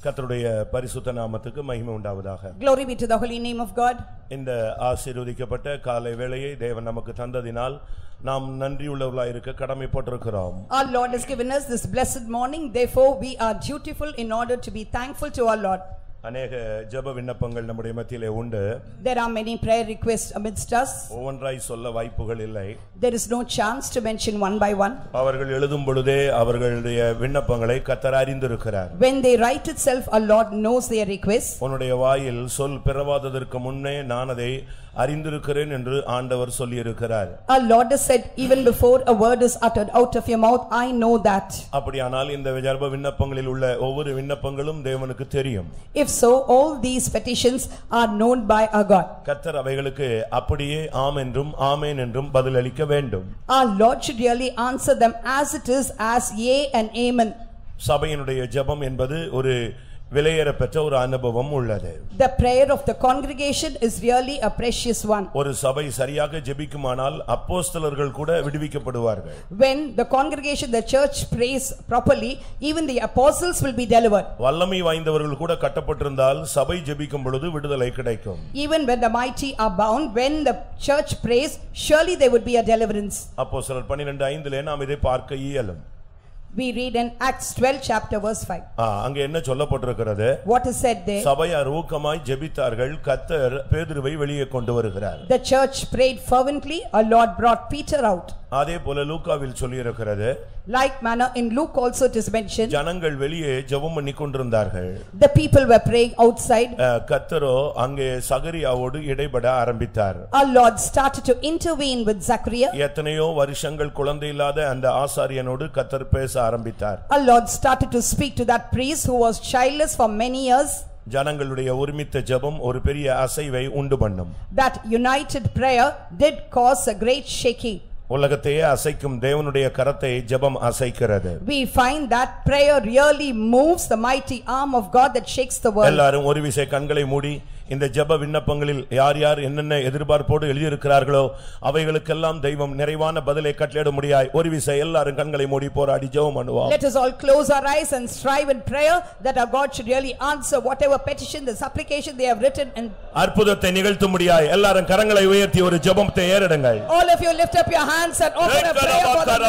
கர்த்தருடைய பரிசுத்த நாமத்துக்கு மகிமை உண்டாவதாக. Glory be to the holy name of God. இந்த ஆசீர்வதிக்கப்பட்ட காலை வேளையை தேவன் நமக்கு தந்ததினால் நாம் நன்றியுள்ளவர்களாய் இருக்க கடமைப்பட்டிருக்கிறோம். Our Lord has given us this blessed morning, therefore we are dutiful in order to be thankful to our Lord. அநேக ஜெப விண்ணப்பங்கள் நம்முடைய மத்தியிலே உண்டு. There are many prayer requests amidst us. ஒவ்வொன்றாய் சொல்ல வாய்ப்புகள் இல்லை. There is no chance to mention one by one. அவர்கள் எழுதும் பொழுதே அவர்களுடைய விண்ணப்பங்களை கர்த்தர் அறிந்திருக்கிறார். When they write itself, our Lord knows their requests. உன்னுடைய வாயில் சொல் பிறவாததற்கு முன்னே நான் அதை அறிந்திருக்கிறேன் என்று ஆண்டவர் சொல்லியிருக்கிறார். Our Lord has said, even before a word is uttered out of your mouth, I know that. அப்படியானால் இந்த ஜெப விண்ணப்பங்களில் உள்ள ஒவ்வொரு விண்ணப்பங்களும் தேவனுக்கு தெரியும். If so, all these petitions are known by our God. கர்த்தர் அவைகளுக்கு அப்படியே ஆம் என்றும் ஆமென் என்றும் பதிலளிக்க வேண்டும். Our Lord should really answer them as it is, as yea and amen. சபையினுடைய ஜெபம் என்பது ஒரு விலையேறப்பெற்ற ஒரு அனுபவம் உள்ளது. The prayer of the congregation is really a precious one. ஒரு சபை சரியாக ஜெபிக்குமானால் அப்போஸ்தலர்கள் கூட விடுவிக்கப்படுவார்கள். When the congregation, the church prays properly, even the apostles will be delivered. வல்லமை வாய்ந்தவர்கள் கூட கட்டப்பட்டிருந்தால் சபை ஜெபிக்கும் பொழுது விடுதலை கிடைக்கும். Even when the mighty are bound, when the church prays, surely there would be a deliverance. அப்போஸ்தலர் 12:5 நாம் இதை பார்க்க இயலும். We read in Acts 12 chapter verse 5. அங்க என்ன சொல்லப்பட்டிருக்கிறது? What is said there? சபையார் ஊக்கமாய் ஜெபித்தார்கள், கர்த்தர் பேதுருவை வெளியே கொண்டு வருகிறார். The church prayed fervently, our Lord brought Peter out. அதே போல லூக்காவில் சொல்லி இருக்கிறது. Like manner in Luke also it is mentioned. ஜனங்கள் வெளியே ஜெபம் பண்ணிக்கொண்டிருந்தார்கள். The people were praying outside. கர்த்தரோ அங்கே சகரியாவோடு இடைபட ஆரம்பித்தார். Our Lord started to intervene with Zachariah. எத்தனையோ வருஷங்கள் குழந்தை இல்லாத அந்த ஆசாரியனோடு கர்த்தர் பேச ஆரம்பித்தார். Our Lord started to speak to that priest who was childless for many years. ஜனங்களுடைய ஒருமித்த ஜெபம் ஒரு பெரிய அசைவை உண்டு பண்ணும். That united prayer did cause a great shaking. உலகத்தையே அசைக்கும் தேவனுடைய கரத்தை ஜெபம் அசைக்கிறது. We find that prayer really moves the mighty arm of God that shakes the world. எல்லாரும் ஒரு விசை கண்களை மூடி இந்த ஜெப விண்ணப்பங்களில் யார் யார் என்னென்ன எதிர்பார்ப்போடு எழுதியிருக்கிறார்களோ அவைகளுக்கெல்லாம் தெய்வம் நிறைவான பதிலை கட்டளையிட முடியாய் ஒரு விசை எல்லாரும் கண்களை மூடி போராடி ஜெபம் பண்ணுவோம். Let us all close our eyes and strive in prayer that our God should really answer whatever petition, the supplication they have written, and அற்புதத்தை நிகழ்த்த முடியாய் எல்லாரும் கரங்களை உயர்த்தி ஒரு ஜெபத்தை ஏறெடுங்கள். All of you lift up your hands and offer a prayer for the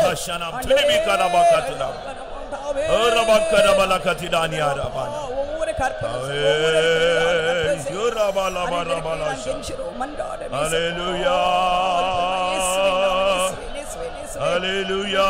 Hallelujah. Hallelujah.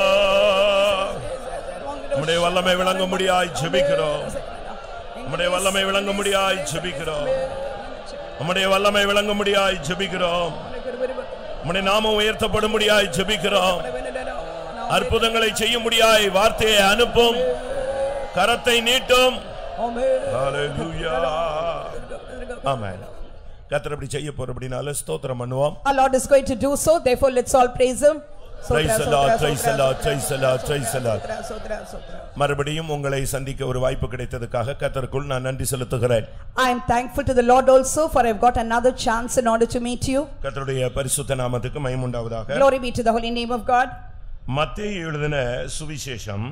நம்முடைய வல்லமை விளங்க முடியாய் ஜெபிக்கிறோம். நம்முடைய வல்லமை விளங்க முடியாய் ஜெபிக்கிறோம். நம்முடைய வல்லமை விளங்க முடியாய் ஜெபிக்கிறோம். நம்முடைய நாமம் உயர்த்தப்பட முடியாய் ஜெபிக்கிறோம். அற்புதங்களை செய்ய முடியாய் வார்த்தையை அனுப்பும், கரத்தை நீட்டும். Hallelujah. Amen. கர்த்தர் அப்படி செய்ய போறபடினால ஸ்தோத்திரம் பண்ணுவோம். Our Lord is going to do so, therefore let's all praise him. Praise the Lord, praise the Lord, praise the Lord, praise the Lord. மறுபடியும் உங்களை சந்திக்க ஒரு வாய்ப்பு கிடைத்ததற்காக கர்த்தருக்குள் நான் நன்றி செலுத்துகிறேன். I am thankful to the Lord also for I've got another chance in order to meet you. கர்த்தருடைய பரிசுத்த நாமத்துக்கு மகிமை உண்டாவதாக. Glory be to the holy name of God. மத்தேயு எழுதின சுவிசேஷம்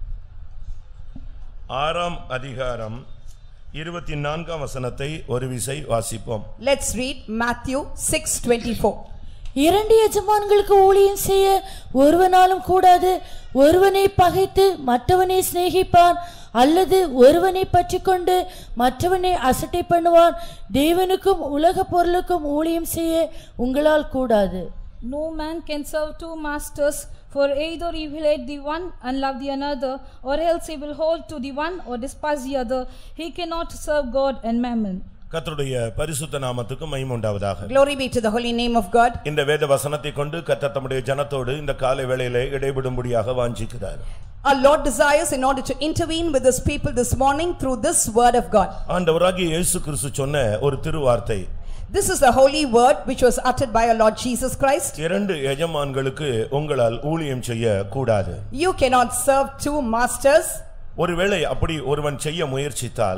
6ஆம் அதிகாரம் 24ஆம் வசனத்தை ஒரு விசை வாசிப்போம். Let's read Matthew 6:24. இரண்டு எஜமான்களுக்கு ஊழியம் செய்ய ஒருவனாலும் கூடாது. ஒருவனை பகைத்து மற்றவனை சிநேகிப்பான், அல்லது ஒருவனை பற்றிக்கொண்டு மற்றவனை அசட்டை பண்ணுவான். தேவனுக்கும் உலக பொருளுக்கும் ஊழியம் செய்ய உங்களால் கூடாது. No man can serve two masters, for either he will hate the one and love the another, or else he will hold to the one or despise the other. He cannot serve God and mammon. கர்த்தருடைய பரிசுத்த நாமத்துக்கு மகிமை உண்டாவதாக. Glory be to the holy name of God. இந்த வேத வசனத்தை கொண்டு கர்த்தர் தம்முடைய ஜனத்தோடு இந்த காலை வேளையிலே இடைபடும்படியாக வாஞ்சிக்கிறார். Our Lord desires in order to intervene with his people this morning through this word of God. ஆண்டவராகிய இயேசு கிறிஸ்து சொன்ன ஒரு திருவார்த்தை. This is the holy word which was uttered by our Lord Jesus Christ. இரண்டு எஜமான்களுக்கு உங்களால் ஊழியம் செய்ய கூடாது. You cannot serve two masters. ஒருவேளை அப்படி ஒருவன் செய்ய முயற்சித்தால்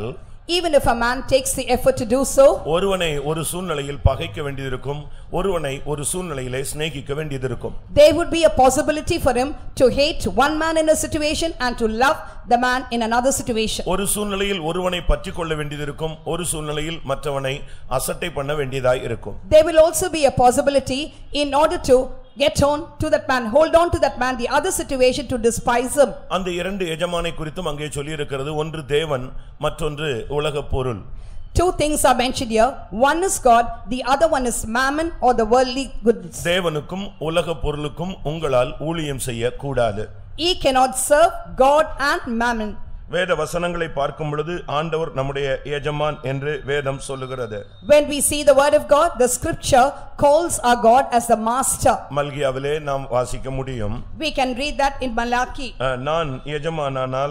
even if a man takes the effort to do so. ஒருவனை ஒரு சூழ்நிலையில் பகைக்க வேண்டியிருக்கும், ஒருவனை ஒரு சூழ்நிலையிலே சிநேகிக்க வேண்டியிருக்கும். There would be a possibility for him to hate one man in a situation and to love the man in another situation. ஒரு சூழ்நிலையில் ஒருவனை பற்றிக்கொள்ள வேண்டியிருக்கும், ஒரு சூழ்நிலையில் மற்றவனை அசட்டை பண்ண வேண்டியதாய் இருக்கும். There will also be a possibility in order to get on to that man, hold on to that man, the other situation to despise him. அந்த இரண்டு எஜமானை குறித்தும் அங்கே சொல்லி இருக்கிறது. ஒன்று தேவன், மற்றொன்று உலகப் பொருள். Two things are mentioned here. One is God, the other one is mammon or the worldly goods. தேவனுக்கும் உலகப் பொருளுக்கும் உங்களால் ஊழியம் செய்ய கூடாது. He cannot serve God and mammon. வேத வசனங்களை பார்க்கும் பொழுது ஆண்டவர் நம்முடைய எஜமான் என்று வேதம் சொல்லுகிறது. When we see the word of God, the scripture calls our God as the master. மல்கியாவிலே நாம் வாசிக்க முடியும். We can read that in Malachi. நான் எஜமானானால்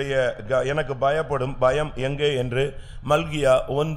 எனக்கு பயப்படும் பயம் எங்கே என்று மல்கியா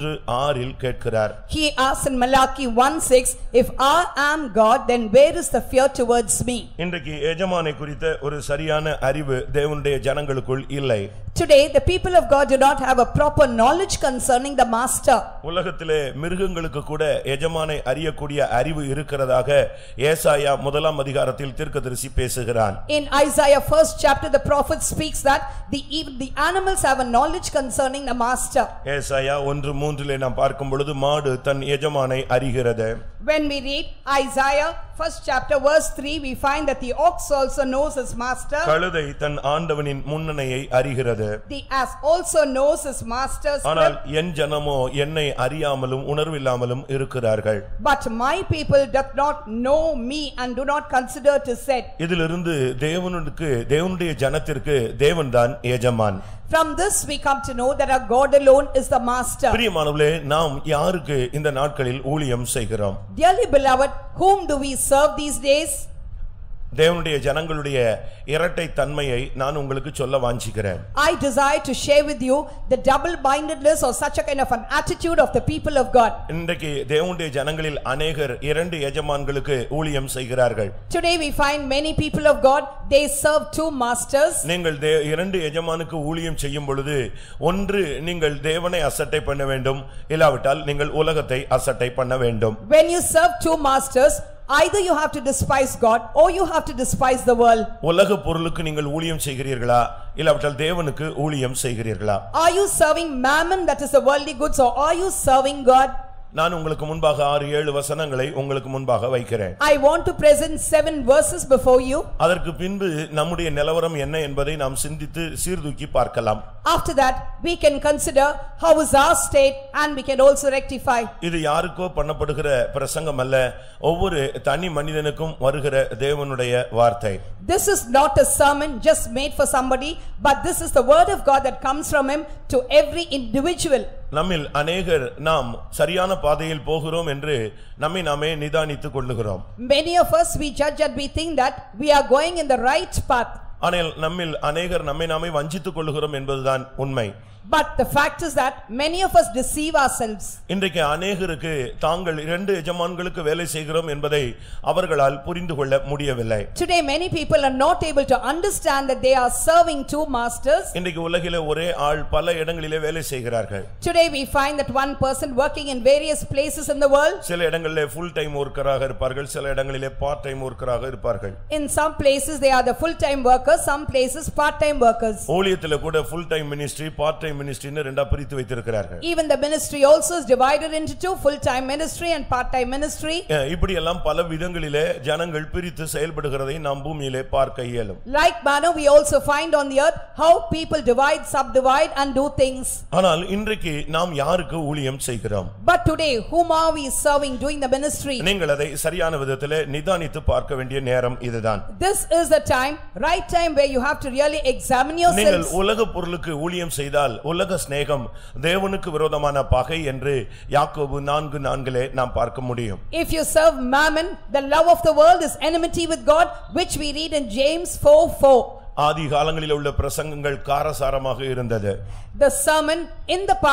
1:6 கேட்கிறார். He asks in Malachi 1:6, if I am God, then where is the fear towards me? இன்றைக்கு எஜமானை குறித்த ஒரு சரியான அறிவு தேவனுடைய ஜனங்களுக்குள் இல்லை. Today the people of God do not have a proper knowledge concerning the master. உலகத்திலே மிருகங்களுக்கு கூட எஜமானை அறியக்கூடிய அறிவு இருக்கிறதாக ஏசாயா 1ஆம் அதிகாரத்தில் தீர்க்கதரிசி பேசுகிறான். In Isaiah 1st chapter the prophet speaks that the animals have a knowledge concerning the master. ஏசாயா 1:3 நாம் பார்க்கும் பொழுது மாடு தன் எஜமானை அறிகிறது. When we read Isaiah 1st chapter verse 3, we find that the ox also knows his master. கழுதை தன் ஆண்டவனின் முன்னணையை அறிகிறது. The ass also knows his master's ஆனால் என் ஜனமோ என்னை அறியாமலும் உணர்வில்லாமலும் இருக்கிறார்கள். But my people doth not know me and do not consider to set. இதிலிருந்து தேவனுடைய ஜனத்திற்கு தேவன்தான் எஜமான். From this we come to know that our God alone is the master. பிரியமானவர்களே, நாம் யாருக்கு இந்த நாட்களில் ஊழியம் செய்கிறோம்? Dearly beloved, whom do we serve these days? தேவனுடைய ஜனங்களுடைய இரட்டை தன்மையை நான் உங்களுக்கு சொல்ல வாஞ்சிக்கிறேன். I desire to share with you the double mindedness or such a kind of an attitude of the people of God. இன்றைக்கு தேவனுடைய ஜனங்களில் अनेகர் இரண்டு எஜமான்களுக்கு ஊழியம் செய்கிறார்கள். Today we find many people of God, they serve two masters. நீங்கள் இரண்டு எஜமானுக்கு ஊழியம் செய்யும் பொழுது ஒன்று நீங்கள் தேவனை அசட்டை பண்ண வேண்டும், இல்லாவிட்டால் நீங்கள் உலகத்தை அசட்டை பண்ண வேண்டும். When you serve two masters, either you have to despise God or you have to despise the world. உலக பொருளுக்கு நீங்கள் ஊழியம் செய்கிறீர்களா, இல்லாவிட்டால் தேவனுக்கு ஊழியம் செய்கிறீர்களா? Are you serving mammon, that is the worldly goods, or are you serving God? நான் உங்களுக்கு முன்பாக 6-7 வசனங்களை உங்களுக்கு முன்பாக வைக்கிறேன். I want to present 7 verses before you. அதற்கு பின்பு நம்முடைய நிலவரம் என்ன என்பதை நாம் சிந்தித்து சீர்தூக்கி பார்க்கலாம். After that we can consider how is our state and we can also rectify. இது யாருக்கோ பண்ணப்படுகிற பிரசங்கம் அல்ல, ஒவ்வொரு தனி மனிதனுக்கும் வருகிற தேவனுடைய வார்த்தை. This is not a sermon just made for somebody, but this is the word of God that comes from him to every individual. நம்மில் अनेகர் நாம் சரியான பாதையில் போகிறோம் என்று நம்மை நாமே நிதானித்துக் கொள்ளுகிறோம். Many of us we judge and we think that we are going in the right path. ஆனால் நம்மில் अनेகர் நம்மை நாமே வஞ்சித்துக் கொள்ளுகிறோம் என்பதுதான் உண்மை. But the fact is that many of us deceive ourselves. இன்றைக்கு अनेகருக்கு தாங்கள் இரண்டு எஜமான்களுக்கு வேலை செய்கிறோம் என்பதை அவர்களால் புரிந்து கொள்ள முடியவில்லை. Today many people are not able to understand that they are serving two masters. இன்றைக்கு உலகிலே ஒரே ஆள் பல இடங்களிலே வேலை செய்கிறார்கள். Today we find that one person working in various places in the world. சில இடங்களிலே full time worker-ஆக இருப்பார்கள், சில இடங்களிலே part time worker-ஆக இருப்பார்கள். In some places they are the full time workers, some places part time workers. ஊழியத்திலே கூட full time ministry, part time ministry ன்னு ரெண்டா பிரித்து வைத்திருக்கிறார்கள். Even the ministry also is divided into two, full time ministry and part time ministry. இப்படி எல்லாம் பல விதங்களிலே ஜனங்கள் பிரித்து செயல்படுகிறதை நாம் பூமியிலே பார்க்க இயலும். Like manner we also find on the earth how people divide, subdivide and do things. ஆனால் இன்றைக்கு நாம் யாருக்கு ஊழியம் செய்கிறோம்? But today whom are we serving, doing the ministry? நீங்கள் அதை சரியான விதத்திலே நிதானித்து பார்க்க வேண்டிய நேரம் இதுதான். This is the time, right time where you have to really examine நீங்கள் yourselves. உலக பொருளுக்கு ஊழியம் செய்தால் உலக சிநேகம் தேவனுக்கு விரோதமான பகை என்று யாக்கோபு 4:4 நாம் பார்க்க முடியும். If you serve mammon, the love of the world is enmity with God, which we read in James 4:4. ஆதி காலங்களில் உள்ள பிரசங்கங்கள் காரசாரமாக இருந்தது. The sermon in the past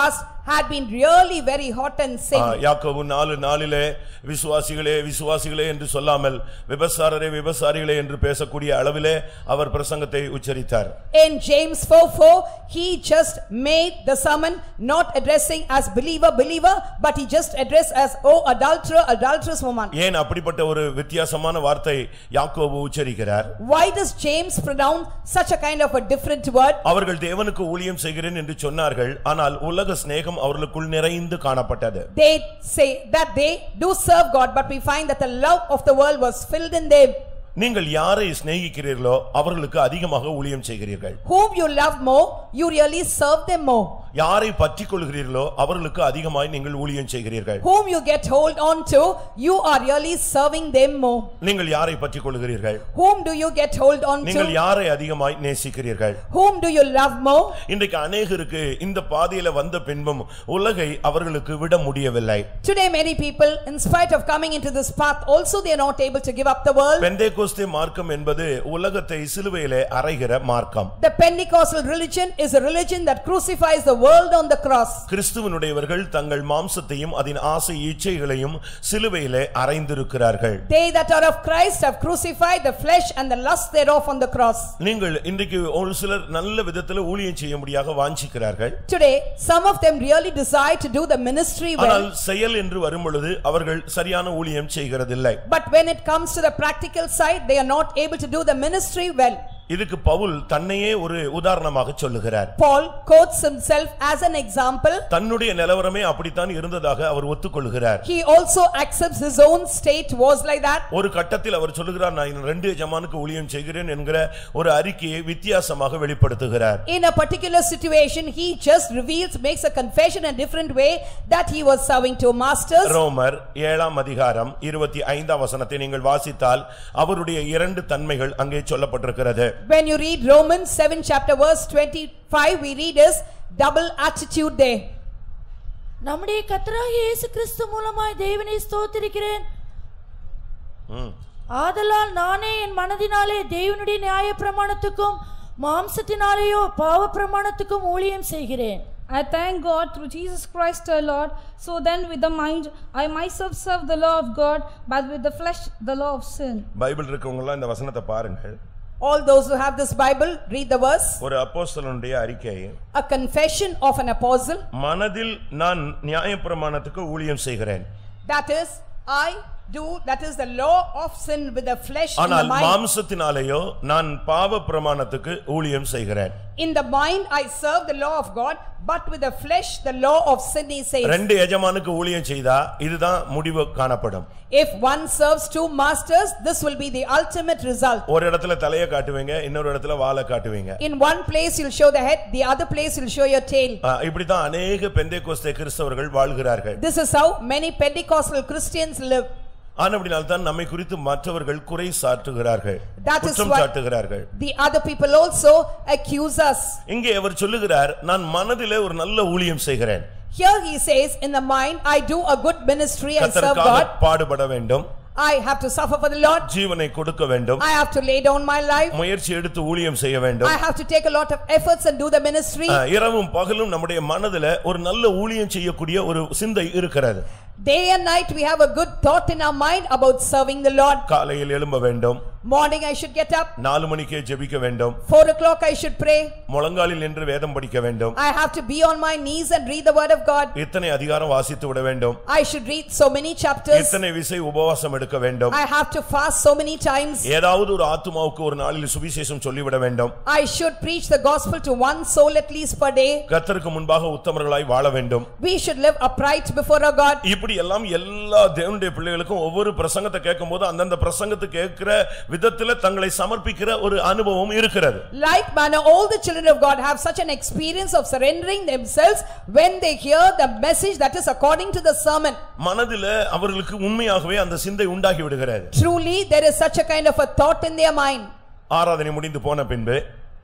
had been really very hot and sick. யாக்கோபு 4:4 விசுவாசிகளே விசுவாசிகளே என்று சொல்லாமல் விபசாரரே விபசாரிகளே என்று பேசக்கூடிய அளவிலே அவர் பிரசங்கத்தை உச்சரித்தார். In James 4:4 he just made the sermon not addressing as believer but he just addressed as oh adulterer adulterous woman. ஏன் அப்படிப்பட்ட ஒரு வித்தியாசமான வார்த்தை யாக்கோபு உச்சரிக்கிறார்? Why does James pronounce such a kind of a different word? அவர்கள் தேவனுக்கு ஊழியம் செய்கிறேன் என்று சொன்னார்கள், ஆனால் உலக சிநேகம் அவர்களுக்குள் நிறைந்து காணப்பட்டது. They say that they do serve God, but we find that the love of the world was filled in them. நீங்கள் யாரை சிநேகிக்கிறீர்களோ அவர்களுக்கு அதிகமாக ஊழியம் செய்கிறீர்கள். Whom you love more, you really serve them more. யாரை பற்றிக் கொள்கிறீர்களோ அவர்களுக்கு அதிகமாய் நீங்கள் ஊழியம் செய்கிறீர்கள். Whom you get hold on to, you are really serving them more. நீங்கள் யாரை பற்றிக் கொள்கிறீர்கள்? Whom do you get hold on to? நீங்கள் யாரை அதிகமாய் நேசிக்கிறீர்கள்? Whom do you love more? இன்றைக்கு அநேகருக்கு இந்த பாதையில வந்த பின்பும் உலகை அவர்களுக்கு விட முடியவில்லை. Today many people, in spite of coming into this path, also they are not able to give up the world. Pentecost மார்க்கம் என்பது உலகத்தை சிலுவையிலே அறைகிற மார்க்கம். The Pentecostal religion is a religion that crucifies the world on the cross. கிறிஸ்துவனுடையவர்கள் தங்கள் மாம்சத்தையும் அதன் ஆசை இச்சைகளையும் சிலுவையிலே அறைந்திருக்கிறார்கள். They that are of Christ have crucified the flesh and the lust thereof on the cross. நீங்கள் இன்றைக்கு ஒரு சிலர் நல்ல விதத்தில் ஊழியம் செய்யும்படியாக வாஞ்சிக்கிறார்கள். Today some of them really desire to do the ministry well. ஆனால் செயல் என்று வரும்பொழுது அவர்கள் சரியான ஊழியம் செய்கிறதில்லை. But when it comes to the practical side, they are not able to do the ministry well. இதுக்கு பவுல் தன்னையே ஒரு உதாரணமாக சொல்லுகிறார். Paul quotes himself as an example. தன்னுடைய நிலவரமே அப்படித்தான் இருந்ததாக அவர் ஒத்துக்கொள்கிறார். He also accepts his own state was like that. ஒரு கட்டத்தில் அவர் சொல்லுகிறார், நான் 2 எஜமானுக்கு ஊழியம் செய்கிறேன் என்கிற ஒரு அறிக்கையை வித்தியாசமாக வெளிப்படுத்துகிறார். In a particular situation he just reveals, makes a confession in a different way that he was serving 2 masters. ரோமர் 7 அதிகாரம் 25 வசனத்தை நீங்கள் வாசித்தால் அவருடைய 2 தன்மைகள் அங்கே சொல்லப்பட்டிருக்கிறது. When you read Romans 7 chapter verse 25, we read his double attitude there. நம்முடைய கர்த்தராகிய இயேசு கிறிஸ்து மூலமாய் தேவனை ஸ்தோத்திரிக்கிறேன். ஆதலால் நானே என் மனதினாலே தேவனுடைய நியாயப்பிரமாணத்துக்கும் மாம்சத்தினாலேயோ பாவப்பிரமாணத்துக்கும் ஊழியம் செய்கிறேன். I thank God through Jesus Christ our Lord. So then with the mind I myself serve the law of God, but with the flesh the law of sin. Bible இருக்கவங்க எல்லாம் இந்த வசனத்தை பாருங்கள். All those who have this Bible, read the verse. ஒரு அப்போஸ்தலனுடைய அறிக்கை. A confession of an apostle. மனதில் நான் நியாயப்பிரமாணத்துக்கு ஊழியம் செய்கிறேன். That is, I do, that is the law of sin with the flesh in the ஆனால் mind. மாம்சத்தினாலேயோ நான் பாவ பிரமாணத்துக்கு ஊழியம் செய்கிறேன். In the mind I serve the law of God, but with the flesh the law of sin, he says. 2 எஜமானுக்கு ஊழியம் செய்தா இதுதான் முடிவு காணப்படும். If one serves 2 masters, this will be the ultimate result. ஒரு இடத்துல தலையை காட்டுவீங்க, இன்னொரு இடத்துல வாலை காட்டுவீங்க. In one place you'll show the head, the other place you'll show your tail. இப்படி தான் अनेक பெந்தேகோஸ்தே கிறிஸ்தவர்கள் வாழ்கிறார்கள். This is how many Pentecostal Christians live. ஆனபடியால் தான் நம்மை குறித்து மற்றவர்கள் குறை சாட்டுகிறார்கள், குற்றம் சாட்டுகிறார்கள். The other people also accuse us. இங்கே அவர் சொல்லுகிறார், நான் மனதிலே ஒரு நல்ல ஊழியம் செய்கிறேன். Here he says, in the mind I do a good ministry, I serve God. பாடுபட வேண்டும். I have to suffer for the Lord. ஜீவனை கொடுக்க வேண்டும். I have to lay down my life. முயற்சி எடுத்து ஊழியம் செய்ய வேண்டும். I have to take a lot of efforts and do the ministry. இரவும் பகலும் நம்முடைய மனதிலே ஒரு நல்ல ஊழியம் செய்யக்கூடிய ஒரு சிந்தை இருக்கிறது. Day and night we have a good thought in our mind about serving the Lord. காலையில் எழும்ப வேண்டும். Morning I should get up. 4 மணிக்கே ஜெபிக்க வேண்டும். 4 o'clock I should pray. முழங்காலில் நின்று வேதம் படிக்க வேண்டும். I have to be on my knees and read the word of God. இத்தனை அதிகாரம் வாசித்து விட வேண்டும். I should read so many chapters. இத்தனை விசை உபவாசம் எடுக்க வேண்டும். I have to fast so many times. ஏதாவது ஒரு ஆத்துமாவுக்கு ஒரு நாளில் சுவிசேஷம் சொல்லிவிட வேண்டும். I should preach the gospel to one soul at least per day. கர்த்தருக்கு முன்பாக உத்தமர்களாய் வாழ வேண்டும். We should live upright before our God. இப்படி எல்லாம் எல்லா தேவனுடைய பிள்ளைகளுக்கும் ஒவ்வொரு பிரசங்கத்தை கேட்கும்போது அந்தந்த பிரசங்கத்தை கேட்கிற விதத்துல தங்களை சமர்ப்பிக்கிற ஒரு அனுபவம் இருக்கிறது. Like manner all the children of God have such an experience of surrendering themselves when they hear the message that is according to the sermon. மனதிலே அவர்களுக்கு உண்மையாகவே அந்த சிந்தை உண்டாகி விடுகிறது. Truly there is such a kind of a thought in their mind. ஆராதனை முடிந்து போன பின்பு,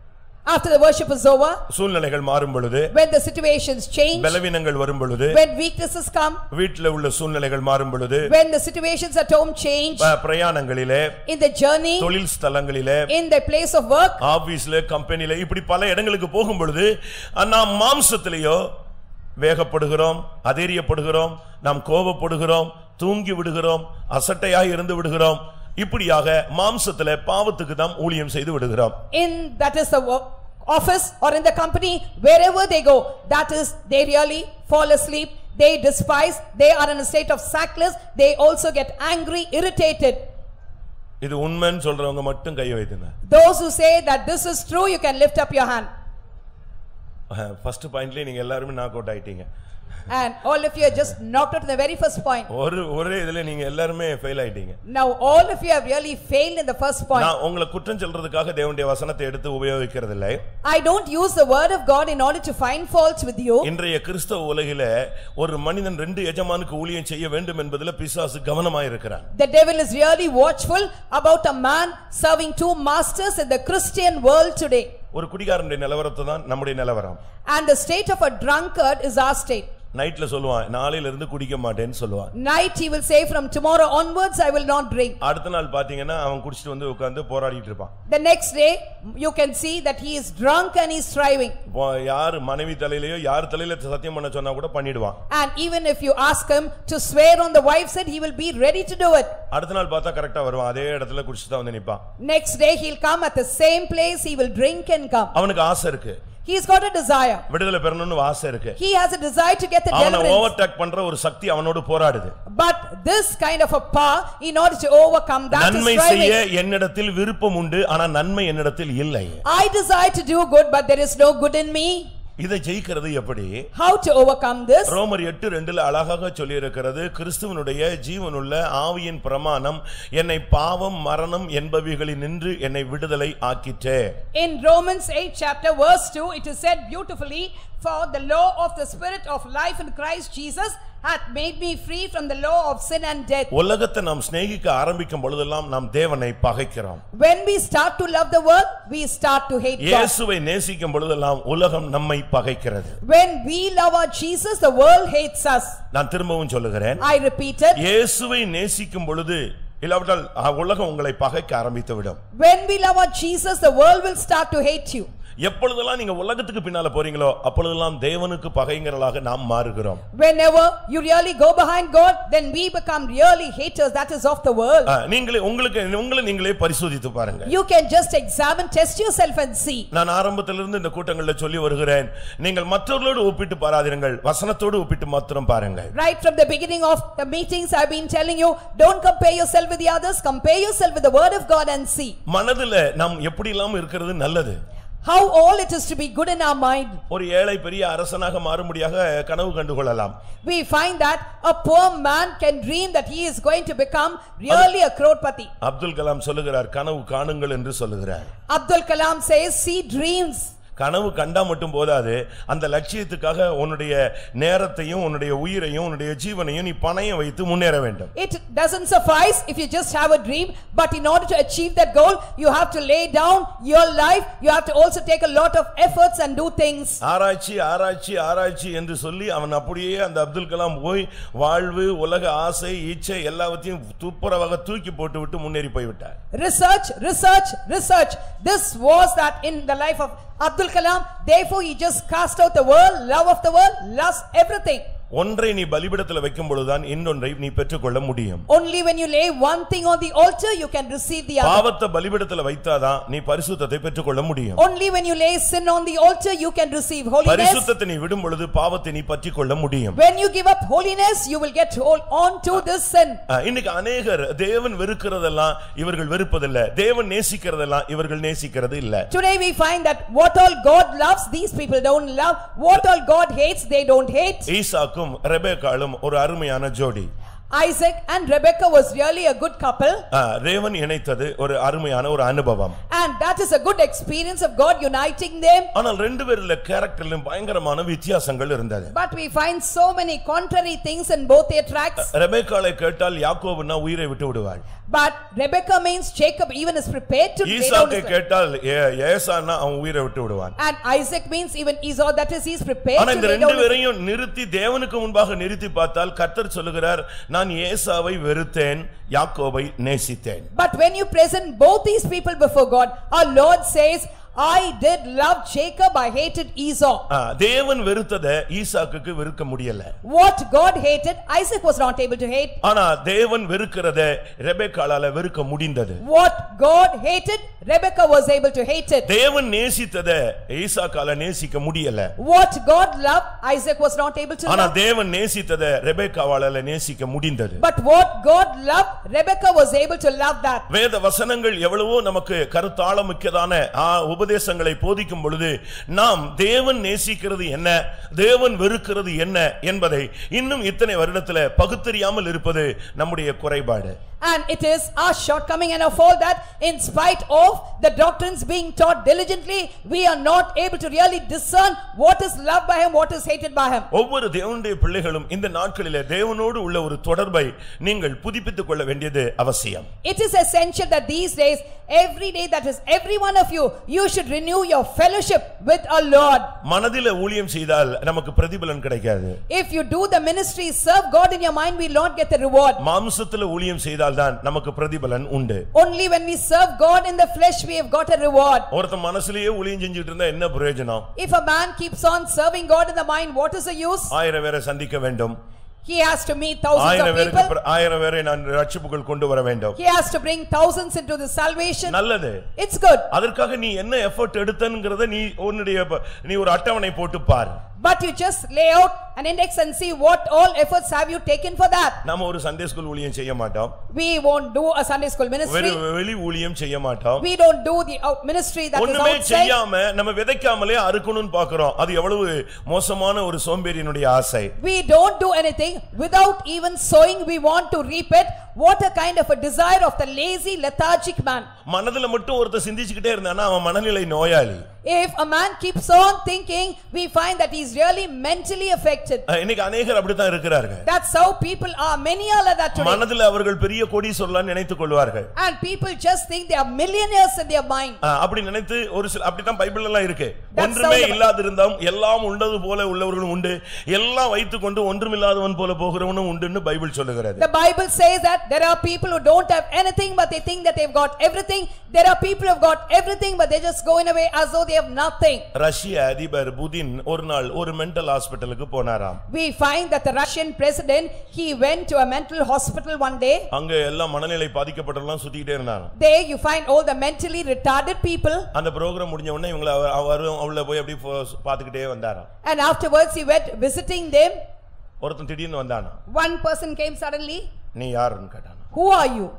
after the worship is over, சூழ்நிலைகள் மாறும் பொழுது, when the situations change, பலவீனங்கள் வரும் பொழுது, when weaknesses come, வீட்டிலே உள்ள சூழ்நிலைகள் மாறும் பொழுது, when the situations at home change, பிரயாணங்களிலே, in the journey, தொழில் ஸ்தலங்களிலே, in the place of work, ஆபீஸ்ல, கம்பெனில, இப்படி பல இடங்களுக்கு போகும் பொழுது நாம் மாம்சத்திலேயோ வேகப்படுகிறோம், அதேரியப்படுகிறோம், நாம் கோபப்படுகிறோம், தூங்கி விடுகிறோம், அசட்டையாய் இருந்து விடுகிறோம். இப்படியாக மாம்சத்திலே பாவத்துக்கு நாம் ஊழியம் செய்து விடுகிறோம். In that is the office or in the company, wherever they go, that is they really fall asleep, they despise, they are in a state of sackless, they also get angry, irritated. இது உண்மைன்னு சொல்றவங்க மட்டும் கை வைத்துங்க. Those who say that this is true, you can lift up your hand. First பாயிண்ட்லயே நீங்க எல்லாரும் knock out ஆயிட்டீங்க. And all of you are just knocked out in the very first point. ஒரே இதுல நீங்க எல்லாரும் ஃபெயில் ஆயிட்டீங்க. Now all of you have really failed in the first point. நான் உங்களை குற்றம் சொல்றதுக்காக தேவனுடைய வசனத்தை எடுத்து உபயோகிக்கிறது இல்லை. I don't use the word of God in order to find faults with you. இன்றைய கிறிஸ்தவ உலகிலே ஒரு மனிதன் ரெண்டு எஜமானுக்கு ஊழியம் செய்ய வேண்டும் என்பதிலே பிசாசு கவனமாய் இருக்கிறான். The devil is really watchful about a man serving two masters in the Christian world today. ஒரு குடிகாரனுடைய நிலவரத்தை தான் நம்முடைய நிலவரம். And the state of a drunkard is our state. நைட்ல சொல்லுவான், நாளையில இருந்து குடிக்க மாட்டேன்னு சொல்லுவான். Night he will say, from tomorrow onwards I will not drink. அடுத்த நாள் பாத்தீங்கன்னா அவன் குடிச்சிட்டு வந்து உட்கார்ந்து போராடிட்டு இருப்பான். The next day you can see that he is drunk and he is striving. யார் மனைவி தலையிலயோ யார் தலையில சத்தியம் பண்ண சொன்னா கூட பண்ணிடுவான். And even if you ask him to swear on the wife's head, he will be ready to do it. அடுத்த நாள் பார்த்தா கரெக்ட்டா வருவான், அதே இடத்துல குடிச்சிட்டு தான் வந்து நிப்பான். Next day he'll come at the same place, he will drink and come. அவனுக்கு ஆசை இருக்கு. He's got a desire. விடுதலை பெறணும்னு ஆசை இருக்கு. He has a desire to get the deliverance. அவனை ஓவர்டேக் பண்ற ஒரு சக்தி அவனோடு போராடுது. But this kind of a power, in order to overcome that, is நன்மை striving. செய்ய என்னிடத்தில் விருப்பம் உண்டு, ஆனா நன்மை என்னிடத்தில் இல்லை. I desire to do good, but there is no good in me. இதை ஜெயிக்கிறது எப்படி? How to overcome this? ரோமர் 8:2 அழகாக சொல்லி இருக்கிறது, கிறிஸ்துவினுடைய ஜீவனுள்ள ஆவியின் பிரமாணம் என்னை பாவம் மரணம் என்பவைகளினின்று என்னை விடுதலை ஆக்கிற்றே. In Romans 8 chapter verse 2 it is said beautifully, for the law of the spirit of life in Christ Jesus hath made me free from the law of sin and death. உலகத்தை நாம் சிநேகிக்க ஆரம்பிக்கும் பொழுதெல்லாம் நாம் தேவனை பகைக்கிறோம். When we start to love the world, we start to hate God. இயேசுவை நேசிக்கும் பொழுதெல்லாம் உலகம் நம்மை பகைக்கிறது. When we love our Jesus, the world hates us. நான் திரும்பவும் சொல்லுகிறேன், I repeat it. இயேசுவை நேசிக்கும் பொழுது இல்லாவிட்டால் உலகம் உங்களை பகைக்க ஆரம்பித்து விடும். When we love our Jesus, the world will start to hate you. எப்பொழுதெல்லாம் நீங்க உலகத்துக்கு பின்னால போறீங்களோ அப்பொழுதெல்லாம் தேவனுக்கு பகைங்களாக நாம் மாறுகிறோம். Whenever you really go behind God, then we become really haters, that is of the world. உங்களை நீங்களே பரிசோதித்து பாருங்க. You can just examine, test yourself and see. நான் ஆரம்பத்திலிருந்து இந்த கூட்டங்களில சொல்லி வருகிறேன், நீங்கள் மற்றவர்களோடு ஒப்பிட்டு பாராதீர்கள், வசனத்தோடு ஒப்பிட்டு மாத்திரம் பாருங்கள். Right from the beginning of the meetings I've been telling you, don't compare yourself with the others, compare yourself with the word of God and see. மனதிலே நாம் எப்படி எல்லாம் இருக்கிறது நல்லது. How all it is to be good in our mind. ஒரு ஏழை பெரிய அரசனாக மாறும்படியாக கனவு கண்டுகொள்ளலாம். We find that a poor man can dream that he is going to become really a crorepati. Abdul Kalam சொல்லுகிறார், கனவு காணுங்கள் என்று சொல்லுகிறார். Abdul Kalam says, see dreams. கனவு கண்டா மட்டும் போதாது, அந்த லட்சியத்துக்காக உன்னுடைய நேரத்தையும் உன்னுடைய உயிரையும் உன்னுடைய ஜீவனையும் நீ பணயம் வைத்து முன்னேற வேண்டும். It doesn't suffice if you just have a dream, but in order to achieve that goal, you have to lay down your life, you have to also take a lot of efforts and do things. ஆராய்ச்சி ஆராய்ச்சி ஆராய்ச்சி என்று சொல்லி அவன் அப்படியே அந்த அப்துல் கலாம் போய் வாழ்வு உலக ஆசை இச்சை எல்லாவற்றையும் துப்புரவாக தூக்கி போட்டு விட்டு முன்னேறி போய்விட்டார். Research, research, research. This was that in the life of Abdul Kalam, therefore he just cast out the world, love of the world, lust, everything. ஒன்றை நீ பலிபீடத்தில் வைக்கும் பொழுதுதான் இன்னொன்றை நீ பெற்றுக்கொள்ள முடியும். Only when you lay one thing on the altar, you can receive the other. பாவத்தை பலிபீடத்தில் வைத்தாதான் நீ பரிசுத்தத்தை பெற்றுக்கொள்ள முடியும். Only when you lay sin on the altar, you can receive holiness. பரிசுத்தத்தை நீ விடும் பொழுது பாவத்தை நீ பற்றிக்கொள்ள முடியும். When you give up holiness, you will get hold on to this sin. இன்னைக்கு अनेகர் தேவன் வெறுக்கிறதெல்லாம் இவர்கள் வெறுப்பதில்லை, தேவன் நேசிக்கிறதெல்லாம் இவர்கள் நேசிக்கிறது இல்ல. Today we find that what all God loves, these people don't love. What all God hates, they don't hate. ஈசாக்கும் ரெபெக்காளும் ஒரு அருமையான ஜோடி. Isaac and Rebekah was really a good couple. தேவன் இணைத்தது ஒரு அருமையான ஒரு அனுபவம். And that is a good experience of God uniting them. ஆனால் ரெண்டு பேருல கேரக்டர்லயும் பயங்கரமான வித்தியாசங்கள் இருந்தது. But we find so many contrary things in both their tracks. ரெபெக்காளை கேட்டால் யாக்கோபுனா உயிரை விட்டு விடுவாள். But Rebekah means Jacob even is prepared to lay down ஈசாக்கை his life. கேட்டால் ஏசானா அவன் உயிரை விட்டு விடுவான். And Isaac means even Esau, that is he is prepared ஆனா to இந்த lay ரெண்டு down his life. பேரையும் நிறுத்தி தேவனுக்கு முன்பாக நிறுத்தி பார்த்தால் கர்த்தர் சொல்லுகிறார், நான் ஏசாவை வெறுத்தேன், யாக்கோபை நேசித்தேன். But when you present both these people before God, our Lord says, I did love Jacob, I hated Esau. தேவன் வெறுத்ததை ஈசாக்குக்கு வெறுக்க முடியல. What God hated, Isaac was not able to hate. ஆனா தேவன் வெறுக்கிறதை ரெபெக்காளால வெறுக்க முடிந்தது. What God hated, Rebekah was able to hate it. தேவன் நேசித்ததை ஈசாக்கால நேசிக்க முடியல. What God loved, Isaac was not able to ஆனா love. தேவன் நேசித்ததை ரெபெக்காவால நேசிக்க முடிந்தது. But what God loved, Rebekah was able to love that. வேத வசனங்கள் எவ்வளவோ நமக்கு கருத்தாழமிக்கதான உபதேசங்களை போதிக்கும் பொழுது நாம் தேவன் நேசிக்கிறது என்ன, தேவன் வெறுக்கிறது என்ன என்பதை இன்னும் இத்தனை வருடத்துல பகுத்தறியாமல் இருப்பது நம்முடைய குறைபாடு. And it is our shortcoming and our fault that in spite of the doctrines being taught diligently, we are not able to really discern what is loved by him, what is hated by him. ஒவ்வொரு தேவனுடைய பிள்ளைகளும் இந்த நாட்களிலே தேவனோடு உள்ள ஒரு தொடர்பை நீங்கள் புதுப்பித்துக் கொள்ள வேண்டியது அவசியம். It is essential that these days, every day, that is every one of you, you should renew your fellowship with our Lord. மனதிலே ஊழியம் செய்தால் நமக்கு பிரதிபலன் கிடைக்காது. If you do the ministry, serve God in your mind, we will not get the reward. மாம்சத்திலே ஊழியம் செய்தால் தான் நமக்கு பிரதிபலன் உண்டு. Only when we serve God in the flesh, we have got a reward. ஒருத்தன் மனசுலயே ஊழியம் செஞ்சிட்டு இருந்தா என்ன பிரயோஜனம்? If a man keeps on serving God in the mind, what is the use? ஆயிரம் பேரை சந்திக்க வேண்டும். He has to meet thousands of people. ஆயிரம் பேரை நான் ரட்சிப்புக்குள் கொண்டு வர வேண்டும். He has to bring thousands into the salvation. நல்லது. It's good. அதற்காக நீ என்ன எஃபோர்ட் எடுத்தன்ங்கறத நீ ஒரு அட்டவணை போட்டு பார். But you just lay out an index and see what all efforts have you taken for that. நாம ஒரு சண்டே ஸ்கூல் ஊழியம் செய்ய மாட்டோம். We won't do a Sunday school ministry. வெளி ஊழியம் செய்ய மாட்டோம். We don't do the ministry that is outside. ஒண்ணுமே செய்யாம நம்ம விதைக்காமலே அறுக்கணும்னு பார்க்கறோம். அது எவ்வளவு மோசமான ஒரு சோம்பேறியினுடைய ஆசை. We don't do anything without even sowing, we want to reap it. What a kind of a desire of the lazy, lethargic man. மனதுல மட்டும் ஒருத்தர் சிந்திச்சிட்டே இருந்தானா அவன் மனநிலை நோயாளி. If a man keeps on thinking, we find that he is really mentally affected. இன்னைக்கு अनेகர் அப்படி தான் இருக்கிறார்கள். That's how people are. Many are like that today. மனதில் அவர்கள் பெரிய கோடீஸ்வரர்களாக நினைத்துக் கொள்வார்கள். And people just think they are millionaires in their mind. அப்படி நினைத்து ஒரு சில அப்படி தான் பைபிள்ல எல்லாம் இருக்கு. ஒன்றுமே இல்லாதிருந்தும் எல்லாம் உள்ளது போல உள்ளவர்களும் உண்டு. எல்லாம் வைத்துக்கொண்டு ஒன்றுமில்லாதவன் போல போகிறவனும் உண்டுன்னு பைபிள் சொல்லுகிறது. The Bible says that there are people who don't have anything but they think that they've got everything. There are people who have got everything but they just go in a way as though they have nothing. ரஷ்ய அதிபர் Putin ஒரு நாள் ஒரு mental ஹாஸ்பிடலுக்கு போனாராம். We find that the Russian president, he went to a mental hospital one day. அங்க எல்லாம் மனநிலை பாதிக்கப்பட்டவங்க சுத்திட்டே இருந்தாங்க. There you find all the mentally retarded people. அந்த புரோகிராம் முடிஞ்ச உடனே இவங்க அவள போய் அப்படி பாத்துக்கிட்டே வந்தாராம். And afterwards he went visiting them. ஒருத்தன் திடீர்னு வந்தானா. One person came suddenly. நீ யாருன்னு கேட்டானா. Who are you?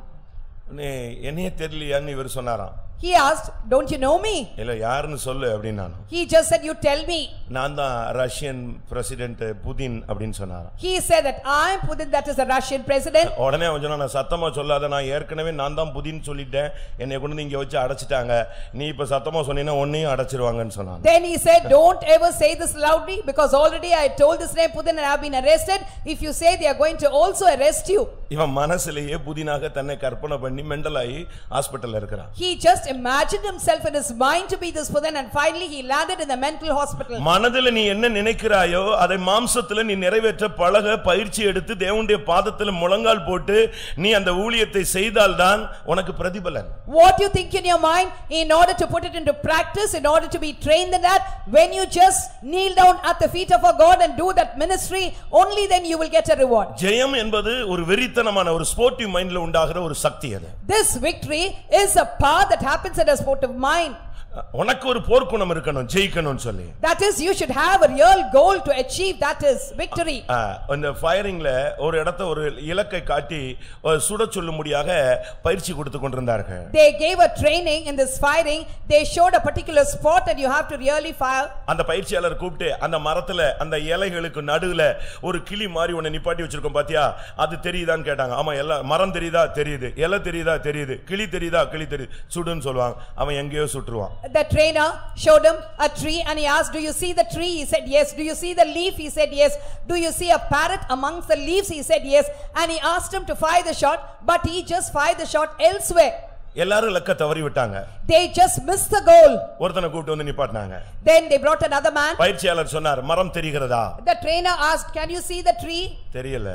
நீ என்னைய தெரியலையான்னு இவர் சொன்னாராம். He asked, don't you know me? இல்ல யாருன்னு சொல்லு அப்படினானு. He just said, you tell me. நான் தான் ரஷ்யன் பிரசிடென்ட் புதின் அப்படினு சொன்னாராம். He said that I am Putin, that is the Russian president. உடனே அவன் சொன்னா சத்தமா சொல்லாத, நான் ஏற்கனவே நான் தான் புதின் சொல்லிட்டேன், என்னை கொண்டு இங்க வச்சு அடைச்சிட்டாங்க, நீ இப்ப சத்தமா சொன்னீனா உன்னையும் அடைச்சிருவாங்கன்னு சொன்னான். Then he said, don't ever say this loudly because already I told this name Putin and I have been arrested. If you say they are going to also arrest you. இவன் மனசுலயே புதினாக தன்னை கற்பனை பண்ணி மெண்டலாயி ஹாஸ்பிடல்ல இருக்கான். He just imagined himself in his mind to be this Putin and finally he landed in the mental hospital. மனதில நீ என்ன நினைக்கிறாயோ அதை மாம்சத்துல நீ நிறைவேற்ற பழக பயிற்சி எடுத்து தேவனுடைய பாதத்துல முழங்கால் போட்டு நீ அந்த ஊழியத்தை செய்தால்தான் உனக்கு பிரதிபலன். What you think in your mind, in order to put it into practice, in order to be trained in that, when you just kneel down at the feet of our God and do that ministry, only then you will get a reward. ஜெயம் என்பது ஒரு வெறித்தனமான ஒரு sportive மைண்ட்ல உண்டாகிற ஒரு சக்தி அது. This victory is a power that happens in a sportive mind. உனக்கு ஒரு போர்க்குணம் இருக்கணும் ஜெயிக்கணும்னு சொல்லி. That is, you should have a real goal to achieve, that is victory. அந்த ஃபயரிங்ல ஒரு இடத்தை ஒரு இலக்கை காட்டி சுட சொல்லும்படியாக பயிற்சி கொடுத்து கொண்டிருந்தார்கள். They gave a training in this firing. They showed a particular spot that you have to really fire. அந்த பயிற்சியாளர் கூப்பிட்டு அந்த மரத்துல அந்த இலைகளுக்கு நடுவுல ஒரு கிளி மாதிரி ஒன்னு நிப்பாட்டி வச்சிருக்கோம் பாத்தியா, அது தெரியுதான்னு கேட்டாங்க. ஆமா, எல்லாம் மரம் தெரியுதா தெரியுது, இலை தெரியுதா தெரியுது, கிளி தெரியுதா கிளி தெரியுது, சுடுன்னு சொல்லுவாங்க. அவன் எங்கேயோ சுட்டுருவான். The trainer showed him a tree and he asked, do you see the tree? He said yes. Do you see the leaf? He said yes. Do you see a parrot amongst the leaves? He said yes. And he asked him to fire the shot, but he just fired the shot elsewhere. எல்லாரும் லக்க தவறி விட்டாங்க. They just missed the goal. ஒருத்தனை கூட்டி வந்து நிப்பாட்டினாங்க. Then they brought another man. பயிற்சியாளர் சொன்னார், மரம் தெரிகிறதா? The trainer asked, can you see the tree? தெரியல.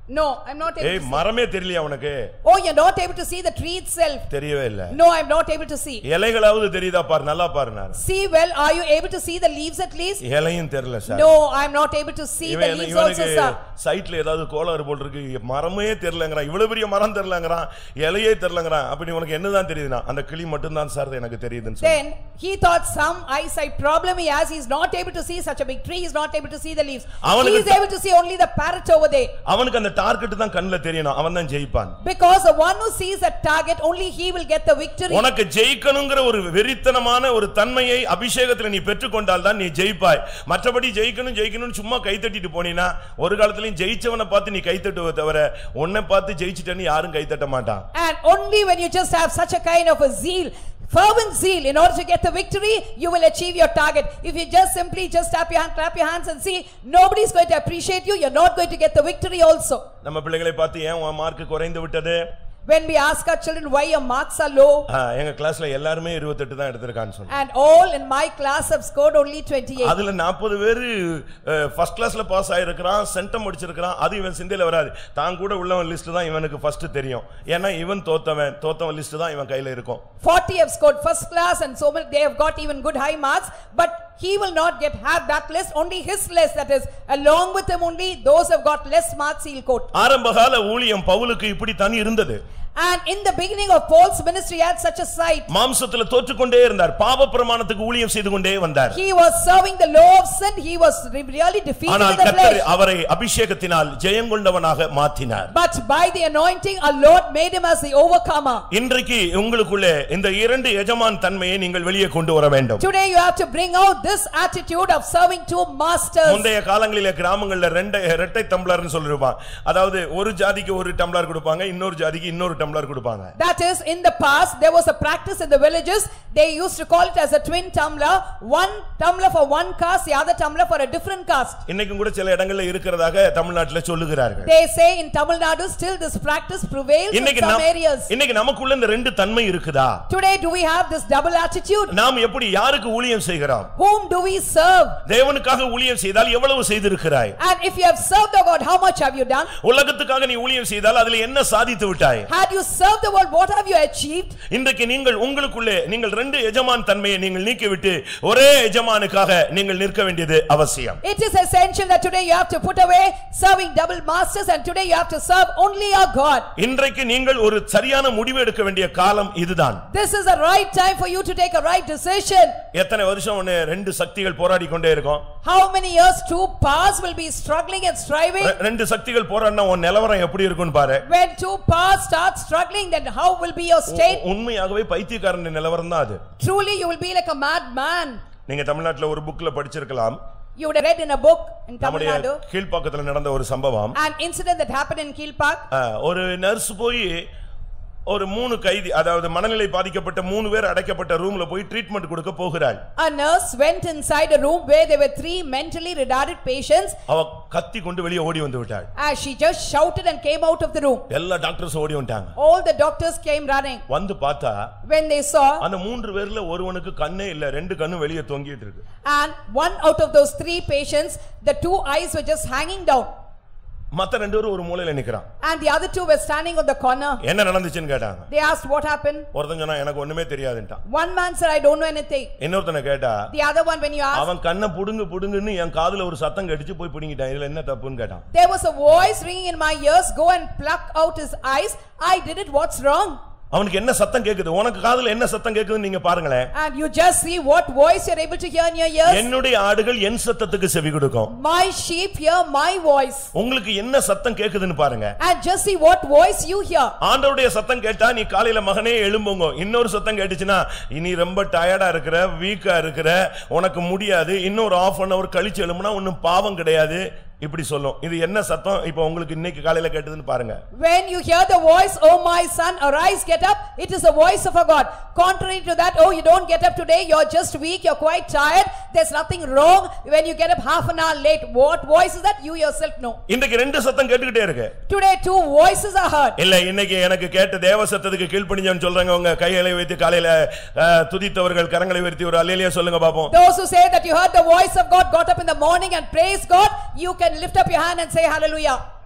No, I'm not able ஏய் to see. மரமே தெரியலையா உனக்கு? Oh, you're not able to see the tree itself. தெரியவே இல்ல. No, I'm not able to see. இலைகளாவது தெரியுதா பாரு, நல்லா பாருனார். See well, are you able to see the leaves at least? இலையும் தெரியல sir. No, I'm not able to see the leaves also, sir. சைட்ல ஏதாவது கோளாறு போல் இருக்கு, மரமே தெரியலங்கறான், இவ்வளவு பெரிய மரம் தெரியலங்கறான், இலையே தெரியலங்கறான். அப்படி உனக்கு என்னதான் தெரியுதுனா அந்த கிளி மட்டும் தான் சார் எனக்கு தெரியுதுன்னு சொன்னான். Then he thought some eyesight problem he has. He's not able to see such a big tree. He's not able to see the leaves. He is able to see only the parrot over there. அவனுக்கு அந்த target தான் கண்ணுல தெரியணும், அவன் தான் ஜெயிப்பான். Because the one who sees a target, only he will get the victory. உனக்கு ஜெயிக்கணும்ங்கற ஒரு வெறித்தனமான ஒரு தன்மையை அபிஷேகத்துல நீ பெற்றுக்கொண்டால் தான் நீ ஜெயிப்பாய். மற்றபடி ஜெயிக்கணும் சும்மா கை தட்டிட்டு போனினா ஒரு காலத்துலயும் ஜெயிச்சவனை பார்த்து நீ கை தட்டுவே தவிர உன்னை பார்த்து ஜெயிச்சிட்டேன்னு யாரும் கை தட்ட மாட்டான். And only when you just have such a kind of a zeal, fervent zeal, in order to get the victory, you will achieve your target. If you just simply just clap your hands and see, nobody is going to appreciate you. You're not going to get the victory also. நம்ம பிள்ளைகளை பார்த்து ஏன் உன் mark குறைந்து விட்டது? When we ask our children why your marks are low, எங்க கிளாஸ்ல எல்லாரும் 28 தான் எடுத்துர்க்கான்னு சொன்னாங்க. and all in my class have scored only 28. அதுல 40 பேர் ஃபர்ஸ்ட் கிளாஸ்ல பாஸ் ஆயிருக்கான், சென்டம் முடிச்சிருக்கான். அது இவன் சிந்தையில வராது. தான் கூட உள்ளவன் லிஸ்ட் தான் இவனுக்கு ஃபர்ஸ்ட் தெரியும். ஏன்னா இவன் தோத்தவன் லிஸ்ட் தான் இவன் கையில இருக்கும். 40 have scored first class and so many they have got even good high marks, but he will not have that list. Only his list, that is along with him only those have got less marks he'll quote. ஆரம்பகால ஊழியம் பவுலுக்கு இப்படி தான் இருந்தது. And in the beginning of Paul's ministry had such a sight. மாம்சத்துல தோற்றுக்கொண்டே இருந்தார், பாவ பிரமாணத்துக்கு ஊழியம் செய்து கொண்டே வந்தார். He was serving the law of sin. He was really defeating the flesh. கர்த்தர் அவரை அபிஷேகத்தினால் ஜெயங்கொண்டவனாக மாற்றினார். But by the anointing our Lord made him as the overcomer. இன்றைக்கு உங்களுக்குள்ளே இந்த இரண்டு எஜமான் தன்மையை நீங்கள் வெளியே கொண்டு வர வேண்டும். Today you have to bring out this attitude of serving two masters. முந்தைய காலங்களிலே கிராமங்கள்ல இரட்டை டம்ளர்னு சொல்லிருப்பாங்க. அதாவது ஒரு ஜாதிக்கு ஒரு டம்ளர் கொடுப்பாங்க, இன்னொரு ஜாதிக்கு இன்னொரு டம்ளர் கொடுப்பாங்க. That is, in the past there was a practice in the villages. They used to call it as a twin tumbler. One tumbler for one caste, the other tumbler for a different caste. இன்னைக்கும் கூட சில இடங்கள்ல இருக்குறதாக தமிழ்நாட்டுல சொல்லுகிறார்கள். They say in Tamil Nadu still this practice prevails in some areas. இன்னைக்கு நமக்குள்ள இந்த ரெண்டு தன்மை இருக்குதா? Today do we have this double attitude? நாம் எப்படி யாருக்கு ஊழியம் செய்கிறோம்? Whom do we serve? தேவனுக்காக ஊழியம் செய்தால் எவ்வளவு செய்திருக்கிறாய்? And if you have served the God, how much have you done? உலகத்துக்காக நீ ஊழியம் செய்தால் அதிலே என்ன சாதித்து விட்டாய்? Had you served the world, what have you achieved? இன்றைக்கு நீங்கள் உங்களுக்குள்ளே நீங்கள் ரெண்டு எஜமான் தன்மையை நீங்கள் நீக்கிவிட்டு ஒரே எஜமானுக்காக நீங்கள் நிற்க வேண்டியது அவசியம். It is essential that today you have to put away serving double masters and today you have to serve only our God. இன்றைக்கு நீங்கள் ஒரு சரியான முடிவு எடுக்க வேண்டிய காலம் இதுதான். This is the right time for you to take a right decision. எத்தனை வருஷம் ஒண்ணே ரெண்டு சக்திகள் போராடி கொண்டே இருக்கும்? How many years two powers will be struggling and striving? ரெண்டு சக்திகள் போராடினா உன் நிலவரம் எப்படி இருக்குன்னு பாரு. When two powers start struggling, then how will be your state? உண்மையாகவே பைத்தியக்காரன் நிலவரம் தான் அது. Truly you will be like a madman. நீங்க தமிழ்நாட்டுல ஒரு புக்ல படிச்சிருக்கலாம். You would have read in a book in Tamil Nadu. கீழ்பாக்கத்துல நடந்த ஒரு சம்பவம். An incident that happened in Kilpak. ஒரு நர்ஸ் போய் ஒரு 3 கைதி, அதாவது மனநிலை பாதிக்கப்பட்ட 3 பேர் அடைக்கப்பட்ட ரூம்ல போய் ட்ரீட்மென்ட் கொடுக்க போகிறாள். A nurse went inside a room where there were 3 mentally retarded patients. அவ கத்தி கொண்டு வெளியே ஓடி வந்து விட்டாள். As she just shouted and came out of the room. எல்லா டாக்டர்ஸ் ஓடி வந்துட்டாங்க. All the doctors came running. வந்து பார்த்தா when they saw அந்த 3 பேர்ல ஒருவனுக்கு கண்ணே இல்ல, 2 கண்ணு வெளியே தொங்கிட்டு இருக்கு. And one out of those 3 patients, the 2 eyes were just hanging down. மத்த 2 பேரும் ஒரு மூலையில நிக்கறான். And the other 2 were standing on the corner. என்ன நடந்துச்சுன்னு கேட்டாங்க. They asked what happened. ஒருத்தன் சொன்னா எனக்கு ஒண்ணுமே தெரியாதுன்றான். One man said I don't know anything. இன்னொருத்தனை கேட்டா The other one, when you asked, அவன் கண்ணை புடுங்குன்னு என் காதுல ஒரு சத்தம் கேட்டுச்சு, போய் புடுங்கிட்டான். இதுல என்ன தப்புன்னு கேட்டான். There was a voice ringing in my ears, go and pluck out his eyes. I did it, what's wrong? அவனுக்கு என்ன சத்தம் கேக்குது, உனக்கு காதுல என்ன சத்தம் கேக்குதுன்னு நீங்க பாருங்களே. And you just see what voice you are able to hear in your ears. என்னுடைய ஆடுகள் என் சத்தத்துக்கு செவி கொடுக்கும். My sheep hear my voice. உங்களுக்கு என்ன சத்தம் கேக்குதுன்னு பாருங்க. And just see what voice you hear. ஆண்டவருடைய சத்தம் கேட்டா நீ காலையில மகனே எழும்புங்க. இன்னொரு சத்தம் கேட்டுச்சுனா நீ ரொம்ப டயர்டா இருக்கிற, வீக்கா இருக்கிற, உனக்கு முடியாது, இன்னொரு half an hour கழிச்சு எழும்புனா ஒண்ணும் பாவம் கிடையாது இப்படி சொல்லும். இது என்ன சத்தம் இப்போ உங்களுக்கு இன்னைக்கு காலையில கேட்டதுன்னு பாருங்க. When you hear the voice, oh my son, arise, get up, it is the voice of a God. Contrary to that, oh you don't get up today, you're just weak, you're quite tired, there's nothing wrong when you get up half an hour late. What voice is that? You yourself know. இன்னைக்கு ரெண்டு சத்தம் கேட்டுக்கிட்டே இருக்கு. Today 2 voices are heard. இல்ல இன்னைக்கு எனக்கு கேட்ட தேவ சத்தத்துக்கு கீழ்ப்படிஞ்சவன் சொல்றாங்க. உங்க கைகளை வைத்து காலையில துதித்தவர்கள் கரங்களை உயர்த்தி ஒரு அல்லேலூயா சொல்லுங்க பாப்போம். Those who say that you heard the voice of God, got up in the morning and praise God, you can lift up your hand and say hallelujah.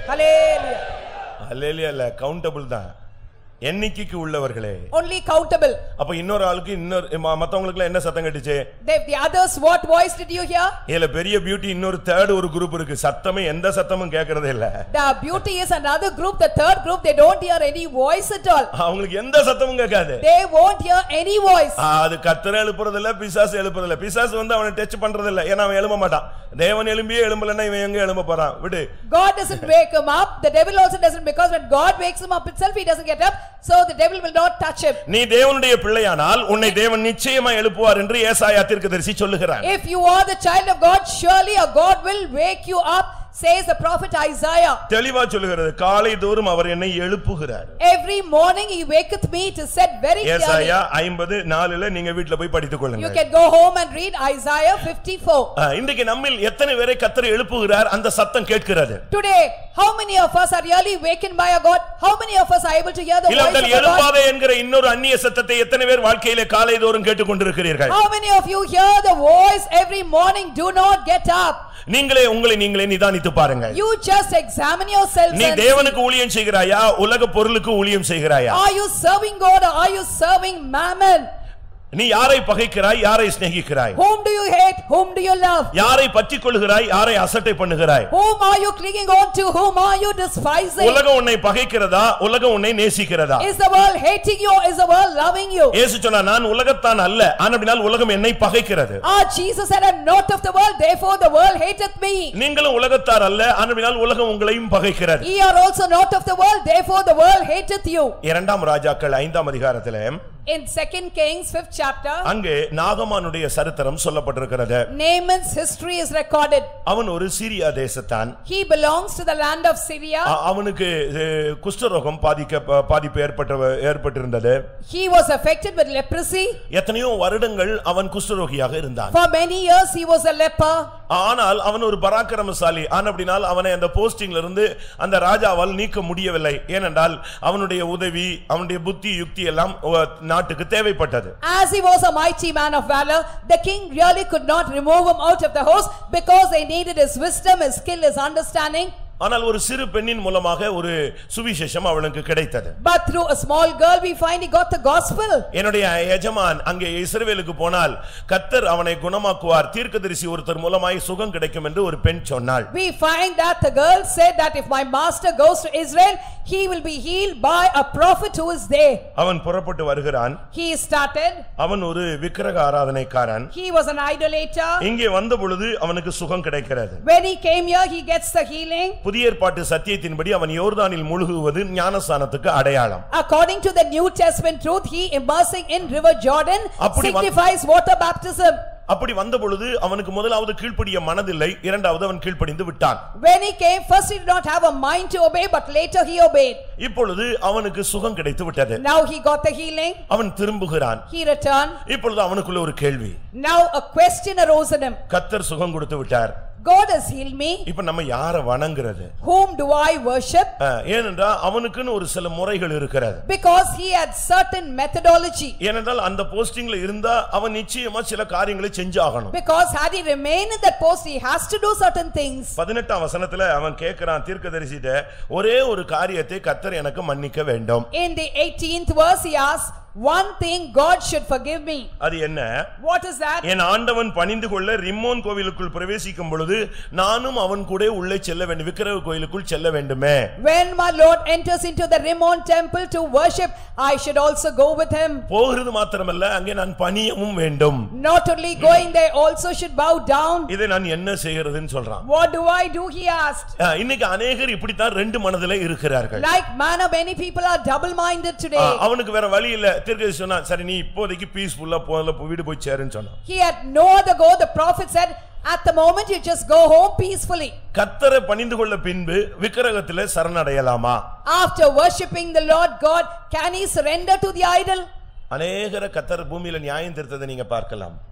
Hallelujah. Hallelujah இல்ல, கவுண்டபிள் தான். எண்ணிக்கைக்கு உள்ளவர்களே. Only countable. அப்ப இன்னொரு ஆளுக்கு மத்தவங்களுக்கு என்ன சத்தம் கேட்டுச்சு? The others, what voice did you hear? இதுல பெரிய பியூட்டி இன்னொரு தேர்ட் ஒரு குரூப் இருக்கு. சத்தமே எந்த சத்தமும் கேக்குறதே இல்ல. The beauty is another group, the third group, they don't hear any voice at all. அவங்களுக்கு எந்த சத்தமும் கேட்காது. They won't hear any voice. அது கர்த்தர் எழுப்புறது இல்ல, பிசாசு எழுப்புறது இல்ல. பிசாசு அவனை டச் பண்றது இல்ல, ஏன்னா அவன் எழும்ப மாட்டான். தேவன் எழும்பியே எழும்பலன்னா இவன் எங்க எழும்ப போறான்? விடு. God doesn't wake him up, the devil also doesn't, because when God wakes him up itself he doesn't get up, so the devil will not touch him. நீ தேவனுடைய பிள்ளையானால் உன்னை தேவன் நிச்சயமா எழுப்புவார் என்று ஏசாயா தீர்க்கதரிசி சொல்லுகிறார். If you are the child of God, surely God will wake you up, says the prophet Isaiah. தெளிவா சொல்லுகிறது, காலை தோறும் அவர் என்னை எழுப்புகிறார். Every morning he waketh me, to set very clearly. ஏசாயா 50:4 நீங்க வீட்ல போய் படித்துக் கொள்ளுங்க. You can go home and read Isaiah 54. இன்றைக்கு நம்மில் எத்தனை பேரை கர்த்தர் எழுப்புகிறார்? அந்த சத்தம் கேட்கிறது. Today, how many of us are really wakened by a God? How many of us are able to hear the voice of God? எழுப்பாதே என்கிற இன்னொரு அந்நிய சத்தத்தை எத்தனை பேர் வாழ்க்கையிலே காலை தோறும் கேட்டுக்கொண்டிருக்கிறீர்கள்? How many of you hear the voice every morning? Do not get up. நீங்களே உங்களை நீங்களே நிதானித்து பாருங்கள். You just examine yourself. நீ தேவனுக்கு ஊழியம் செய்கிறாயா, உலக பொருளுக்கு ஊழியம் செய்கிறாயா? Are you serving God or are you serving mammon? நீ யாரை பகைக்கிறாய், யாரை சிநேகிக்கிறாய்? Whom do you hate, whom do you love? யாரை பற்றிக் கொள்கிறாய், யாரை அசட்டை பண்ணுகிறாய்? Whom are you clinging on to, whom are you despising? உலகம் உன்னை பகைக்கிறதா, உலகம் உன்னை நேசிக்கிறதா? Is the world hating you, is the world loving you? இயேசு சொன்னார், நான் உலகத்தான் அல்ல, ஆனபடியால் உலகம் என்னை பகைக்கிறது. Jesus said, I am not of the world, therefore the world hateth me. நீங்களும் உலகத்தார் அல்ல, ஆனபடியால் உலகம் உங்களையும் பகைக்கிறது. Ye are also not of the world, therefore the world hateth you. இரண்டாம் ராஜாக்கள் 5ஆம் அதிகாரத்திலே In 2 Kings 5th chapter, அங்கே நாகமானுடைய சரித்திரம் சொல்லப்பட்டிருக்கிறது. Naaman's history is recorded. அவன் ஒரு Syria தேசத்தான். He belongs to the land of Syria. அவனுக்கு குஷ்டரோகம் பாதிப்பு ஏற்பட்டிருந்தது. He was affected with leprosy. எத்தனையோ வருடங்கள் அவன் குஷ்டரோகியாக இருந்தான். For many years he was a leper. ஆனால் அவன் ஒரு பராக்கிரமசாலி. ஆனபடியால் அவனை அந்த போஸ்டிங்ல இருந்து அந்த ராஜாவால் நீக்க முடியவில்லை. ஏனென்றால் அவனுடைய உதவி, அவனுடைய புத்தி யுக்தி எல்லாம் நாட்டுக்கு தேவைப்பட்டது. As he was a mighty man of valor, the king really could not remove him out of the host because they needed his wisdom, his skill, his understanding. ஆனால் ஒரு சிறு பெண்ணின் மூலமாக ஒரு சுவிசேஷம் அவனுக்கு கிடைத்தது. But through a small girl we find he got the gospel. என்னுடைய எஜமான் அங்கே இஸ்ரவேலுக்கு போனால் கர்த்தர் அவனை குணமாக்குவார், தீர்க்கதரிசி ஒருத்தர் மூலமாய் சுகம் கிடைக்கும் என்று ஒரு பெண் சொன்னாள். We find that the girl said that if my master goes to Israel, he will be healed by a prophet who is there. அவன் புறப்பட்டு வருகிறான். He started. அவன் ஒரு விக்கிரக ஆராதனைக்காரன். He was an idolater. இங்கே வந்த பொழுது அவனுக்கு சுகம் கிடைக்கிறது. When he came here, he gets the healing. புதிய ஏற்பாட்டு சத்தியத்தின்படி அவன் யோர்தானில் முழுகுவது ஞானஸ்நானத்துக்கு அடையாளம். According to the New Testament truth, he immersing in river Jordan signifies water baptism. அப்படி வந்த பொழுது அவனுக்கு முதலாவது கீழ்ப்படிய மனதில்லை, இரண்டாவது அவன் கீழ்ப்படிந்து விட்டான். When he came, first he did not have a mind to obey, but later he obeyed. இப்பொழுது அவனுக்கு சுகம் கிடைத்து விட்டது. Now he got the healing. அவன் திரும்புகிறான். He returned. இப்பொழுது அவனுக்குள்ள ஒரு கேள்வி. Now a question arose in him. கர்த்தர் சுகம் கொடுத்து விட்டார். God has healed me. இப்ப நம்ம யாரை வணங்குறது? Whom do I worship? ஏனென்றால் அவனுக்குன்னு ஒரு சில முறைகள் இருக்கிறது. Because he had certain methodology. ஏனென்றால் அந்த போஸ்டிங்ல இருந்தா அவன் நிச்சயமா சில காரியங்களை செஞ்சாகணும். Because had he remained in that post, he has to do certain things. 18ஆம் வசனத்துல அவன் கேக்குறான் தீர்க்கதரிசிட்ட, ஒரே ஒரு காரியத்தை கர்த்தர் எனக்கு மன்னிக்க வேண்டும். In the 18th verse he asks, one thing God should forgive me. அது என்ன? What is that? என் ஆண்டவன் பணிந்து கொள்ள ரிம்மோன் கோவிலுக்குள் பிரவேசிக்கும் பொழுது நானும் அவன் கூட உள்ளே செல்ல வேண்டும், விக்கிரக கோவிலுக்குள் செல்ல வேண்டுமே. When my Lord enters into the Rimmon temple to worship, I should also go with him. போகிறது மாத்திரமல்ல, அங்கே நான் பணியவும் வேண்டும். Not only going there, also should bow down. இதை நான் என்ன செய்யறதுன்னு சொல்றான். What do I do, he asked. இன்னைக்கு अनेகர் இப்படித்தான் ரெண்டு மனதிலே இருக்கிறார்கள். Like manner, many people are double minded today. அவனுக்கு வேற வழி இல்ல. தீர்க்கதரிசி சொன்னா, சரி நீ இப்போதைக்கு பீஸ்ஃபுல்லா வீடு போய் சேருன்னு சொன்னான். He had no other go. The prophet said, at the moment you just go home peacefully. கர்த்தரை பணிந்து கொள்ள பின்பு விக்கிரகத்திலே சரணடையலாமா? After worshipping the Lord God, can he surrender to the idol? அநேகர கர்த்தர் பூமியில நியாயம் தீர்த்ததை நீங்க பார்க்கலாம்.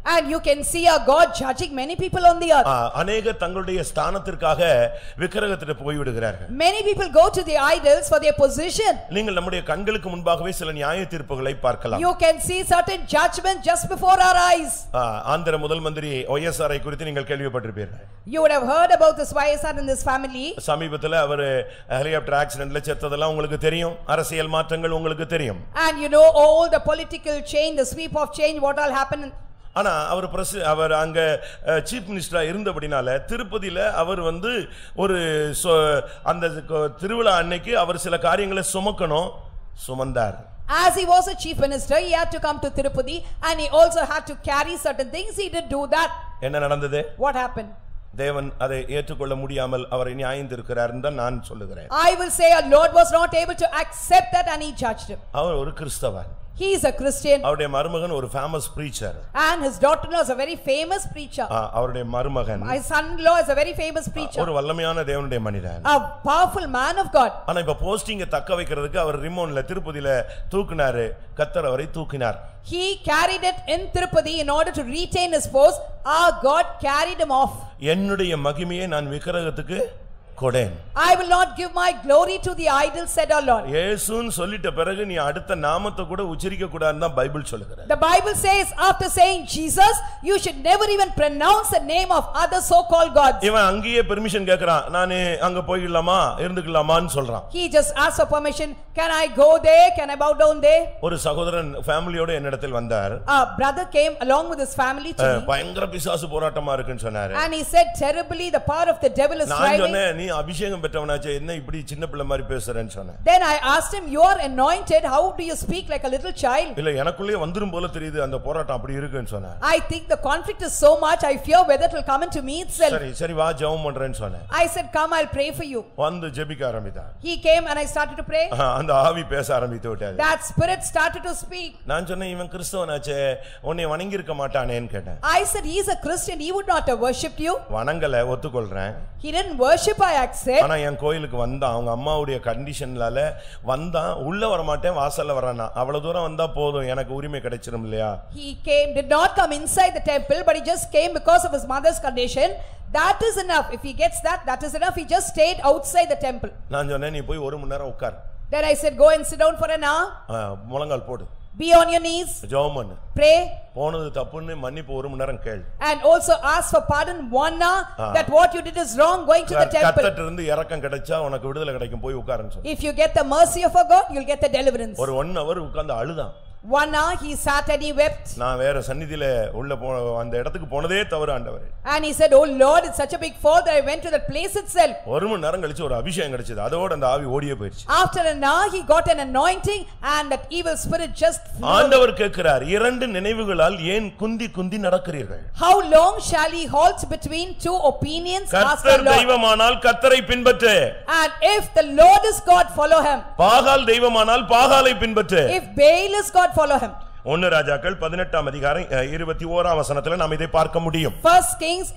And you can see a God judging many people on the earth. அநேகர் தங்களுடைய ஸ்தானத்திற்காக விக்கிரகத்திற்கு போய் விடுகிறார்கள். Many people go to the idols for their position. நீங்கள் நம்முடைய கண்களுக்கு முன்பாகவே சில நியாய தீர்ப்புகளை பார்க்கலாம். You can see certain judgment just before our eyes. Andhra முதல் மந்திரி ஒய்எஸ்ஆரை குறித்து நீங்கள் கேள்விப்பட்டிருப்பீர்கள். You would have heard about this YSR in this family. சமீபத்தில் அவர் ஹெலிகாப்டர் ஆக்சிடென்ட்ல செத்ததெல்லாம் உங்களுக்கு தெரியும். அரசியல் மாற்றங்கள் உங்களுக்கு தெரியும். And you know all the political change, the sweep of change, what all happened. ஆனா அவர் அங்க சீஃப் மினிஸ்டரா இருந்தபடினால திருப்பதியில அவர் ஒரு அந்த திருவிழா அன்னைக்கு அவர் சில காரியங்களை சுமந்தார். As he was a chief minister, he had to come to Tirupati and he also had to carry certain things. He did do that. என்ன நடந்தது? What happened? தேவன் அதை ஏற்றுக்கொள்ள முடியாமல் அவரை நியாயந்திருக்கிறார் என்று நான் சொல்லுகிறேன். I will say our Lord was not able to accept that and he judged him. அவர் ஒரு கிறிஸ்தவன். He is a Christian. அவருடைய மருமகன் ஒரு famous preacher. And his daughter-in-law is a very famous preacher. அவருடைய மருமகன் My son-in-law is a very famous preacher. ஒரு வல்லமையான தேவனுடைய மனிதன். A powerful man of God. ஆனா இப்ப போஸ்டிங்க தக்க வைக்கிறதுக்கு அவர் ரிமோன்ல திருப்பதியில தூக்குனாரு. கர்த்தர் அவரை தூக்கினார். He carried it in Tirupati in order to retain his post. Our God carried him off. என்னுடைய மகிமையை நான் விக்கிரகத்துக்கு கொடேன். I will not give my glory to the idol, said our Lord. இயேசுன்னு சொல்லிட்ட பிறகு நீ அடுத்த நாமத்தை கூட உச்சரிக்க கூடாதுன்னு தான் பைபிள் சொல்லுகிறது. The Bible says after saying Jesus, you should never even pronounce the name of other so-called gods. இவன் அங்கேயே பெர்மிஷன் கேக்குறான். நானே அங்க போயிடலாமா இருந்துக்கலாமான்னு சொல்றான். He just asked for permission. Can I go there? Can I bow down there? ஒரு சகோதரன் ஃபேமிலியோட என்னிடத்தில் வந்தார். A brother came along with his family to me. பயங்கர பிசாசு போராட்டமா இருக்குன்னு சொன்னாரு. And he said terribly the power of the devil is striving. நீ அபிஷேகம் பெற்றவனாச்சே என்ன இப்படி சின்ன பிள்ளை மாதிரி பேசுறேன்னு சொன்னேன். Then I asked him, you are anointed, how do you speak like a little child? இல்ல எனக்குள்ளே வந்துரும் போல தெரியுது அந்த போராட்டம் அப்படி இருக்குன்னு சொன்னேன். I think the conflict is so much, I fear whether it will come into me itself. சரி வா ஜெபம் பண்றேன்னு சொன்னேன். I said come, I'll pray for you. வந்து ஜெபிக்க ஆரம்பித்தான். He came and I started to pray. அந்த ஆவி பேச ஆரம்பித்து விட்டது. That spirit started to speak. நான் சொன்னேன் இவன் கிறிஸ்தவனாச்சே உன்னை வணங்கி இருக்க மாட்டானேன்னு கேட்டேன். I said he is a Christian, he would not have worshipped you. வணங்கல ஒத்துக்கொள்றேன். He didn't worship, I accept. ஆனா என் கோயிலுக்கு வந்தான் அவங்க அம்மாவுடைய கண்டிஷன்லால வந்தான் உள்ள வர மாட்டேன் வாசல்ல வரானா அவ்வளவு தூரம் வந்தா போதும் எனக்கு உரிமை கிடைச்சிரும் இல்லையா. He came, did not come inside the temple, but he just came because of his mother's condition. That is enough. If he gets that, that is enough. He just stayed outside the temple. நான் சொன்னேன் நீ போய் ஒரு மணி நேரம் உட்கார். Then I said go and sit down for an hour. முழங்கால் போடு. Be on your knees. ஜெபம் பண்ணு. Pray. போனது தப்புன்னு மன்னிப்பு ஒரு மணி நேரம் கேள். And also ask for pardon 1 hour that what you did is wrong going to the temple. கர்த்தர்ட்ட இருந்து இரக்கம் கிடைச்சா உனக்கு விடுதலை கிடைக்கும் போய் உட்காருன்னு சொன்னேன். If you get the mercy of a God, you'll get the deliverance. ஒரு 1 hour உட்கார்ந்து அழுதான். 1 hour he sat and he wept. நான் வேற சந்நிதியில உள்ள அந்த இடத்துக்கு போனதே தவறு ஆண்டவரே. And he said, oh Lord, it's such a big fault that I went to that place itself. ஒரு மணி நேரம் கழிச்சு ஒரு அபிஷேகம் கிடைச்சது. அதோட அந்த ஆவி ஓடியே போயிடுச்சு. After an hour he got an anointing and that evil spirit just fled. ஆண்டவர் கேக்குறார் இரண்டு நினைவுகளால் ஏன் குந்தி குந்தி நடக்கிறீர்கள்? How long shall he halt between two opinions? Ask the கர்த்தர் Lord. தெய்வமானால் கர்த்தரை பின்பற்று. And if the Lord is God, follow him. Baal தெய்வமானால் பாகாலை பின்பற்று. If Baal is God, follow him. 1 ராஜாக்கள் 18ஆம் அதிகாரம் 21ஆம் வசனத்துல நாம் இதை பார்க்க முடியும். 1 Kings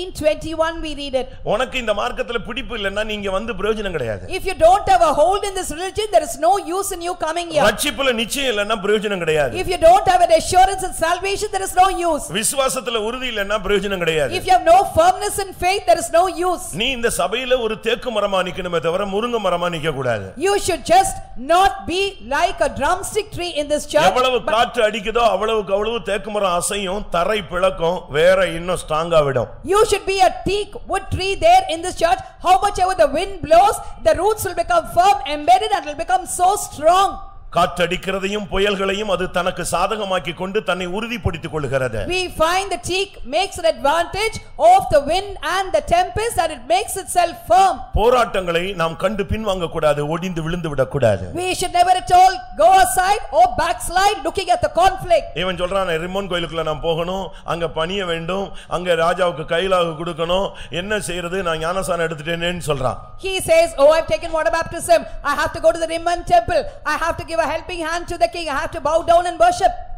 18:21 we read it. உனக்கு இந்த மார்க்கத்துல பிடிப்பு இல்லன்னா நீங்க வந்து பிரயோஜனம் கிடையாது. If you don't have a hold in this religion, there is no use in you coming here. ரட்சிப்புல நிச்சயம் இல்லன்னா பிரயோஜனம் கிடையாது. If you don't have an assurance in salvation, there is no use. விசுவாசத்துல உறுதி இல்லன்னா பிரயோஜனம் கிடையாது. If you have no firmness in faith, there is no use. நீ இந்த சபையில ஒரு தேக்கு மரமா நிக்கணுமே தவிர முருங்கை மரமா நிக்க கூடாது. You should just not be like a drumstick tree in this church. எவ்வளவு காற்று அடிக்குதோ அவ்வளவுக்கு அவ்வளவு தேக்கு மரம் அசையும் தரை பிளக்கும் வேற இன்னும் ஸ்ட்ராங்கா விடும். You should be a teak wood tree there in this church. How much ever the wind blows, the roots will become firm, embedded, and will become so strong. காற்றடிக்கிறதையும் புயல்களையும் அது தனக்கு சாதகமாக்கி கொண்டு தன்னை உறுதிப்படுத்திக் கொள்கிறது. We find the teak makes an advantage of the wind and the tempest, and it makes itself firm. போராட்டங்களை நாம் கண்டு பின்வாங்க கூடாது, ஒடிந்து விழுந்து விட கூடாது. We should never at all go aside or backslide looking at the conflict. இவன் சொல்றான் ரிமோன் கோயிலுக்குள்ள நான் போகணும், அங்க பணிய வேண்டும், அங்க ராஜாவுக்கு கைலாகு கொடுக்கணும், என்ன செய்யறது நான் ஞானசானம் எடுத்துட்டேனேன்னு சொல்றான். He says, oh, I've taken water baptism, I have to go to the Rimmon temple, I have to give a helping hand to the king, I have to bow down and worship.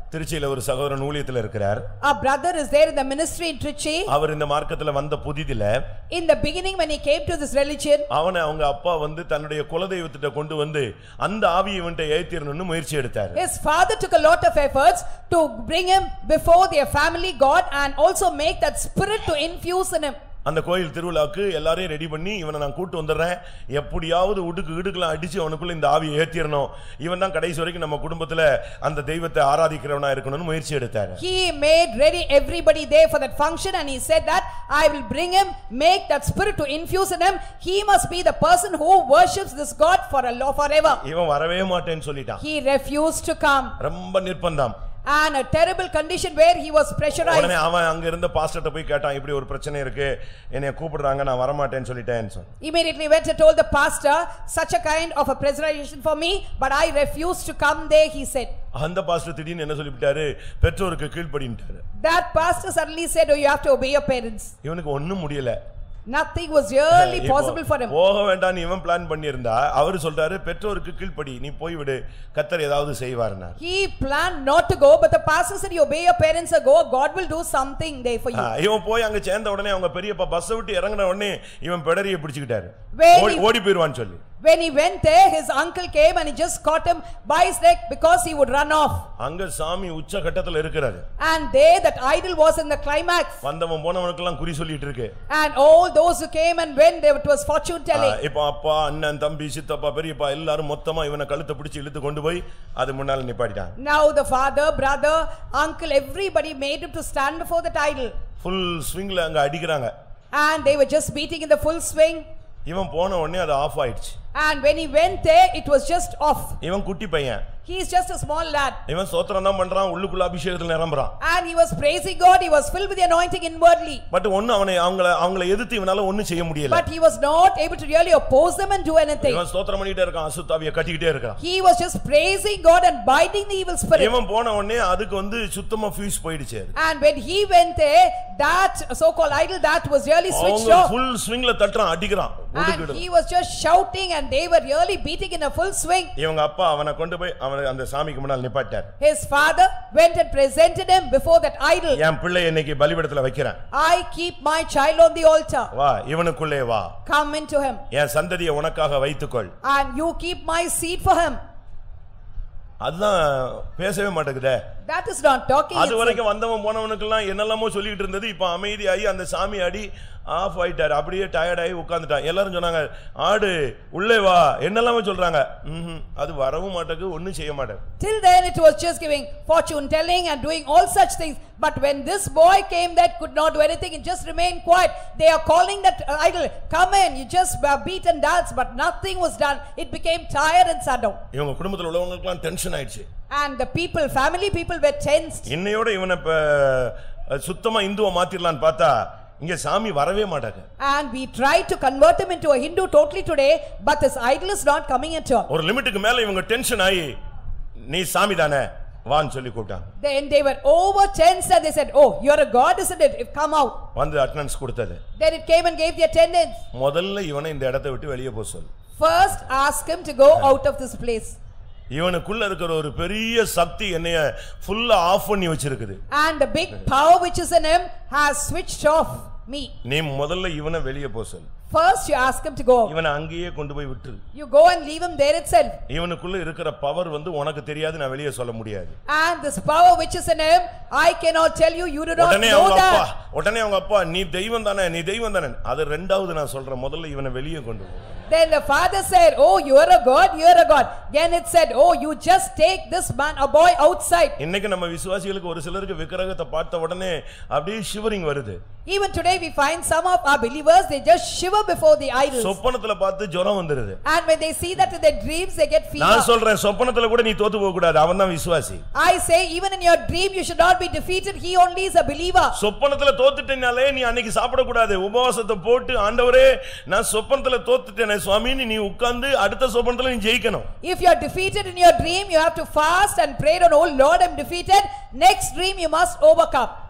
திருச்சியில ஒரு சகோதரன் ஊழியத்துல இருக்கிறார். A brother is there in the ministry in Trichy. அவர் இந்த மார்க்கத்துல வந்த புதிதில in the beginning when he came to this religion, அவனை அவங்க அப்பா வந்து தன்னுடைய குலதெய்வத்திட்ட கொண்டு வந்து அந்த ஆவியை இவன்ட்ட ஏத்திரணும்னு முயற்சி எடுத்தார். his father took a lot of efforts to bring him before their family God and also make that spirit to infuse in him. அந்த கோயில் திருவிழாக்கு எல்லாரையும் ரெடி பண்ணி இவனை நான் கூட்டி வந்துறேன், எப்படியாவது இடுக்குலாம் அடிச்சு அவனுக்குள்ள இந்த ஆவியை ஏத்திரணும், இவன் தான் கடைசி வரைக்கும் நம்ம குடும்பத்துல அந்த தெய்வத்தை ஆராதிக்கிறவனா இருக்கணும்னு முயற்சி எடுத்தார். He made ready everybody there for that function and he said that I will bring him, make that spirit to infuse in him. He must be the person who worships this God for forever. இவன் வரவே மாட்டேன்னு சொல்லிட்டான். He refused to come. ரொம்ப நிர்பந்தம். And a terrible condition where he was pressurized. உடனே அவன் அங்க இருந்த பாஸ்டர்ட்ட போய் கேட்டான், இப்படி ஒரு பிரச்சனை இருக்கு, என்னைய கூப்பிடுறாங்க, நான் வர மாட்டேன்னு சொல்லிட்டேன்னு சொன்னான். Immediately went and told the pastor, such a kind of a pressurization for me, but I refuse to come there, he said. அந்த பாஸ்டர் திடீர்னு என்ன சொல்லிட்டாரு, பெற்றோருக்கு கீழ்ப்படின்ட்டாரு. That pastor suddenly said, oh, you have to obey your parents. இவனுக்கு ஒண்ணும் முடியல. Nothing was really possible for him. போக வேண்டாம்னு இவன் பிளான் பண்ணியிருந்தா அவர் சொல்றாரு, பெற்றோருக்கு கீழ்ப்படி, நீ போய் விடு, கர்த்தர் ஏதாவது செய்வார்னா. He planned not to go, but the pastor said, you obey your parents or go, God will do something there for you. இவன் போய் அங்க சேர்ந்த உடனே அவங்க பெரியப்பா பஸ் விட்டு இறங்கின உடனே இவன் பெடரியை பிடிச்சுக்கிட்டாரு, ஓடி போயிடுவான்னு சொல்லி. When he went there, his uncle came and he just caught him by his neck because he would run off. அங்க சாமி உச்ச கட்டத்துல இருக்கிறாரு. And there that idol was in the climax. வந்தவன் போனவனுக்கெல்லாம் குறி சொல்லிட்டு இருக்கு. And all those who came and went, it was fortune telling. இப்போ அப்பா, அண்ணன், தம்பி, சித்தப்பா, பெரியப்பா எல்லாரும் மொத்தமா இவனை கழுத்தை பிடிச்சு இழுத்து கொண்டு போய் அது முன்னால நிப்பாட்டிட்டான். Now the father, brother, uncle, everybody made him to stand before that idol. Full swingல அங்க அடிக்குறாங்க. And they were just beating in the full swing. இவன் போன உடனே அது ஆஃப் ஆயிடுச்சு. And when he went there, it was just off. இவன் குட்டி பையன். He is just a small lad. இவன் ஸ்தோத்திரம் தான் பண்றான், உள்ளுக்குள்ள அபிஷேகத்துல நிரம்பறான். And he was praising God, he was filled with the anointing inwardly. But ஒண்ணு அவங்கள எதிர்த்து இவனால ஒண்ணும் செய்ய முடியல. But he was not able to really oppose them and do anything. இவன் ஸ்தோத்திரம் பண்ணிட்டே இருக்கான், அசுத்தாவியை கட்டிக்கிட்டே இருக்கான். He was just praising God and binding the evil spirit. இவன் போன உடனே அதுக்கு வந்து சுத்தமா ஃபியூஸ் போயிடுச்சு. And when he went there, that so called idol that was really switched off. full swingல தட்டறான், அடிக்குறான். And he was just shouting and they were really beating in a full swing. இவங்க அப்பா அவனை கொண்டு போய் அந்த சாமிக்கு முன்னால நிப்பாட்டார். His father went and presented him before that idol. என் பிள்ளை இன்னைக்கு பலிபீடத்துல வைக்கிறேன். I keep my child on the altar. வா, இவனுக்குள்ளே வா. Come into him. என் சந்ததியை உனக்காக வைத்துக்கொள். And you keep my seed for him. அதுதான் பேசவே மாட்டேங்குதே. That is not talking. அது வரைக்கும் வந்தவன் போனவனுக்கெல்லாம் என்னெல்லாமோ சொல்லிட்டு இருந்தது, இப்ப அமைதியாகி அந்த சாமி அடி ஆஃப் ஆயிட்டாரு. அப்படியே டயர்ட் ஆகி உட்கார்ந்துட்டான். எல்லாரும் சொன்னாங்க, ஆடு உள்ளே வா, என்னெல்லாமோ சொல்றாங்க. அது வரவும் மாட்டேங்குது, ஒண்ணும் செய்ய மாட்டேங்குது. Till then it was just giving fortune telling and doing all such things. But when this boy came that could not do anything, it just remained quiet. They are calling that idol, come in, you just beat and dance, but nothing was done. It became tired and sat down. இவங்க குடும்பத்துல உள்ளவங்களுக்கெல்லாம் tension ஆயிடுச்சு. And the people, family people were tensed. இன்னையோட இவனை சுத்தமா இந்துவ மாத்திரலான்னு பார்த்தா இங்க சாமி வரவே மாட்டாங்க. And we tried to convert him into a Hindu totally today, but this idol is not coming at all. ஒரு லிமிட்டுக்கு மேல இவங்க டென்ஷன் ஆகி, நீ சாமி தானே வான்னு சொல்லி கூப்பிட்டாங்க. Then they were over tensed and they said, oh, you are a god, isn't it? Come out. வந்து அட்டெண்டன்ஸ் கொடுத்தது. Then it came and gave the attendance. முதல்ல இவனை இந்த இடத்தை விட்டு வெளியே போக சொல்லு. First ask him to go out of this place. இவனுக்குள்ள இருக்கிற ஒரு பெரிய சக்தி என்னைய ஃபுல்லா ஆஃப் பண்ணி வச்சிருக்குது. And the big power which is in him has switched off me. நீ முதல்ல இவனை வெளியே போக சொல்லு. First you ask him to go. இவனை அங்கேயே கொண்டு போய் விட்டு. You go and leave him there itself. இவனுக்குள்ள இருக்கிற பவர் வந்து உனக்கு தெரியாது, நான் வெளியே சொல்ல முடியாது. And this power which is in him, I cannot tell you, you do not know that. உடனே அவங்க அப்பா, நீ தெய்வம் தானே, நீ தெய்வம் தானே. அது ரெண்டாவது நான் சொல்றேன், முதல்ல இவனை வெளியே கொண்டு போ. Then the father said, oh, you are a god, you are a god. Then it said, oh, you just take this man, a boy outside. இன்னைக்கு நம்ம விசுவாசிகளுக்கு ஒரு சிலருக்கு விக்கிரகத்தை பார்த்த உடனே அப்படியே ஷிவரிங் வருது. Even today we find some of our believers, they just shiver before the idols. சொப்பனத்துல பார்த்து ஜுரம் வந்துருது. And when they see that in their dreams, they get fever. நான் சொல்றேன், சொப்பனத்துல கூட நீ தோத்து போக கூடாது, அவன் தான் விசுவாசி. I say, even in your dream you should not be defeated, he only is a believer. சொப்பனத்துல தோத்துட்டேனாலே நீ அன்னைக்கு சாப்பிட கூடாது. உபவாசத்தை போட்டு, ஆண்டவரே நான் சொப்பனத்துல தோத்துட்டேனே சுவாமின்னு நீ உட்கார்ந்து அடுத்த சொப்பனத்துல நீ ஜெயிக்கணும். If you are defeated in your dream, you have to fast and pray on, oh Lord, I am defeated. Next dream you must overcome.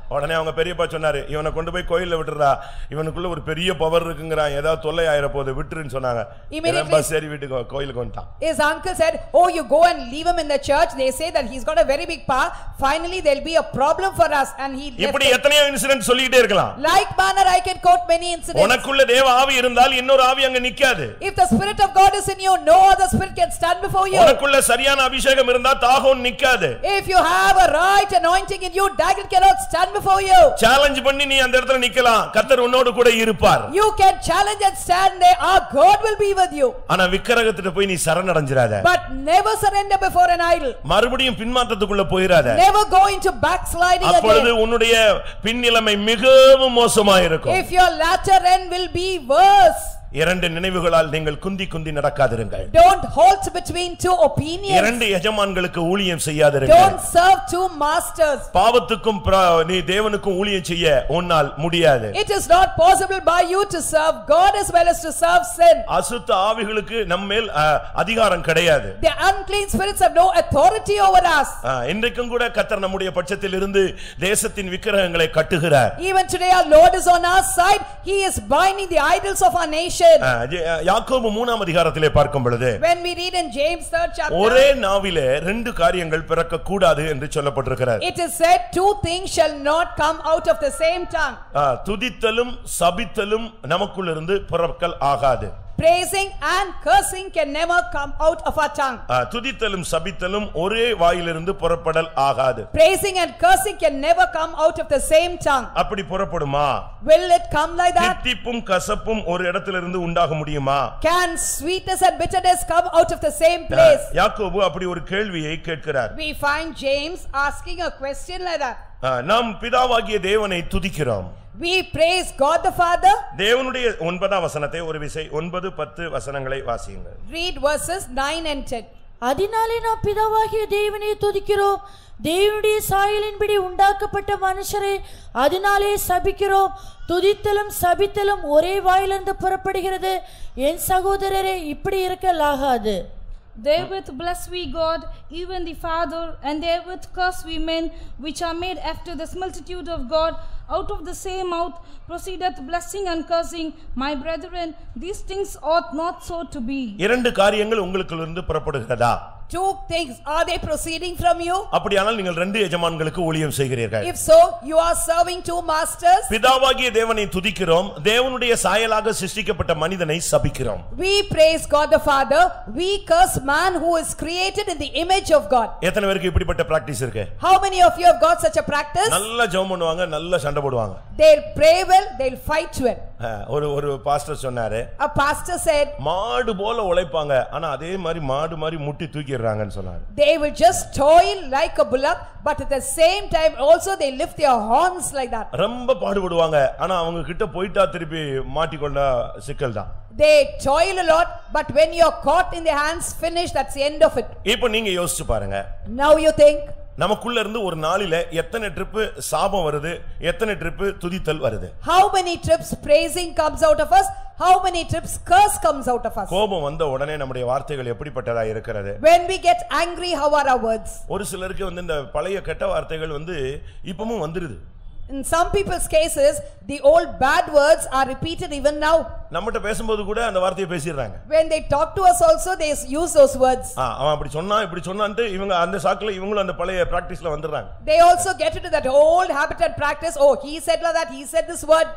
உடனே அவங்க பெரியப்பா சொன்னாரு, இவனை கொண்டு போய் கோயில்ல விட்டுறா, இவனுக்குள்ள ஒரு பெரிய பவர் இருக்குங்கறான், ஏதாவது தொல்லை ஆயிர போது விட்டுருன்னு சொன்னாங்க. பஸ் ஏறி வீட்டுக்கு கோயிலுக்கு வந்துட்டான். His uncle said, oh, you go and leave him in the church. They say that he's got a very big power. Finally there'll be a problem for us. And he left. இப்படி எத்தனையோ incident சொல்லிட்டே இருக்கலாம். Like manner I can quote many incidents. உனக்குள்ள தேவ ஆவி இருந்தால் இன்னொரு ஆவி அங்க நிக்காது. If the spirit of God is in you, no other spirit can stand before you. உனக்குள்ள சரியான அபிஷேகம் இருந்தா தாகோன் நிக்காது. If you have a right anointing in you, Dagon cannot stand before you. Challenge பண்ணி நீ அந்த இடத்துல நிக்கலாம், கர்த்தர் உன்னோடு கூட இருப்பார். You can challenge and stand there, our God will be with you. ஆனா விக்கிரகத்துக்கு போய் நீ சரணடைஞ்சிராத. But never surrender before an idol. மறுபடியும் பின்மாற்றத்துக்குள்ள போயிராத. Never go into backsliding again. அப்பொழுது உன்னுடைய பின்னிலைமை மிகவும் மோசமா இருக்கும். If your latter end will be worse. இரண்டு நினைவுகளால் நீங்கள் குந்தி குந்தி நடக்காதிருங்கள். Don't halt between two opinions. இரண்டு எஜமான்களுக்கு ஊழியம் செய்யாதிருங்கள். Don't serve two masters. பாவத்துக்கும் நீ தேவனுக்கும் ஊழியம் செய்ய உன்னால் முடியாது. It is not possible by you to serve God as well as to serve sin. அசுத்த ஆவிகளுக்கு நம்மேல் அதிகாரம் கிடையாது. The unclean spirits have no authority over us. இன்றைக்கும் கூட கர்த்தர் நம்முடைய பட்சத்தில் இருந்து தேசத்தின் விக்கிரகங்களை கட்டுகிறார். Even today our Lord is on our side. He is binding the idols of our nation. யாக்கோபு 3ஆம் அதிகாரத்திலே பார்க்கும் பொழுது, when we read in James 3rd chapter, ஒரே நாவிலே ரெண்டு காரியங்கள் பிறக்க கூடாது என்று சொல்லப்பட்டிருக்கிறது. it is said two things shall not come out of the same tongue. துதித்தலும் சபித்தலும் நமக்குள்ளிருந்து பிறக்கல் ஆகாது. Praising and cursing can never come out of our tongue. துதித்தலும் சபித்தலும் ஒரே வாயிலிருந்து புறப்படல் ஆகாது. Praising and cursing can never come out of the same tongue. அப்படி புறப்படுமா? Will it come like that? தித்திப்பும் கசப்பும் ஒரு இடத்திலிருந்து உண்டாக முடியுமா? Can sweetness and bitterness come out of the same place? யாக்கோபு அப்படி ஒரு கேள்வியை கேட்கிறார். We find James asking a question like that. நாம் பிதாவாகிய தேவனை துதிக்கிறோம். We praise God the Father. தேவனுடைய 9ஆம் வசனத்தை ஒரு விசை 9 10 வசனங்களை வாசியுங்கள். Read verses 9 and 10. அதனாலே நாம் பிதாவாகிய தேவனை துதிக்கிறோம், தேவனுடைய சாயலின்படி உண்டாக்கப்பட்ட மனுஷரை அதனாலே சபிக்கிறோம். துதித்தலும் சபித்தலும் ஒரே வாயிலிருந்து புறப்படுகிறது. என் சகோதரரே, இப்படி இருக்கலாகாது. Therewith bless we God, even the Father, and therewith curse we men, which are made after the similitude of God. Out of the same mouth proceedeth blessing and cursing. My brethren, these things ought not so to be. இரண்டு காரியங்கள் உங்களுக்குள்ளிருந்து புறப்படுகிறதா? Two things, are they proceeding from you? அப்படியானால் நீங்கள் ரெண்டு எஜமான்களுக்கு ஊழியம் செய்கிறீர்கள். If so, you are serving two masters. பிதாவாகிய தேவனை துதிக்கிறோம், தேவனுடைய சாயலாக சிருஷ்டிக்கப்பட்ட மனிதனை சபிக்கிறோம். We praise God the Father, we curse man who is created in the image of God. எத்தனை பேருக்கு இப்படிப்பட்ட பிராக்டீஸ் இருக்கு? How many of you have got such a practice? நல்ல ஜெபம் பண்ணுவாங்க, நல்ல சண்டை போடுவாங்க. They'll pray well, they'll fight well. ஒரு பாஸ்டர் சொன்னாரு, A pastor said, மாடு போல உழைப்பாங்க, ஆனா அதே மாதிரி மாடு மாதிரி முட்டி தூக்கிடுறாங்கன்னு சொன்னாரு. they will just toil like a bullock, but at the same time also they lift their horns like that. ரொம்ப பாடுபடுவாங்க, ஆனா அவங்க கிட்ட போயிட்டா திருப்பி மாட்டிக்கொண்டா சிக்கல் தான். They toil a lot, but when you are caught in their hands, finish, that's the end of it. இப்போ நீங்க யோசிச்சு பாருங்க. Now you think, நமக்குள்ள இருந்து ஒரு நாளில எத்தனை ட்ரிப் சாபம் வருது, எத்தனை ட்ரிப் துதித்தல் வருது? how many trips praising comes out of us, how many trips curse comes out of us? கோபம் வந்த உடனே நம்முடைய வார்த்தைகள் எப்படிப்பட்டதா இருக்கிறது? When we get angry, how are our words? ஒரு சிலருக்கு இந்த பழைய கெட்ட வார்த்தைகள் இப்பவும் வந்துருது. In some people's cases, the old bad words are repeated even now. நம்மட்ட பேசும்போது கூட அந்த வார்த்தையை பேசிடுறாங்க. When they talk to us also, they use those words. அவன் அப்படி சொன்னா இப்படி சொன்னான்ட்டு இவங்க அந்த சாக்குல இவங்களும் அந்த பழைய பிராக்டிஸ்ல வந்துறாங்க. They also get into that old habit and practice. Oh, he said like that, he said this word.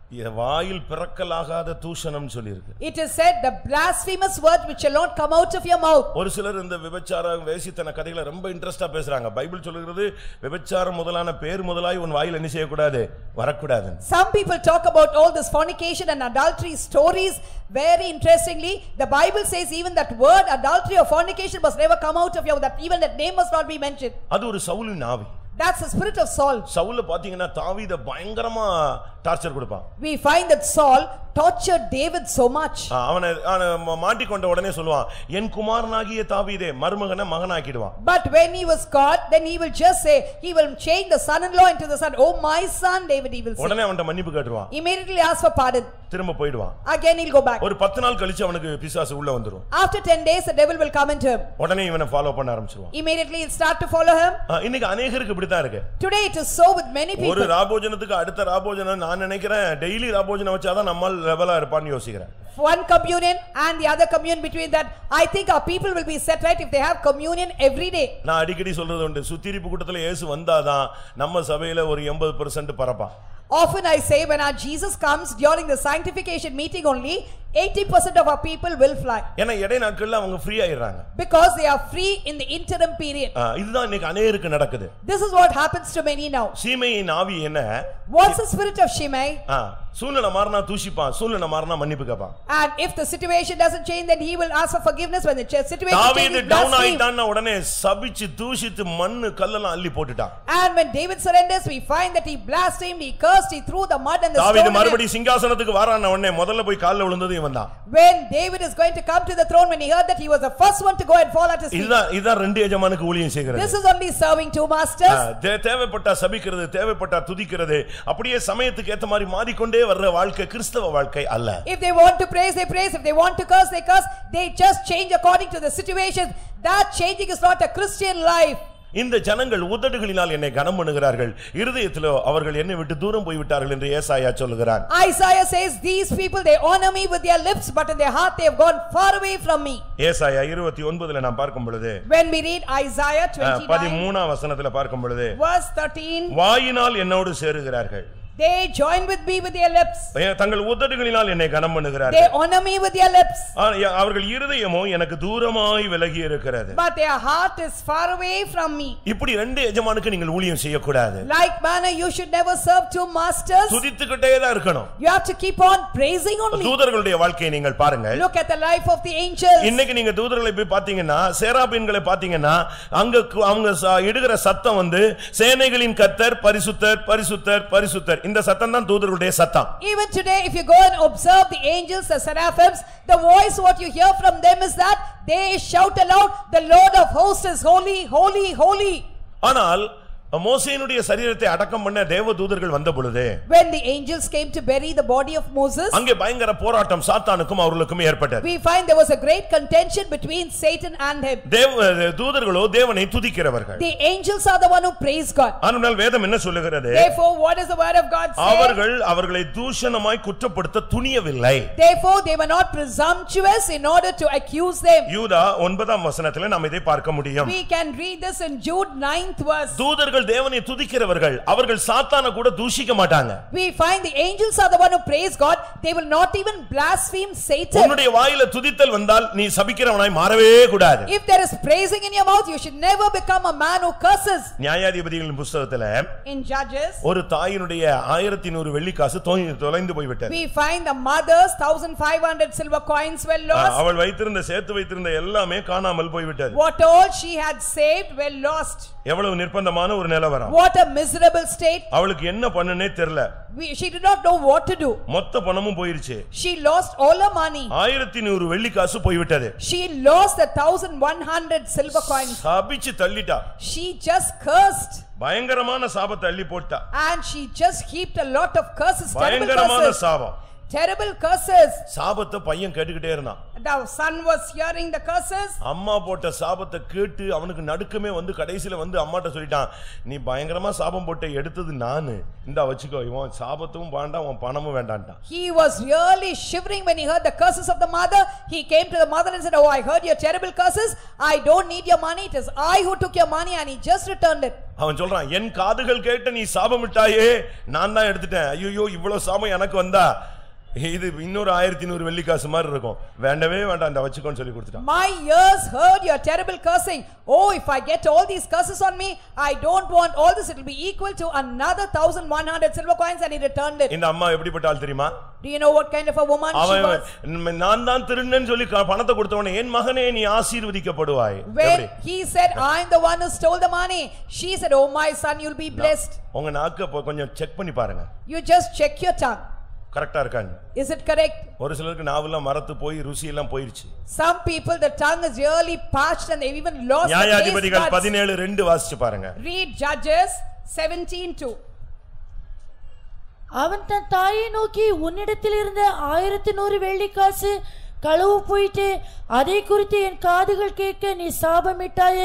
வாயில் பிறக்கலாகாத தூஷணம் சொல்லிருக்கு. It is said the blasphemous word which shall not come out of your mouth. ஒரு சிலர் இந்த விபச்சாரம் வேசித்தன கதைகளை ரொம்ப இன்ட்ரஸ்டா பேசுறாங்க. Bible சொல்லுகிறது விபச்சாரம் முதலான பேர் முதலாய் உன் வாயில் என்ன செய்யக்கூடாது, வரக்கூடாது. Some people talk about all this fornication and adultery stories very interestingly. The Bible says even that word adultery or fornication must never come out of your mouth, that even that name must not be mentioned. அது ஒரு சவுலின் ஆவி. That's the spirit of Saul. சவுல பாத்தீங்கன்னா தாவீதை பயங்கரமா torture கொடுப்பான். We find that Saul tortured David so much. அவனை மாட்டிக்கொண்ட உடனே சொல்லுவான், என் குமாரனாகிய தாவீதே மருமகனை மகனாக்கிடுவான். But when he was caught, then he will just say, he will change the son-in-law into the son. Oh my son David, he will say. உடனே அவன்ட்ட மன்னிப்பு கேட்டுவான். Immediately ask for pardon. திரும்ப போய்டுவான். Again he'll go back. ஒரு 10 நாள் கழிச்சு அவனுக்கு பிசாசு உள்ள வந்துரும். After 10 days the devil will come into him. உடனே இவனை ஃபாலோ பண்ண ஆரம்பிச்சிடுவான். Immediately he'll start to follow him. இன்னைக்கு अनेகருக்கு இப்படி அப்படித்தான் இருக்கு. Today it is so with many people. ஒரு ராபோஜனத்துக்கு அடுத்த ராபோஜனம் நான் நினைக்கிறேன் டெய்லி ராபோஜனம் வச்சாதான் நம்மால் லெவலா இருப்பான்னு யோசிக்கிறேன். One communion and the other communion between that, I think our people will be set right if they have communion every day. நான் அடிக்கடி சொல்றது உண்டு, சுத்திரிப்பு கூட்டத்துல இயேசு வந்தாதான் நம்ம சபையில ஒரு 80% பரப்பான். Often I say when our Jesus comes during the sanctification meeting only 80% of our people will fly. ஏன்னா இடை நாட்கள்ல அவங்க ஃப்ரீ ஆயிடுறாங்க. Because they are free in the interim period. இதுதான் இன்னைக்கு அநேகருக்கு நடக்குது. This is what happens to many now. சீமையின் ஆவி என்ன? What's the spirit of Shimei? சூழ்நிலை மாறினா தூஷிப்பான், சூழ்நிலை மாறினா மன்னிப்பு கேட்பான். And if the situation doesn't change then he will ask for forgiveness. When the situation தாவீது changes, டவுன் ஆயிட்டான்னா உடனே சபிச்சு தூஷித்து மண்ணு கல்லெல்லாம் அள்ளி போட்டுட்டான். And when David surrenders we find that he blasphemed, he cursed, he threw the mud and the stone. தாவீது மறுபடியும் சிங்காசனத்துக்கு வரான உடனே முதல்ல போய் கால்ல விழுந்தது இவன் தான். When David is going to come to the throne, when he heard that he was the first one to go and fall at his feet. இதான் ரெண்டு எஜமானுக்கு ஊழியம் செய்கிறது. This is only serving two masters. தேவைப்பட்டா சபிக்கிறது, தேவைப்பட்டா துதிக்கிறது, அப்படியே சமயத்துக்கு ஏத்த மாதிரி மாறிக்கொண்டே வர்ற வாழ்க்கை கிறிஸ்தவ வாழ்க்கை அல்ல. If they want to praise they praise, if they want to curse they curse, they just change according to the situation. That changing is not a Christian life. இந்த ஜனங்கள் உதடுகளினால் என்னை கனம் பண்ணுகிறார்கள், இருதயத்திலோ அவர்கள் என்னை விட்டு தூரம் போய் விட்டார்கள் என்று ஏசாயா சொல்லுகிறான். Isaiah says these people they honor me with their lips but in their heart they have gone far away from me. ஏசாயா 29ல நாம் பார்க்கும் பொழுது, when we read Isaiah 29 13ஆம் வசனத்துல பார்க்கும் பொழுது, verse 13, வாயினால் என்னோடு சேருகிறார்கள், they join with me with their lips, தங்கள் உதடுகளினால் என்னை கனம் பண்ணுகிறார்கள், they honor me with their lips, அவர்கள் இருதயமோ எனக்கு தூரமாய் விலகி இருக்கிறது, but their heart is far away from me. இப்படி ரெண்டு எஜமானுக்கு நீங்கள் ஊழியம் செய்ய கூடாது. Like manner you should never serve two masters. துதித்துக்கிட்டே தான் இருக்கணும். You have to keep on praising only. தூதர்களுடைய வாழ்க்கையை நீங்கள் பாருங்கள். Look at the life of the angels. இன்னைக்கு நீங்க தூதர்களை போய் பாத்தீங்கன்னா, சேராபீன்களை பாத்தீங்கன்னா, அங்க அவங்க இடுகிற சத்தம் வந்து சேனைகளின் கர்த்தர் பரிசுத்தர் பரிசுத்தர் பரிசுத்தர், இந்த சத்தம் தான் தூதர்களுடைய சத்தம். Even today if you go and observe the angels, the seraphims, the voice what you hear from them is that they shout aloud, the Lord of hosts is holy holy holy. ஆனால் மோசேயினுடைய சரீரத்தை அடக்கம் பண்ண தேவதூதர்கள் வந்த பொழுது, when the angels came to bury the body of Moses, அங்கே பயங்கர போராட்டம் சாத்தானுக்கும் அவர்களுக்கும் ஏற்பட்டது. we find there was a great contention between Satan and him. தூதர்களோ தேவனை துதிக்கிறவர்கள், the angels are the one who praise God. ஆனால் வேதம் என்ன சொல்லுகிறது? Therefore what does the word of God say? அவர்களை தூஷணமாய் குற்றப்படுத்த துணியவில்லை. Therefore they were not presumptuous in order to accuse them. யூதா 9ஆம் வசனத்திலே நாம் இதை பார்க்க முடியும். we can read this in Jude 9th verse. தூதர்கள் தேவனை துதிக்கிறவர்கள், அவர்கள் சாத்தானை கூட தூஷிக்க மாட்டாங்க. we find the angels are the one who praise God, they will not even blaspheme Satan. உன்னுடைய வாயில துதித்தல் வந்தால் நீ சபிக்கிறவனாய் மாறவே கூடாது. if there is praising in your mouth you should never become a man who curses. நியாயாதிபதிகளின் புத்தகத்துல in Judges ஒரு தாயினுடைய 1100 வெள்ளிக்காசு தொலைந்து போய் விட்டது. we find the mother's 1500 silver coins were lost. அவள் வைத்திருந்த சேர்த்து வைத்திருந்த எல்லாமே காணாமல் போய் விட்டது. what all she had saved were lost. எவ்வளவு நிர்பந்தமான ஒரு நிலவரம். what a miserable state. அவளுக்கு என்ன பண்ணனே தெரியல. she did not know what to do. மொத்த பணமும் போயிருச்சு. she lost all her money. 1100 வெள்ளிக்காசு போய் விட்டது. she lost the 1100 silver coins. சபிச்சு தள்ளிட்டா. she just cursed. பயங்கரமான சாபத்தை அள்ளி போட்டா. and she just heaped a lot of curses, terrible பயங்கரமான curses, சாபம், terrible curses. சாபத்தை பையன் கேட்டுக்கிட்டே இருந்தான். the son was hearing the curses. அம்மா போட்ட சாபத்தை கேட்டு அவனுக்கு நடுக்கமே வந்து கடைசில வந்து அம்மாட்ட சொல்லிட்டான், நீ பயங்கரமா சாபம் போட்டு எடுத்தது நானு, இந்தா வச்சுக்கோ, இவன் சாபத்தும் வேண்டாம் உன் பணமும் வேண்டான்ட்டான். he was really shivering when he heard the curses of the mother. he came to the mother and said, oh I heard your terrible curses, I don't need your money, it is I who took your money, and he just returned it. அவன் சொல்றான், என் காதுகள் கேட்டு நீ சாபமிட்டாயே, நான் தான் எடுத்துட்டேன், ஐயோ இவ்வளவு சாபம் எனக்கு வந்தா இது இன்னொரு 1100 வெள்ளிக்காசு மாதிரி இருக்கும், வேண்டவே வேண்டாம் இந்த வச்சுக்கோன்னு சொல்லி கொடுத்துட்டான். my ears heard your terrible cursing, oh if I get all these curses on me, I don't want all this, it will be equal to another 1100 silver coins, and he returned it. இந்த அம்மா எப்படிப்பட்ட ஆள் தெரியுமா? do you know what kind of a woman she was? நான் தான் திருடன்னு சொல்லி பணத்தை கொடுத்தவனே, என் மகனே நீ ஆசீர்வதிக்கப்படுவாய். when he said I am the one who stole the money, she said, oh my son you'll be blessed. உங்க நாக்க கொஞ்சம் செக் பண்ணி பாருங்க, you just check your tongue, கரெக்ட்டா இருக்கான்னு. is it correct? ஒரு சிலருக்கு நாவெல்லாம் மரத்து போய் ருசி எல்லாம் போயிருச்சு. some people the tongue is really parched and they even lost the taste நியாயாதிபதிகள் buds. 17:2 வாசிச்சு பாருங்க. read Judges 17:2. அவன் தன் தாயை நோக்கி, உன்னிடத்தில் இருந்த 1100 வெள்ளிக்காசு களவு போயிட்டு, அதை குறித்து என் காதுகள் கேட்க நீ சாபமிட்டாயே,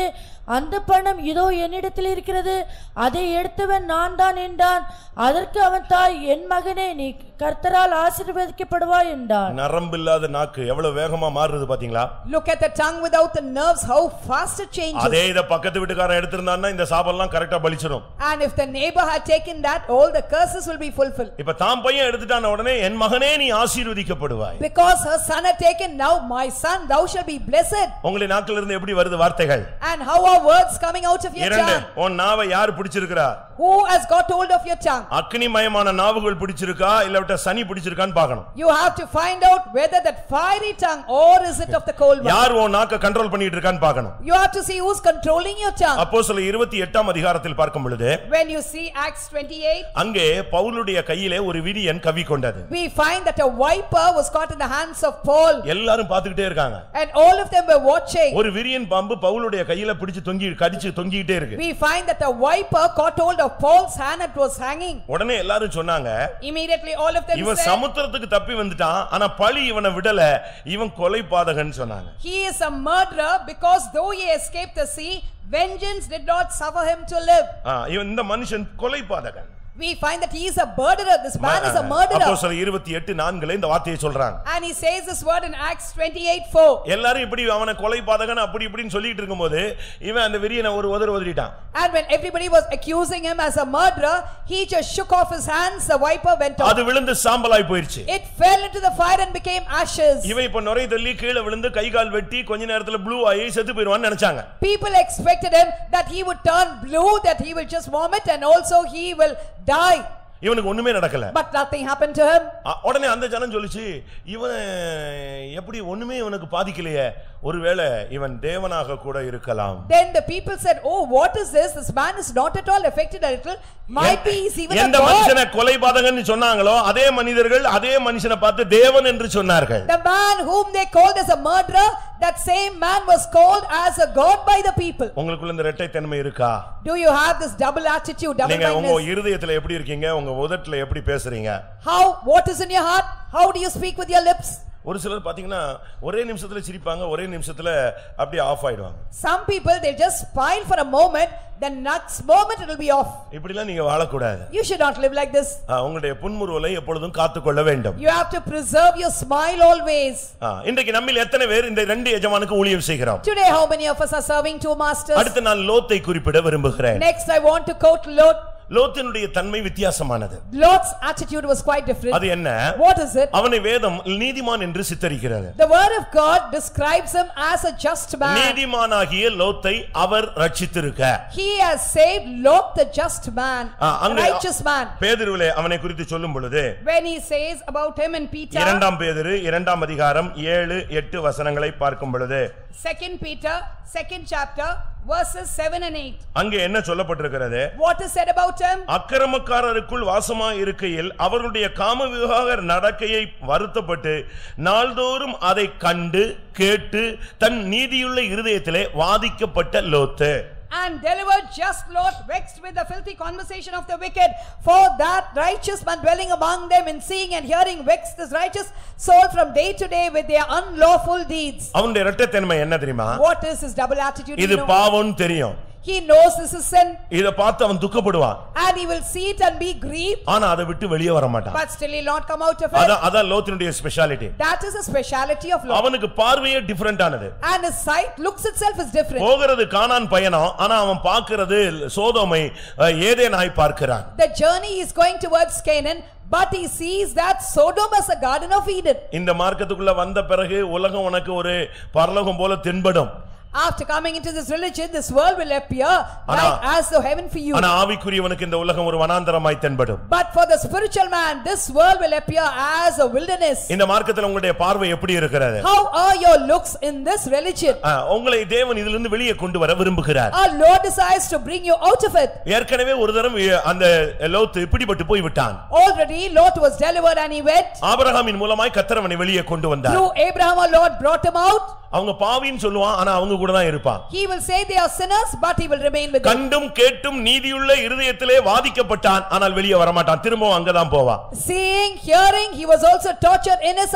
அந்த பணம் இதோ என்னிடத்தில் இருக்கிறது, அதை எடுத்தவன் நான் தான் என்றான். அதற்கு அவன் தாய், என் மகனே, நீ கர்த்தரால் ஆசீர்வதிக்கப்படுவாய் என்றான். நரம்பில்லாத நாக்கு எவ்வளவு வேகமா மாறுது பாத்தீங்களா? Look at the tongue without the nerves, how fast it changes. அதே இத பக்கத்து வீட்டுக்காரன் எடுத்திருந்தான்னா இந்த சாபம்லாம் கரெக்ட்டா பலிச்சிரும். And if the neighbor had taken that, all the curses will be fulfilled. இப்ப தாம் பையன் எடுத்துட்டான உடனே என் மகனே நீ ஆசீர்வதிக்கப்படுவாய். Because her son had taken, now my son, thou shalt be blessed. உங்களுடைய நாக்கில இருந்து எப்படி வருது வார்த்தைகள்? And how are words coming out of your இரண்டு, tongue? உன் நாவை யார் பிடிச்சிருக்கா? Who has got hold of your tongue? அக்னிமயமான நாவுகள் பிடிச்சிருக்கா இல்ல சனி பிடிச்சிருக்கான்னு பார்க்கணும். You have to find out whether that fiery tongue or is it of the cold one. யார் உன் நாக்க கண்ட்ரோல் பண்ணிட்டு இருக்கான்னு பார்க்கணும். You have to see who's controlling your tongue. அப்போஸ்தலர் 28ஆம் அதிகாரத்தில் பார்க்கும் பொழுது When you see Acts 28, அங்கே பவுலுடைய கையிலே ஒரு விரியன் கவி கொண்டது. we find that a viper was caught in the hands of Paul. எல்லாரும் பார்த்துக்கிட்டே இருக்காங்க. And all of them were watching. ஒரு விரியன் பாம்பு பவுலுடைய கையில பிடிச்சு கடிச்சு தொங்கிட்டே இருக்கு. We find that a viper caught hold of Paul's hand and was hanging. உடனே எல்லாரும் சொன்னாங்க, Immediately all of them இவன் said, சமுத்திரத்துக்கு தப்பி வந்துட்டான், ஆனா பழி இவனை விடல, இவன் கொலைபாதகன்னு சொன்னாங்க. he is a murderer because though he escaped the sea, vengeance did not suffer him to live. இவன் இந்த மனுஷன் கொலைபாதகன். We find that he is a murderer. This man is a murderer. அப்போஸ்தலர் 28:4 இந்த வார்த்தையை சொல்றாங்க. And he says this word in Acts 28:4. எல்லாரும் இப்படி அவனை கொலைபாதகன் அப்படி இப்படின்னு சொல்லிட்டு இருக்கும்போது இவன் அந்த விரியனை ஒரு உதறிட்டான். And when everybody was accusing him as a murderer, he just shook off his hands, the viper went off. அது விழுந்து சாம்பலாய் போயிடுச்சு. It fell into the fire and became ashes. இவன் இப்ப நுரை தள்ளி கீழே விழுந்து கை கால் வெட்டி கொஞ்ச நேரத்துல ப்ளூ ஆயி செத்து போயிடுவான்னு நினைச்சாங்க. People expected him that he would turn blue, that he will just vomit and also he will die. இவனுக்கு ஒண்ணுமே நடக்கல. But nothing happened to him. உடனே அந்த ஜனம் சொல்லுச்சு, இவன் எப்படி ஒண்ணுமே இவனுக்கு பாதிக்கலையே, ஒருவேளை இவன் தேவனாக கூட இருக்கலாம். Then the people said, oh, what is this? This man is not at all affected a little. Might be he's even a எந்த god. மனுஷனை கொலைபாதகன்னு சொன்னாங்களோ அதே மனிதர்கள் அதே மனுஷனை பார்த்து தேவன் என்று சொன்னார்கள். The man whom they called as a murderer, that same man was called as a god by the people. உங்களுக்குள்ள இந்த இரட்டைத்தன்மை இருக்கா? Do you have this double attitude, double நீங்க உங்க mindedness? இருதயத்துல எப்படி இருக்கீங்க? உங்க உதட்டுல எப்படி பேசுறீங்க? How, what is in your heart? How do you speak with your lips? ஒரு சிலர் பாத்தீங்கன்னா ஒரே நிமிஷத்துல சிரிப்பாங்க, ஒரே நிமிஷத்துல அப்படியே ஆஃப் ஆயிடுவாங்க. Some people, they just smile for a moment, then next moment it will be off. இப்படிலாம் நீங்க வாழக்கூடாது. You should not live like this. உங்களுடைய புன்முறுவலை எப்பொழுதும் காத்துக்கொள்ள வேண்டும். You have to preserve your smile always. இன்றைக்கு நம்மில் எத்தனை பேர் இந்த ரெண்டு எஜமானுக்கு ஊழியம் செய்கிறோம்? Today how many of us are serving two masters? அடுத்து நான் லோத்தை குறிப்பிட விரும்புகிறேன். Next I want to quote Lot. லோத்தினுடைய தன்மை வித்தியாசமானது. Lot's attitude was quite different. அது என்ன? What is it? அவனை வேதம் நீதிமான் என்று சித்தரிக்கிறது. The word of God describes him as a just man. நீதிமானாகிய லோத்தை அவர் ரட்சித்திருக்க. He has saved Lot the just man, righteous man. பேதுருவிலே அவனை குறித்து சொல்லும் பொழுது When he says about him in Peter, 2 பேதுரு 2ஆம் அதிகாரம் 7-8 வசனங்களை பார்க்கும் பொழுது 2 Peter 2nd chapter verses 7 and 8. அங்கே என்ன சொல்லப்பட்டிருக்கிறது? What is said about him? அக்கிரமக்காரருக்குள் வாசமாய் இருக்கையில் அவருடைய காமவிகார நடக்கையை வருத்தப்பட்டு நாள்தோறும் அதை கண்டு கேட்டு தன் நீதியுள்ள இருதயத்திலே வாதிக்கப்பட்ட லோத்து. And delivered just Lot, vexed with the filthy conversation of the wicked. For that righteous man dwelling among them, in seeing and hearing, vexed this righteous soul from day to day with their unlawful deeds. அவனுடைய இரட்டைத்தன்மை என்ன தெரியுமா? What is his double attitude? இது பாவம்னு தெரியும். He knows this is sin. இத பார்த்து அவன் துக்கப்படுவான். And he will see it and be grieved. ஆனா அதை விட்டு வெளியே வர மாட்டான். But still he will not come out of it. அதான் லோத்தினுடைய speciality. That is a speciality of Lot. அவனுக்கு பார்வையே டிஃபரண்ட் ஆனது. And his sight looks itself is different. போகிறது கானான் பயணம், ஆனா அவன் பார்க்கிறது சோதோமை ஏதேனாய் பார்க்கிறான். The journey is going towards Canaan, but he sees that Sodom as a garden of Eden. இந்த மார்க்கத்துக்குள்ள வந்த பிறகு உலகம் உனக்கு ஒரு பரலோகம் போல தென்படும். After coming into this religion, this world will appear like as the heaven for you. ஆனா ஆவிக்குரியவனுக்கு இந்த உலகம் ஒரு வனாந்தரமாய் தென்படும். But for the spiritual man, this world will appear as a wilderness. இந்த மார்க்கத்துல உங்களுடைய பார்வை எப்படி இருக்கிறது? How are your looks in this religion? உங்களை தேவன் இதிலிருந்து வெளியே கொண்டு வர விரும்புகிறார். Our Lord desires to bring you out of it. ஏற்கனவே ஒரு தரம் அந்த லோத்து பிடிபட்டு போய் விட்டான். Already Lot was delivered and he went. ஆபிரகாமின் மூலமாய் கர்த்தர் அவனை வெளியே கொண்டு வந்தார். Through Abraham our Lord brought him out. அவங்க பாவின்னு சொல்லுவான், ஆனா அவங்க கூட தான் இருப்பான். He will say they are sinners, but he will remain with them. கண்டும் கேட்டும் நீதியுள்ள இருதயத்திலே வாதிக்கப்பட்டான், ஆனால் வெளியே வர மாட்டான். திரும்பவும் அங்க தான் போவான். Seeing, hearing, he was also tortured in his heart,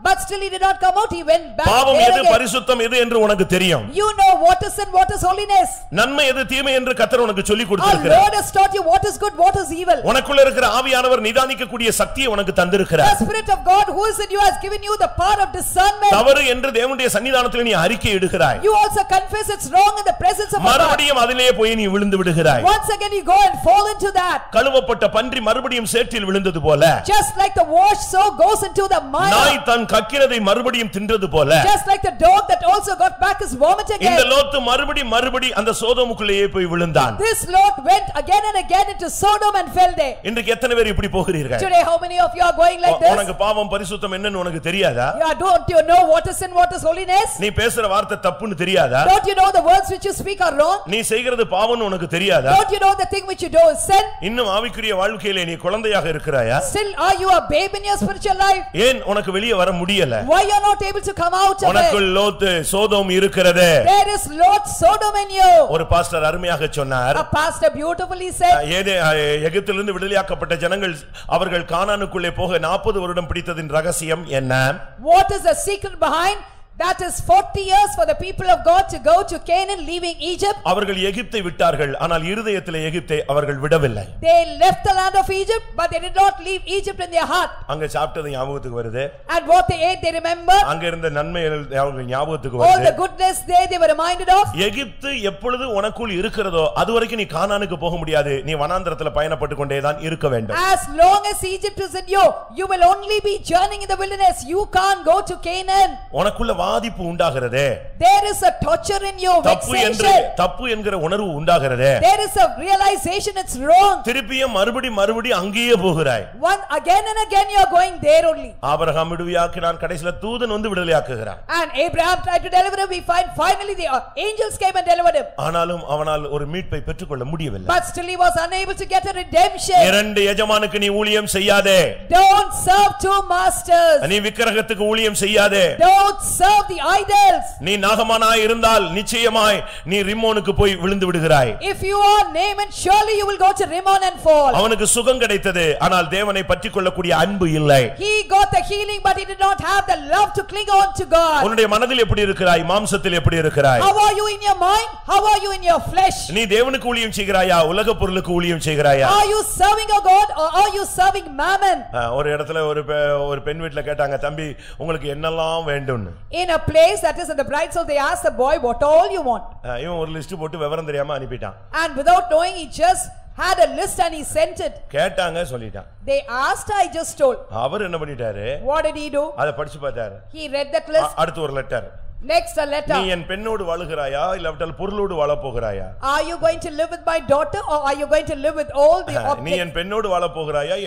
But still he did not come out, he went back பாவம் there எது again. பரிசுத்தம் எது என்று உனக்கு தெரியும். You know what is sin, what is holiness. நன்மை எது தீமை என்று கர்த்தர் உனக்கு சொல்லிக் Our கொடுத்திருக்கிறார். Lord has taught you what is good, what is evil. உனக்குள்ள இருக்கிற ஆவியானவர் நிதானிக்கக்கூடிய சக்தியை உனக்கு தந்திருக்கிறார். The Spirit of God who is in you has given you the power of discernment. தவறு என்று தேவனுடைய சன்னிதானத்தில் நீ அறிக்கை இடுகிறாய். You also confess it's wrong in the presence of God. மறுபடியும் அதிலே போய் நீ விழுந்து விடுகிறாய். Once again you go and fall into that. கழுவப்பட்ட பன்றி மறுபடியும் சேற்றில் விழுந்தது போல. Just like the wash so goes into the mire. நாய் தன் கக்கிறதை மறுபடியும் தின்றது போல. Just like the dog that also got back his vomit again. இந்த லோத்து மறுபடி அந்த சோதோமுக்குள்ளேயே போய் விழுந்தான். This Lot went again and again into Sodom and fell there. இன்றைக்கு எத்தனை பேர் இப்படி போகிறீர்கள்? Today how many of you are going like this? உனக்கு பாவம் பரிசுத்தம் என்னன்னு உனக்கு தெரியாதா? Don't you know what is sin, what is holiness? நீ பேசுற வார்த்தை தப்புன்னு தெரியாதா? Don't you know the words which you speak are wrong? நீ செய்கிறது பாவம்னு உனக்கு தெரியாதா? Don't you know the thing which you do is sin? இன்னும் ஆவிக்குரிய வாழ்க்கையிலே நீ குழந்தையாக இருக்கிறாயா? Still are you a babe in your spiritual life? ஏன் உனக்கு வெளியே வர முடியல? Why you are not able to come out of it? உனக்குள் லோத்து சோதோம் இருக்கிறது. There is Lot Sodom in you. ஒரு பாஸ்டர் அருமையாக சொன்னார். A pastor beautifully said, எகிப்திலிருந்து விடுதலையாக்கப்பட்ட ஜனங்கள் அவர்கள் கானானுக்குள்ளே போக 40 வருடம் பிடித்ததின் ரகசியம் என்ன? What is the secret behind? That is 40 years for the people of God to go to Canaan leaving Egypt. அவர்கள் எகிப்தை விட்டார்கள் ஆனால் இருதயத்திலே எகிப்தை அவர்கள் விடவில்லை. They left the land of Egypt but they did not leave Egypt in their heart. அங்க சாப்பிட்டது ஞாபகத்துக்கு வருது. And what they ate they remember. அங்க இருந்த நன்மைகள் அவங்க ஞாபகத்துக்கு All வருது. the goodness they were reminded of. எகிப்து எப்பொழுது உனக்குள் இருக்கிறதோ அதுவரைக்கும் நீ கானானுக்கு போக முடியாது. நீ வனாந்தரத்துல பயணப்பட்டு கொண்டே தான் இருக்க வேண்டும். As long as Egypt is in you, you will only be journeying in the wilderness. You can't go to Canaan. உனக்குள்ள வாதிப்பு உண்டாகிறது. There is a torture in you, தப்பு என்கிற உணர்வு உண்டாகிறது. There is a realization it's wrong. திருப்பியும் மறுபடி அங்கேயே போகிறாய். One again and again you are going there only. ஆபிரகாம் விடுவியாக்கினான், கடைசில தூதன் வந்து விடுதலையாக்குகிறான். And Abraham tried to deliver him. We find finally the angels came and delivered him. ஆனாலும் அவனால் ஒரு மீட்பை பெற்றுக்கொள்ள முடியவில்லை. But still he was unable to get a redemption. இரண்டு எஜமானுக்கு நீ ஊழியம் செய்யாதே. Don't serve two masters. நீ விக்கிரகத்துக்கு ஊழியம் செய்யாதே. Don't serve the idols. நீ நாகமானாய் இருந்தால் நிச்சயமாய் நீ ரிம்மோனுக்கு போய் விழுந்து விடுகிறாய். If you are Naaman, surely you will go to Rimmon and fall. அவனுக்கு சுகம் கிடைத்தது ஆனால் தேவனை பற்றிக்கொள்ளக்கூடிய அன்பு இல்லை. He got the healing but he did not have the love to cling on to God. உன்னுடைய மனதில் எப்படி இருக்கிறாய்? மாம்சத்தில் எப்படி இருக்கிறாய்? How are you in your mind? How are you in your flesh? நீ தேவனுக்கு ஊழியம் செய்கிறாயா? உலக பொருளுக்கு ஊழியம் செய்கிறாயா? Are you serving a God or are you serving mammon? ஒரு இடத்துல ஒரு பெண் வீட்ல கேட்டாங்க, தம்பி உங்களுக்கு என்னெல்லாம் வேண்டும்? In a place that is in the bride's house, they asked the boy what all you want. இவன் ஒரு லிஸ்ட் போட்டு விவரம் தெரியாம அனுப்பிட்டான். And without knowing he just had a list and he sent it. கேட்டாங்க சொல்லிட்டான். They asked, I just told. அவர் என்ன பண்ணிட்டாரு? What did he do? அத படிச்சு பார்த்தாரு. He read that list. அடுத்து ஒரு லெட்டர். Next a letter. நீ என் பெண்ணோடு வாழுகிறாயா இல்லாவிட்டால் பொருளோடு வாழ போகிறாயா? Are you going to live with my daughter or are you going to live with all the objects? நீ என் பெண்ணோடு வாழ போகிறாயா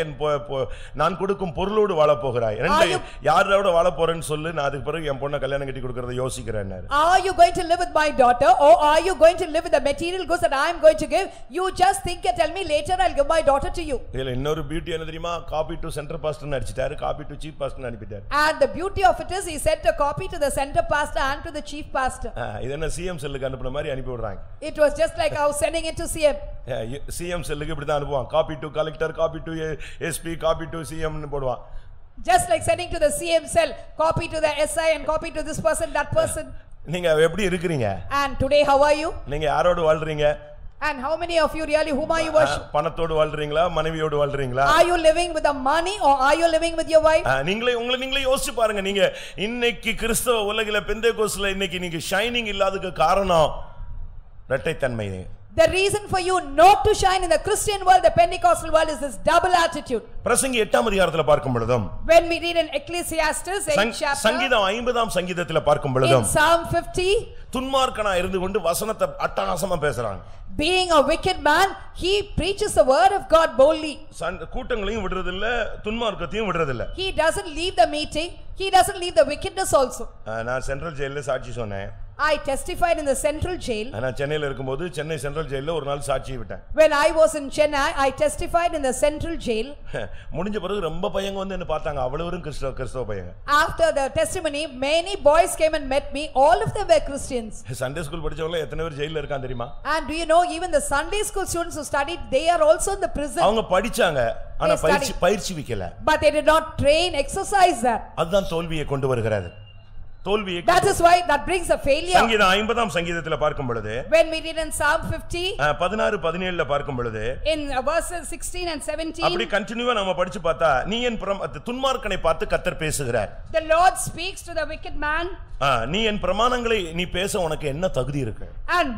நான் கொடுக்கும் பொருளோடு வாழ போகிறாய்? ரெண்டு யாரோட வாழ போறேன்னு சொல்லு, நான் அதுக்கு பிறகு என் பொண்ணை கல்யாணம் கட்டி கொடுக்கறத யோசிக்கிறேன்னாரு. Are you going to live with my daughter or are you going to live with the material goods that I am going to give? You just think and tell me later I'll give my daughter to you. இதுல இன்னொரு beauty என்ன தெரியுமா? Copy to centre pastor அடிச்சிட்டாரு, copy to chief pastor அனுப்பிட்டாரு. And the beauty of it is he sent a copy to the center pastor and to the chief pastor. இது என்ன CM செல்லுக்கு அனுப்புன மாதிரி அனுப்பி விடுறாங்க. It was just like how sending it to CM. CM செல்லுக்கு இப்படி தான் அனுப்புவான். Copy to collector, copy to SP, copy to CM னு போடுவான். Just like sending to the CM cell, copy to the SI and copy to this person, that person. நீங்க எப்படி இருக்கீங்க? And today how are you? நீங்க யாரோடு வாழ்றீங்க? And how many of you really, whom are you worship? பணத்தோடு வாழ்றீங்களா? மனைவியோடு வாழ்றீங்களா? Are you living with the money or are you living with your wife? நீங்களே யோசிச்சு பாருங்க. நீங்க இன்னைக்கு கிறிஸ்தவ உலகில பெந்தேகோஸ்ல இன்னைக்கு நீங்க ஷைனிங் இல்லாததுக்கு காரணம் இரட்டைத்தன்மை. The reason for you not to shine in the Christian world, the Pentecostal world, is this double attitude. பிரசங்கி 8ஆம் அதிகாரத்துல பார்க்கும் பொழுதும், when we read in Ecclesiastes 8th chapter, சங்கீதம் 50ஆம் சங்கீதத்துல பார்க்கும் பொழுதும், in Psalm 50, துன்மார்க்கனா இருந்து கொண்டு வசனத்தை அட்டகாசமா பேசுறாங்க. being a wicked man, he preaches the word of God boldly. கூட்டங்களையும் விடுறதில்ல, துன்மார்க்கத்தையும் விடுறதில்ல. He doesn't leave the meeting, he doesn't leave the wickedness also. நான் சென்ட்ரல் ஜெயில்ல சாட்சி சொன்னேன். I testified in the central jail. நான் சென்னையில இருக்கும்போது சென்னை சென்ட்ரல் ஜெயில்ல ஒரு நாள் சாட்சி விட்டேன். When I was in Chennai, I testified in the central jail. முடிஞ்ச பிறகு ரொம்ப பையங்க வந்து என்ன பார்த்தாங்க, அவ்வளவுரும் கிறிஸ்தவ பையங்க. After the testimony, many boys came and met me. All of them were Christians. Sunday school படிச்சவங்க எத்தனை பேர் ஜெயில்ல இருக்காங்க தெரியுமா? And do you know, even the Sunday school students who studied, they are also in the prison. அவங்க படிச்சாங்க, ஆனா பயிற்சி வைக்கல. But they did not train, exercise that. அதுதான் தோல்வியை கொண்டு வருகிறது. தோல்வியை That is why that brings a failure. சங்கீதம் 50ஆம் சங்கீதத்தில பார்க்கும் பொழுது, when we read in Psalm 50, 16 17ல பார்க்கும் பொழுது, in verses 16 and 17, அப்படி கண்டினியூவா நாம படிச்சு பார்த்தா, நீ என் துன்மார்க்கனை பார்த்து கர்த்தர் பேசுகிறார். the Lord speaks to the wicked man. நீ என் பிரமாணங்களை நீ பேச உனக்கு என்ன தகுதி இருக்கு? And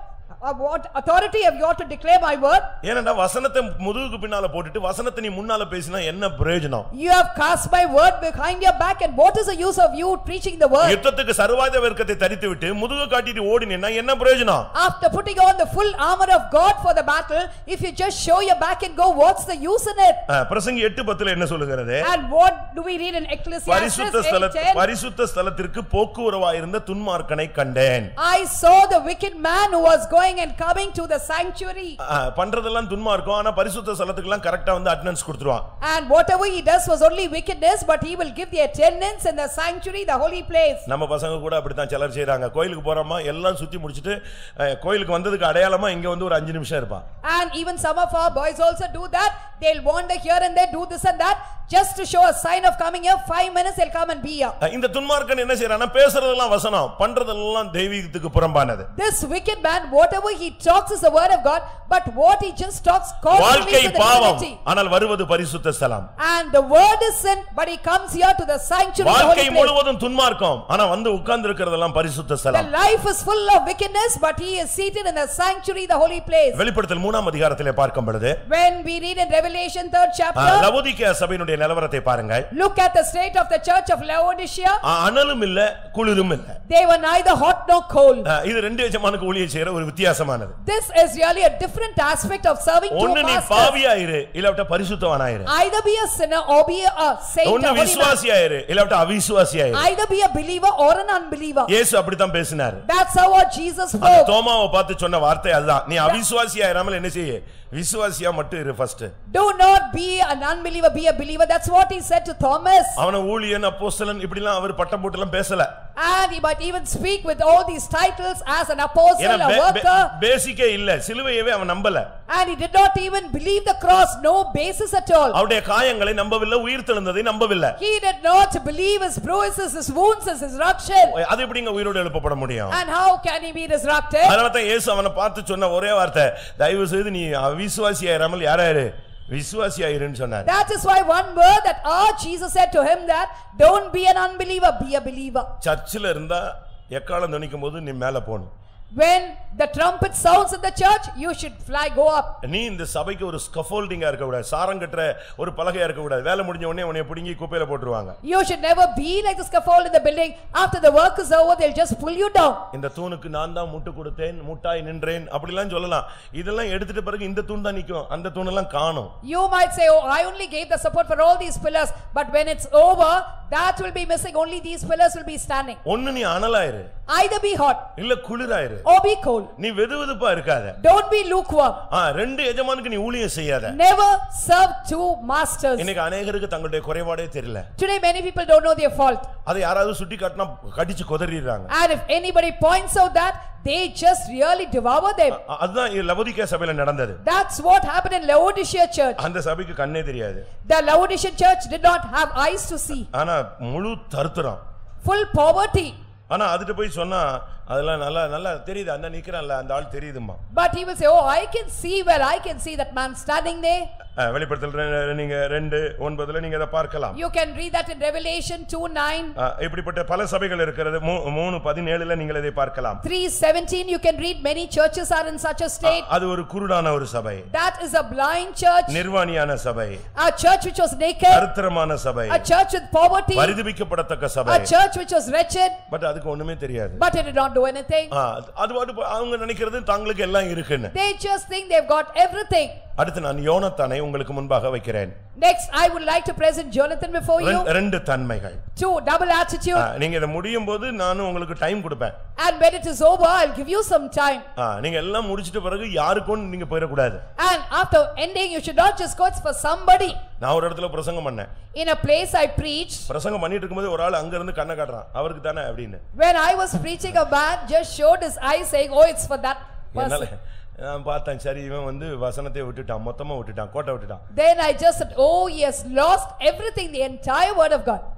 what authority have you got to declare my word? ஏனண்டா வசனத்தை முதுகுக்கு பின்னால போட்டுட்டு வசனத்தை நீ முன்னால பேசினா என்ன பிரயோஜனம்? You have cast my word behind your back, and what is the use of you preaching the word? யுத்தத்துக்கு சர்வாயுத வர்க்கத்தை தரித்து விட்டு முதுகு காட்டிட்டு ஓடினேன்னா என்ன பிரயோஜனம்? After putting on the full armor of God for the battle, if you just show your back and go, what's the use in it? பிரசங்கி 8:10ல என்ன சொல்லுகிறது? And what do we read in Ecclesiastes 8:10? பரிசுத்த ஸ்தலத்திற்கு போக்குவரவாயிருந்த துன்மார்க்கனை கண்டேன். I saw the wicked man who was going and coming to the sanctuary. பண்றதெல்லாம் துன்மார்க்கம், ஆனா பரிசுத்த ஸ்தலத்துக்குலாம் கரெக்ட்டா வந்து அட்டெண்டன்ஸ் கொடுத்துருவான். And whatever he does was only wickedness, but he will give the attendance in the sanctuary, the holy place. நம்ம பசங்க கூட அப்படி தான் சிலர் செய்றாங்க. கோயிலுக்கு போறோமா எல்லாம் சுத்தி முடிச்சிட்டு கோயிலுக்கு வந்ததுக்கு அடையாளமா இங்க வந்து ஒரு 5 நிமிஷம் இருப்பான். And even some of our boys also do that. They'll wander here and there, do this and that, just to show a sign of coming here. 5 minutes they'll come and be here. இந்த துன்மார்க்கன் என்ன செய்றானா, பேசுறதெல்லாம் வசனம், பண்றதெல்லாம் தெய்வீகத்துக்கு புறம்பானது. This wicked man, whatever he talks is the word of God, but what he just talks contrary to the divinity. ஆனால் வருவது பரிசுத்த ஸ்தலம். And the word is sin, but he comes here to the sanctuary, the holy வாழ்க்கை place. முழுவதும் துன்மார்க்கம், ஆனா வந்து உட்கார்ந்து இருக்கிறதெல்லாம் பரிசுத்த ஸ்தலம். The life is full of wickedness, but he is seated in the sanctuary, the holy place. வெளிப்படுத்தல் 3ஆம் அதிகாரத்திலே பார்க்கும் பொழுது, When we read in Revelation 3rd chapter, லவோதிக்கேயா சபையினுடைய நிலவரத்தை பாருங்கள். look at the state of the church of Laodicea. அனலும் இல்ல குளிரும் இல்ல. They were neither hot nor cold. இது ரெண்டு எஜமானுக்கு ஊழியம் செய்யற ஒரு வித்தியாசமானது. This is really a different aspect of serving two ஒன்னு நீ masters. பாவியாயிரு இல்ல பரிசுத்தவானாயிரு. Either be a sinner or be a saint. ஒன்னு விசுவாசியாயிரு இல்ல அவிசுவாசியாயிரு. Either be a believer or an unbeliever. இயேசு அப்படி தான் பேசினார். That's how what Jesus spoke. தோமாவை பார்த்து சொன்ன வார்த்தை அதுதான். நீ அவிசுவாசியாயிராமல் என்ன செய்ய? விசுவாசியா மட்டும் இரு first. Do not be an unbeliever, be a believer. That's what he said to Thomas. அவன ஊழியன் அப்போஸ்தலன் இப்படிலாம் அவர் பட்டம் போட்டுலாம் பேசல. And he might even speak with all these titles as an apostle, a worker. பேசிக்கே இல்ல, சிலுவையவே அவன் நம்பல. And he did not even believe the cross, no basis at all. அவருடைய காயங்களை நம்பவில்லை, உயிர்த்தெழுந்ததை நம்பவில்லை. He did not believe his bruises, his wounds, his resurrection. அது எப்படிங்க உயிரோடு எழுப்பப்பட முடியும்? And how can he be resurrected? அதனால தான் இயேசு அவனை பார்த்து சொன்ன ஒரே வார்த்தை, தயவு செய்து நீ அவிசுவாசியாயிராமல் யாராயிரு? விசுவாசியாயிருன்னு சொன்னார். That is why one word that our Jesus said to him, that don't be an unbeliever, be a believer. சர்ச்சில் இருந்தா எக்காலம் துணிக்கும்போது நீ மேல போணும். When the trumpet sounds in the church, you should fly, go up. நீ இந்த சபைக்கு ஒரு ஸ்கஃபோல்டிங்கா இருக்க கூடாது, சாரங்கற்ற ஒரு பலகையா இருக்க கூடாது. வேலை முடிஞ்ச உடனே உன்னை பிடுங்கி குப்பையில போட்டுருவாங்க. You should never be like the scaffold in the building. After the work is over, they'll just pull you down. இந்த தூணுக்கு நான் தான் முட்டு கொடுத்தேன், முட்டாய் நின்றேன் அப்படிலாம் சொல்லலாம். இதெல்லாம் எடுத்துட்டு பிறகு இந்த தூண் தான் நிக்கும், அந்த தூணெல்லாம் காணும். You might say, oh, I only gave the support for all these pillars, but when it's over, that will be missing. Only these pillars will be standing. ஒன்னு நீ அனலாயிரு, Either be hot இல்ல குளிராயிரு, or be cold. நீ வெதுவெதுப்பா இருக்காத. Don't be lukewarm. ரெண்டு எஜமானுக்கு நீ ஊழியம் செய்யாத. Never serve two masters. இன்னைக்கு अनेகருக்கு தங்களுடைய குறைபாடே தெரியல. Today many people don't know their fault. அதை யாராவது சுட்டி காட்டினா கடிச்சு கொதறிடுறாங்க. And if anybody points out that, they just really devour them. அதுதான் லவோதிக்கேயா சபையில நடந்தது. That's what happened in Laodicea church. அந்த சபைக்கு கண்ணே தெரியாது. The Laodicean church did not have eyes to see. ஆனா முழு தரித்திரம், Full poverty. ஆனா அதுட்டு போய் சொன்னா அதெல்லாம் நல்லா நல்லா தெரியுது, அந்த நிக்கிறான்ல அந்த ஆள் தெரியுதுமா. But he will say, oh, I can see where I can see that man standing there. வெளிப்படுத்தல் நீங்க 2:9 நீங்க அதை பார்க்கலாம். You can read that in Revelation 2:9. இப்படிப்பட்ட பல சபைகள் இருக்கிறது. 3:17 நீங்கள் இதை பார்க்கலாம். 3:17 you can read many churches are in such a state. அது ஒரு குருடான ஒரு சபை. That is a blind church. நிர்வாணியான சபை. A church which was naked. தரித்திரமான சபை. A church with poverty. பரிதபிக்கப்படத்தக்க சபை. A church which was wretched. But அதுக்கு ஒண்ணுமே தெரியாது. But it did not do anything. அது அவங்க நினைக்கிறது தங்களுக்கு எல்லாம் இருக்குன்னு. They just think they've got everything. அடுத்து நான் யோனத்தானை உங்களுக்கு முன்பாக வைக்கிறேன். Next I would like to present Jonathan before you. ரெண்டு தன்மைகள். Two double attitude. நீங்க இத முடியும்போது நான் உங்களுக்கு டைம் கொடுப்பேன். And when it is over I'll give you some time. நீங்க எல்லாம் முடிச்சிட்ட பிறகு யாருக்கும் நீங்க போயிர கூடாது. And after ending you should not just go for somebody. நான் ஒரு இடத்துல பிரசங்கம் பண்ணேன். In a place I preached. பிரசங்கம் பண்ணிட்டு இருக்கும்போது ஒரு ஆள் அங்க இருந்து கண்ணை காட்றான். அவருக்கு தானே அப்படினு. When I was preaching, a man just showed his eyes saying, oh, it's for that person. நான் பார்த்தேன் சரி இவன் வந்து வசனத்தை விட்டுட்டான், மொத்தமா விட்டுட்டான், கோட்டை விட்டுட்டான். Then I just said, oh, he has lost everything, the entire word of God.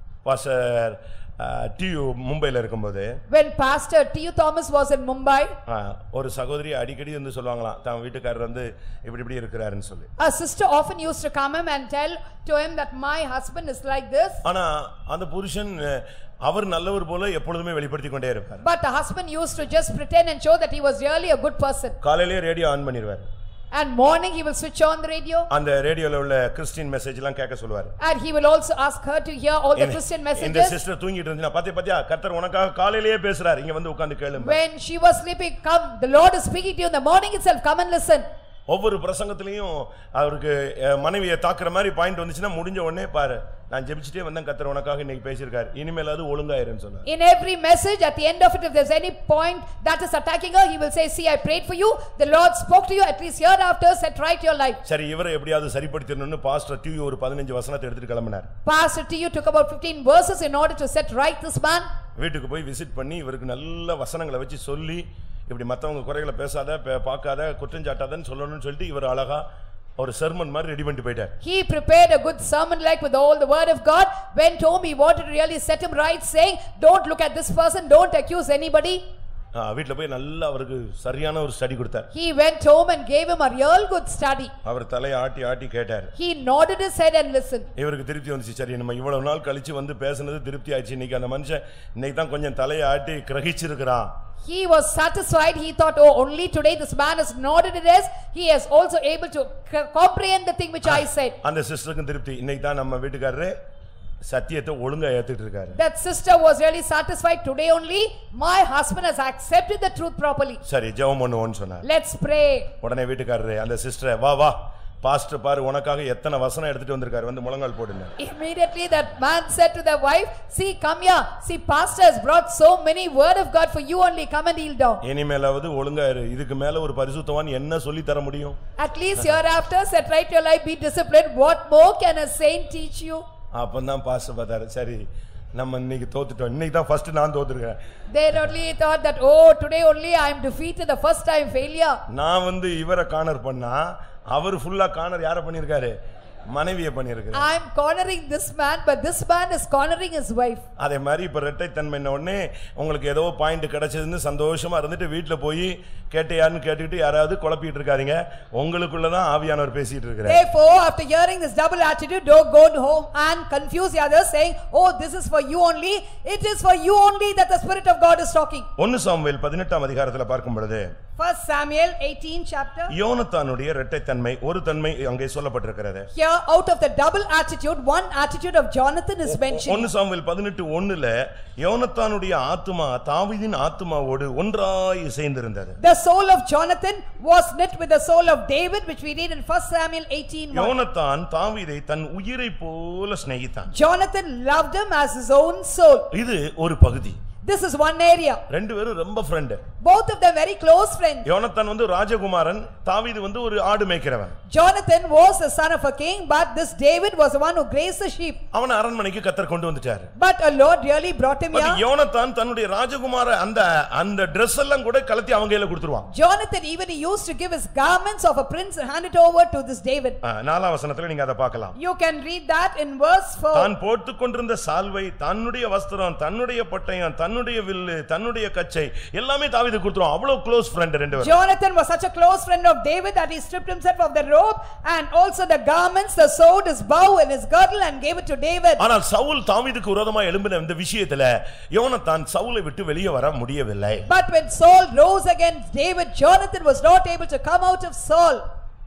Pastor டியூ மும்பைல இருக்கும்போது When Pastor T.U. Thomas was in Mumbai, ஒரு சகோதரி அடிக்கடி வந்து சொல்வாங்களாம் தான் வீட்டுக்காரர் வந்து இப்படி இப்படி இருக்கிறாருன்னு சொல்லி. a sister often used to come him and tell to him that my husband is like this. ஆனா அந்த புருஷன் அவர் நல்லவர் போல எப்பொழுதுமே வெளிப்படுத்திக் கொண்டே இருப்பார். But the husband used to just pretend and show that he was really a good person. காலையிலே radio on பண்ணிடுவார். And morning he will switch on the radio. அந்த ரேடியோல உள்ள கிறிஸ்டியன் மெசேஜ் எல்லாம் கேட்க சொல்வார். And he will also ask her to hear all the Christian messages. இந்த sister தூங்கிட்டு இருந்தா பாத்தியா கர்த்தர் உனக்காக காலையிலேயே பேசுறார், இங்க வந்து உட்கார்ந்து கேளுங்க. When she was sleeping, come, the Lord is speaking to you in the morning itself, come and listen. ஒவ்வொரு பிரசங்கத்திலயும் அவருக்கு மனைவியை தாக்குற மாதிரி பாயிண்ட் வந்துச்சுன்னா முடிஞ்ச உடனே பாரு நான் ஜெபிச்சிட்டே வந்தேன் கர்த்தர் உனக்காக இன்னைக்கு பேசியிருக்கார், இனிமேல் அது ஒழுங்காயிருன்னு சொன்னார். In every message at the end of it, if there's any point that is attacking her, he will say, see, I prayed for you, the Lord spoke to you, at least hereafter set right your life. சரி இவரை எப்படியாவது சரிப்படுத்தணும்னு pastor due ஒரு 15 வசனத்தை எடுத்துட்டு கிளம்பினார். Pastor T.U. took about 15 verses in order to set right this man. வீட்டுக்கு போய் visit பண்ணி இவருக்கு நல்ல வசனங்களை வச்சு சொல்லி இப்படி மத்தவங்க குறைகளை பேசாத பார்க்காத குற்றஞ்சாட்டாதன்னு சொல்லணும்னு சொல்லிட்டு இவர் அழகா ஒரு sermon மாதிரி ரெடி பண்ணிட்டு போயிட்டார். He prepared a good sermon like with all the word of God, went home, he wanted to really set him right, saying, don't look at this person, don't accuse anybody. வீட்ல போய் நல்லா அவருக்கு சரியான ஒரு study கொடுத்தார். He went home and gave him a real good study. அவர் தலையை ஆட்டி ஆட்டி கேட்டார். He nodded his head and listened. இவருக்கு திருப்தி வந்துச்சு, சரி நம்ம இவ்வளவு நாள் கழிச்சு வந்து பேசினது திருப்தி ஆயிடுச்சு, இன்னைக்கு அந்த மனுஷன் இன்னைக்கு தான் கொஞ்சம் தலையை ஆட்டி கிரகிச்சிருக்கிறான். He was satisfied. He thought, oh, only today this man has nodded his head. He is also able to comprehend the thing which I said. அந்த சிஸ்டருக்கும் திருப்தி, இன்னைக்கு தான் நம்ம வீட்டுக்காரரே சத்தியத்தை ஒழுங்கா ஏத்துட்டு இருக்காரு. That sister was really satisfied. Today only my husband has accepted the truth properly. சரி ஜெபம் பண்ணுவோம்னு சொன்னார். Let's pray. உடனே வீட்டுக்காரரே அந்த சிஸ்டரை வா பாஸ்டர் பாரு உனக்காக எத்தனை வசனம் எடுத்துட்டு வந்திருக்காரு, வந்து முழங்கால் போடுங்க. Immediately that man said to the wife, see, come here, see, pastor has brought so many word of God for you only, come and kneel down. இனிமேலாவது ஒழுங்கா இரு, இதுக்கு மேல ஒரு பரிசுத்தவான் என்ன சொல்லி தர முடியும்? At least hereafter set right your life, be disciplined, what more can a saint teach you? அப்பதான் பாஸ்டர் பார்த்தாரு, சரி நம்ம இன்னைக்கு தோத்துட்டோம், இன்னைக்கு தான் ஃபர்ஸ்ட் நான் தோத்துறேன். They only thought that, oh, today only I am defeated, the first time failure. நான் வந்து இவரை கார்னர் பண்ணா அவர் ஃபுல்லா கார்னர் யாரை பண்ணிருக்காரு, மனைவியை பண்ணிருக்காரு. I am cornering this man, but this man is cornering his wife. அதே மாதிரி இப்ப இரட்டை தன்மைன உடனே உங்களுக்கு ஏதோ பாயிண்ட் கிடைச்சதுன்னு சந்தோஷமா இருந்துட்டு வீட்ல போய் கேட்டையான்னு கேட்டுட்டு யாராவது குழப்பிட்டு இருக்காதீங்க, உங்களுக்குள்ள தான் ஆவியானவர் பேசிட்டு இருக்காரு. Therefore, after hearing this double attitude, don't go home and confuse the others saying, oh, this is for you only. It is for you only that the Spirit of God is talking. 1 சாமுவேல் 18 அதிகாரத்துல பார்க்கும் பொழுது 1 Samuel 18 chapter. யோனத்தானுடைய இரட்டை தன்மை ஒரு தன்மை அங்கே சொல்லப்பட்டிருக்கிறது. Here out of the double attitude, one attitude of Jonathan is mentioned. 1 சாமுவேல் 18:1ல யோனத்தானுடைய ஆத்துமா தாவீதின் ஆத்துமாவோடு ஒன்றாய் இசைந்திருந்தது. The soul of Jonathan was knit with the soul of David, which we read in 1 Samuel 18:1. யோனத்தான் தாவீதை தன் உயிரை போல சிநேகித்தான். Jonathan loved him as his own soul. இது ஒரு பகுதி. This is one area. ரெண்டு பேரும் ரொம்ப friend. Both of them very close friends. யோனத்தான் வந்து ராஜகுமாரன், தாவீது வந்து ஒரு ஆடு மேய்க்கிறவன். Jonathan was the son of a king, but this David was the one who grazed the sheep. அவன் அரண்மனைக்கு கர்த்தர் கொண்டு வந்துட்டார். But a Lord really brought him here. யோனத்தான் தன்னுடைய ராஜகுமார அந்த Dress எல்லாம் கூட கலத்தி அவங்க கையில கொடுத்துருவான். Jonathan even he used to give his garments of a prince and hand it over to this David. 4ஆம் வசனத்துல நீங்க அத பார்க்கலாம். You can read that in verse 4. தான் போட்டுக்கொண்டிருந்த சால்வை, தன்னுடைய வஸ்திரம், தன்னுடைய பட்டயம், தன்னுடைய வில்லு, தன்னுடைய கச்சை எல்லாமே தாவீது கொடுத்துறான். அவ்வளவு க்ளோஸ் friend ரெண்டு பேரும். Jonathan was such a close friend of David that he stripped himself of the robe and also the garments, the sword, his bow and his girdle and gave it to David. ஆனால் சவுல் தாவீதுக்கு விரோதமா எழும்பின இந்த விஷயத்துல யோனத்தான் சவுலை விட்டு வெளியே வர முடியவில்லை. But when Saul rose against David, Jonathan was not able to come out of Saul.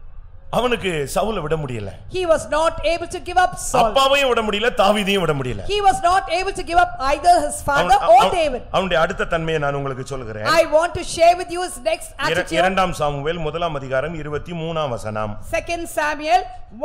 அவனுக்கு சவுலை விட முடியல. He was not able to give up Saul. அப்பாவையும் விட முடியல, தாவீதையும் விட முடியல. He was not able to give up either his father or David. அவனுடைய அடுத்த தன்மையை நான் உங்களுக்கு சொல்கிறேன். I want to share with you his next attitude. இரண்டாம் சாமுவேல் 1ஆம் அதிகாரம் 23ஆம் வசனம். 2 Samuel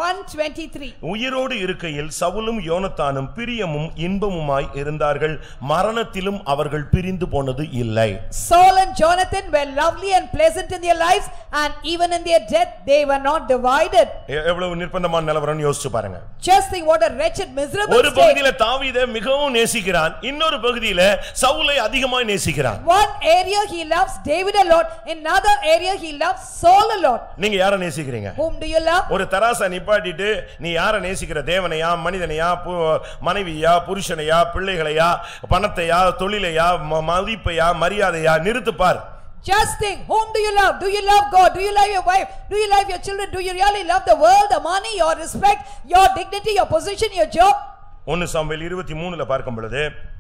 1:23. உயிரோடு இருக்கையில் சவுலும் யோனத்தானும் பிரியமும் இன்பமுமாய் இருந்தார்கள், மரணத்திலும் அவர்கள் பிரிந்து போனது இல்லை. Saul and Jonathan were lovely and pleasant in their lives, and even in their death they were not divided. எவ்வளவு நிர்பந்தமான நிலவரம் யோசிச்சு பாருங்க. Just think what a wretched miserable ஒரு state. பகுதியில தாவீதை மிகவும் நேசிக்கிறான், இன்னொரு பகுதியில சவுலை அதிகமாய் நேசிக்கிறான். One area he loves David a lot, in another area he loves Saul a lot. நீங்க யாரை நேசிக்கிறீங்க? Whom do you love? ஒரு தராசை நிப்பாட்டிட்டு நீ யாரை நேசிக்கிற? தேவனையா, மனிதனையா, மனைவியா, புருஷனையா, பிள்ளைகளையா, பணத்தையா, தொழிலையா, மதிப்பையா, மரியாதையா? நிறுத்து பார். Just think, whom do you love? Do you love God? Do you love your wife? Do you love your children? Do you really love the world, the money, your respect, your dignity, your position, your job? 1 சாமுவேல் 23ல பார்க்கும் பொழுது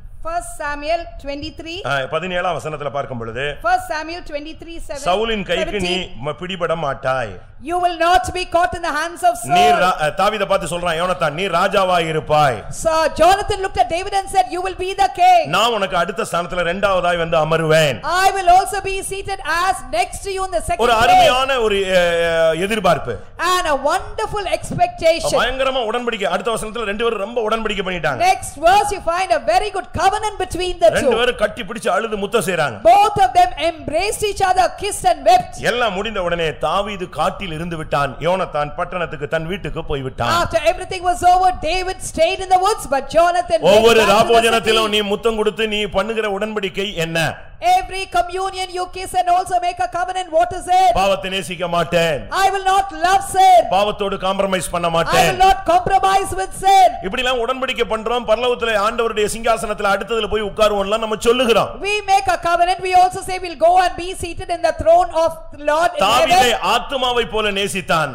1 Samuel 23 17ஆம் வசனத்துல பார்க்கும் பொழுது 1 Samuel 23:7 சவுலின் கைக்கு நீ பிடிபட மாட்டாய். You will not be caught in the hands of Saul. நீ தாவீதை பார்த்து சொல்றான், யோனத்தான் நீ ராஜாவாய் இருப்பாய். So Jonathan looked at David and said, you will be the king. நான் உனக்கு அடுத்த ஸ்தானத்துல இரண்டாவதாய் வந்து அமருவேன். I will also be seated as next to you in the second ஒரு place. அருமையான ஒரு எதிர்பார்ப்பு And a wonderful expectation. பயங்கரமா உடன்படிக்கை. அடுத்த வசனத்துல ரெண்டு பேரும் ரொம்ப உடன்படிக்கை பண்ணிட்டாங்க. Next verse you find a very good covenant between the two. ரெண்டு பேரும் கட்டி பிடிச்சு அழுது முத்தம் செய்றாங்க. Both of them embraced each other, kissed and wept. எல்லாம் முடிந்த உடனே தாவீது காட்டில் இருந்து விட்டான், யோனத்தான் பட்டணத்துக்கு தன் வீட்டுக்கு போய் விட்டான். After everything was over, David stayed in the woods, but Jonathan went ஒவ்வொரு back to the ராபோஜனத்திலும் city. நீ முத்தம் கொடுத்து நீ பண்ணுகிற உடன்படிக்கை என்ன? Every communion you kiss and also make a covenant, what is it? பாவத்தை நேசிக்க மாட்டேன், I will not love sin. பாவத்தோடு காம்ப்ரமைஸ் பண்ண I will மாட்டேன். not compromise with sin. இப்படி எல்லாம் உடன்படிக்கை பண்றோம். பரலோகத்திலே ஆண்டவருடைய சிங்காசனத்துல அடுத்ததுல போய் உட்காருவோம்லாம் நம்ம சொல்லுகிறோம். We make a covenant, we also say we'll go and be seated in the throne of the Lord in தாவீதை heaven. ஆத்துமாவை போல நேசித்தான்,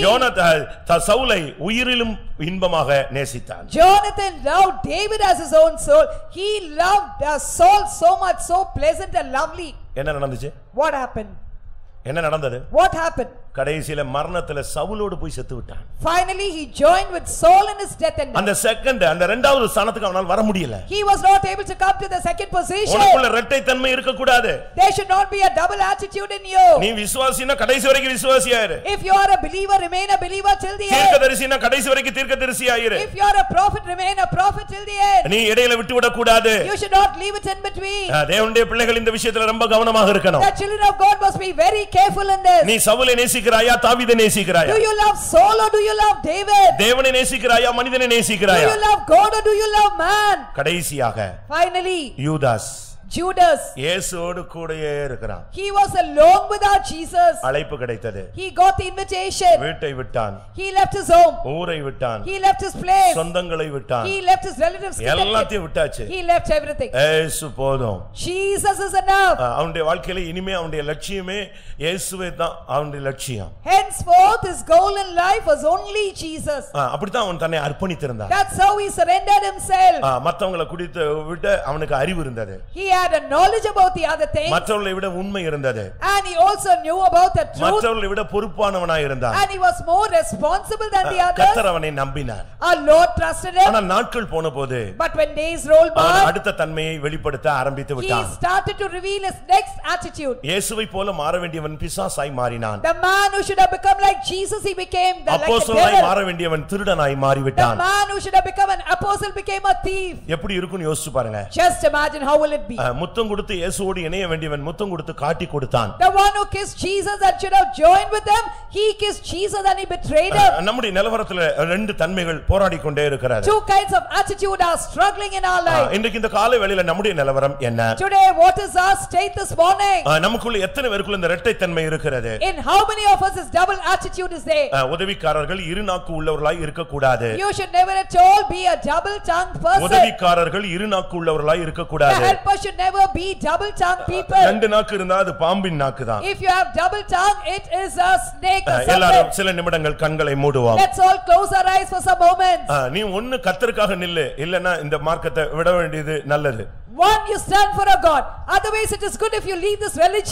சவுலை உயிரிலும் இன்பமாக நேசித்தான். Jonathan loved David as his own soul. He loved Saul so much, so pleasant and lovely. என்ன நடந்துச்சு? What happened? என்ன நடந்தது? What happened? கடைசில மரணத்துல சவுலோடு போய் செத்து விட்டான். Finally he joined with Saul in his death and அந்த செகண்ட் அந்த இரண்டாவது ஸ்தானத்துக்கு அவனால் வர முடியல. he was not able to come to the second position. உனக்குள்ள இரட்டை தன்மை இருக்க கூடாது. There should not be a double attitude in you. நீ விசுவாசினா கடைசி வரைக்கும் விசுவாசியா இரு. If you are a believer, remain a believer till the end. தீர்க்கதரிசினா கடைசி வரைக்கும் தீர்க்கதரிசியா இரு. If you are a prophet, remain a prophet till the end. நீ இடையில விட்டு விட கூடாது. You should not leave it in between. தேவனுடைய பிள்ளைகள் இந்த விஷயத்துல ரொம்ப கவனமாக இருக்கணும். The children of God must be very careful in this. நீ சவுலை நேசிக்கிறாயா, தாவீதை நேசிக்கிறாயா? Do you love Saul or do you love David? தேவனை நேசிக்கிறாயா, மனிதனை நேசிக்கிறாயா? Do you love God or do you love man? கடைசியாக Finally யூதாஸ் Judas, இயேசுவோடு கூடயே இருக்கிறான். he was alone with our Jesus. அழைப்பு கிடைத்தது. He got the invitation. வீட்டை விட்டான், He left his home. ஊரை விட்டான், He left his place. சொந்தங்களை விட்டான், He left his relatives. எல்லாத்தையும் விட்டாச்சு. He left everything. இயேசு போதும். Jesus is enough. அவனுடைய வாழ்க்கையில இனிமே அவனுடைய லட்சியமே இயேசுவே தான் அவனுடைய லட்சியம். Henceforth his goal in life was only Jesus. அப்படிதான் அவன் தன்னை அர்ப்பணித்திருந்தான். That's how he surrendered himself. மத்தவங்களை குடித்து விட்டு அவனுக்கு அறிவு இருந்தது. He had a knowledge about the other things. மற்றவர்களை விட உண்மை இருந்தது. And he also knew about the truth. மற்றவர்களை விட பொறுப்பானவனாய் இருந்தான். And he was more responsible than the others. கர்த்தர் அவனை நம்பினார். Our Lord trusted him. ஆனால் நாட்கள் போனபோது But when days rolled by, அடுத்த தன்மையை வெளிப்படுத்த ஆரம்பித்து he விட்டான். started to reveal his next attitude. இயேசுவை போல மாற வேண்டியவன் பிசாசாய் மாறினான். The man who should have become like Jesus, he became like the அப்போஸ்தலனாய் devil. மாற வேண்டியவன் திருடனாய் மாறி The விட்டான். man who should have become an apostle became a thief. எப்படி இருக்குன்னு யோசிச்சு பாருங்க. Just imagine how will it be. முத்தம் கொடுத்து இயேசுவோடு இணைய வேண்டியவன் முத்தம் கொடுத்து காட்டி கொடுத்தான். The one who kissed Jesus and should have joined with them, he kissed Jesus and he betrayed him. நம்முடைய நிலவரத்துல ரெண்டு தன்மைகள் போராடி கொண்டே இருக்கிறது. Two kinds of attitude are struggling in our life. இன்றைக்கு இந்த காலை வேளையில நம்முடைய நிலவரம் என்ன? Today what is our state this morning? நமக்குள்ள எத்தனை பேருக்குள்ள இந்த இரட்டை தன்மை இருக்கிறது? In how many of us is double attitude is there? உதவிக்காரர்கள் இரு நாக்கு உள்ளவர்களாய் இருக்க கூடாது. You should never at all be a double tongued person. உதவிக்காரர்கள் இரு நாக்கு உள்ளவர்களாய் இருக்க கூடாது. The helper should never be double tongued people. ரெண்டு நாக்கு இருந்தா அது பாம்பின் நாக்கு தான். If you have double tongue, it is a snake or எல்லாரும் serpent. சில நிமிடங்கள் கண்களை மூடுவோம். Let's all close our eyes for some moments. நீ ஒன்னு கர்த்தருக்காக நில்லு, இல்லனா இந்த மார்க்கத்தை விட வேண்டியது நல்லது. One, you stand for a God. Otherwise it is good if you leave this religion.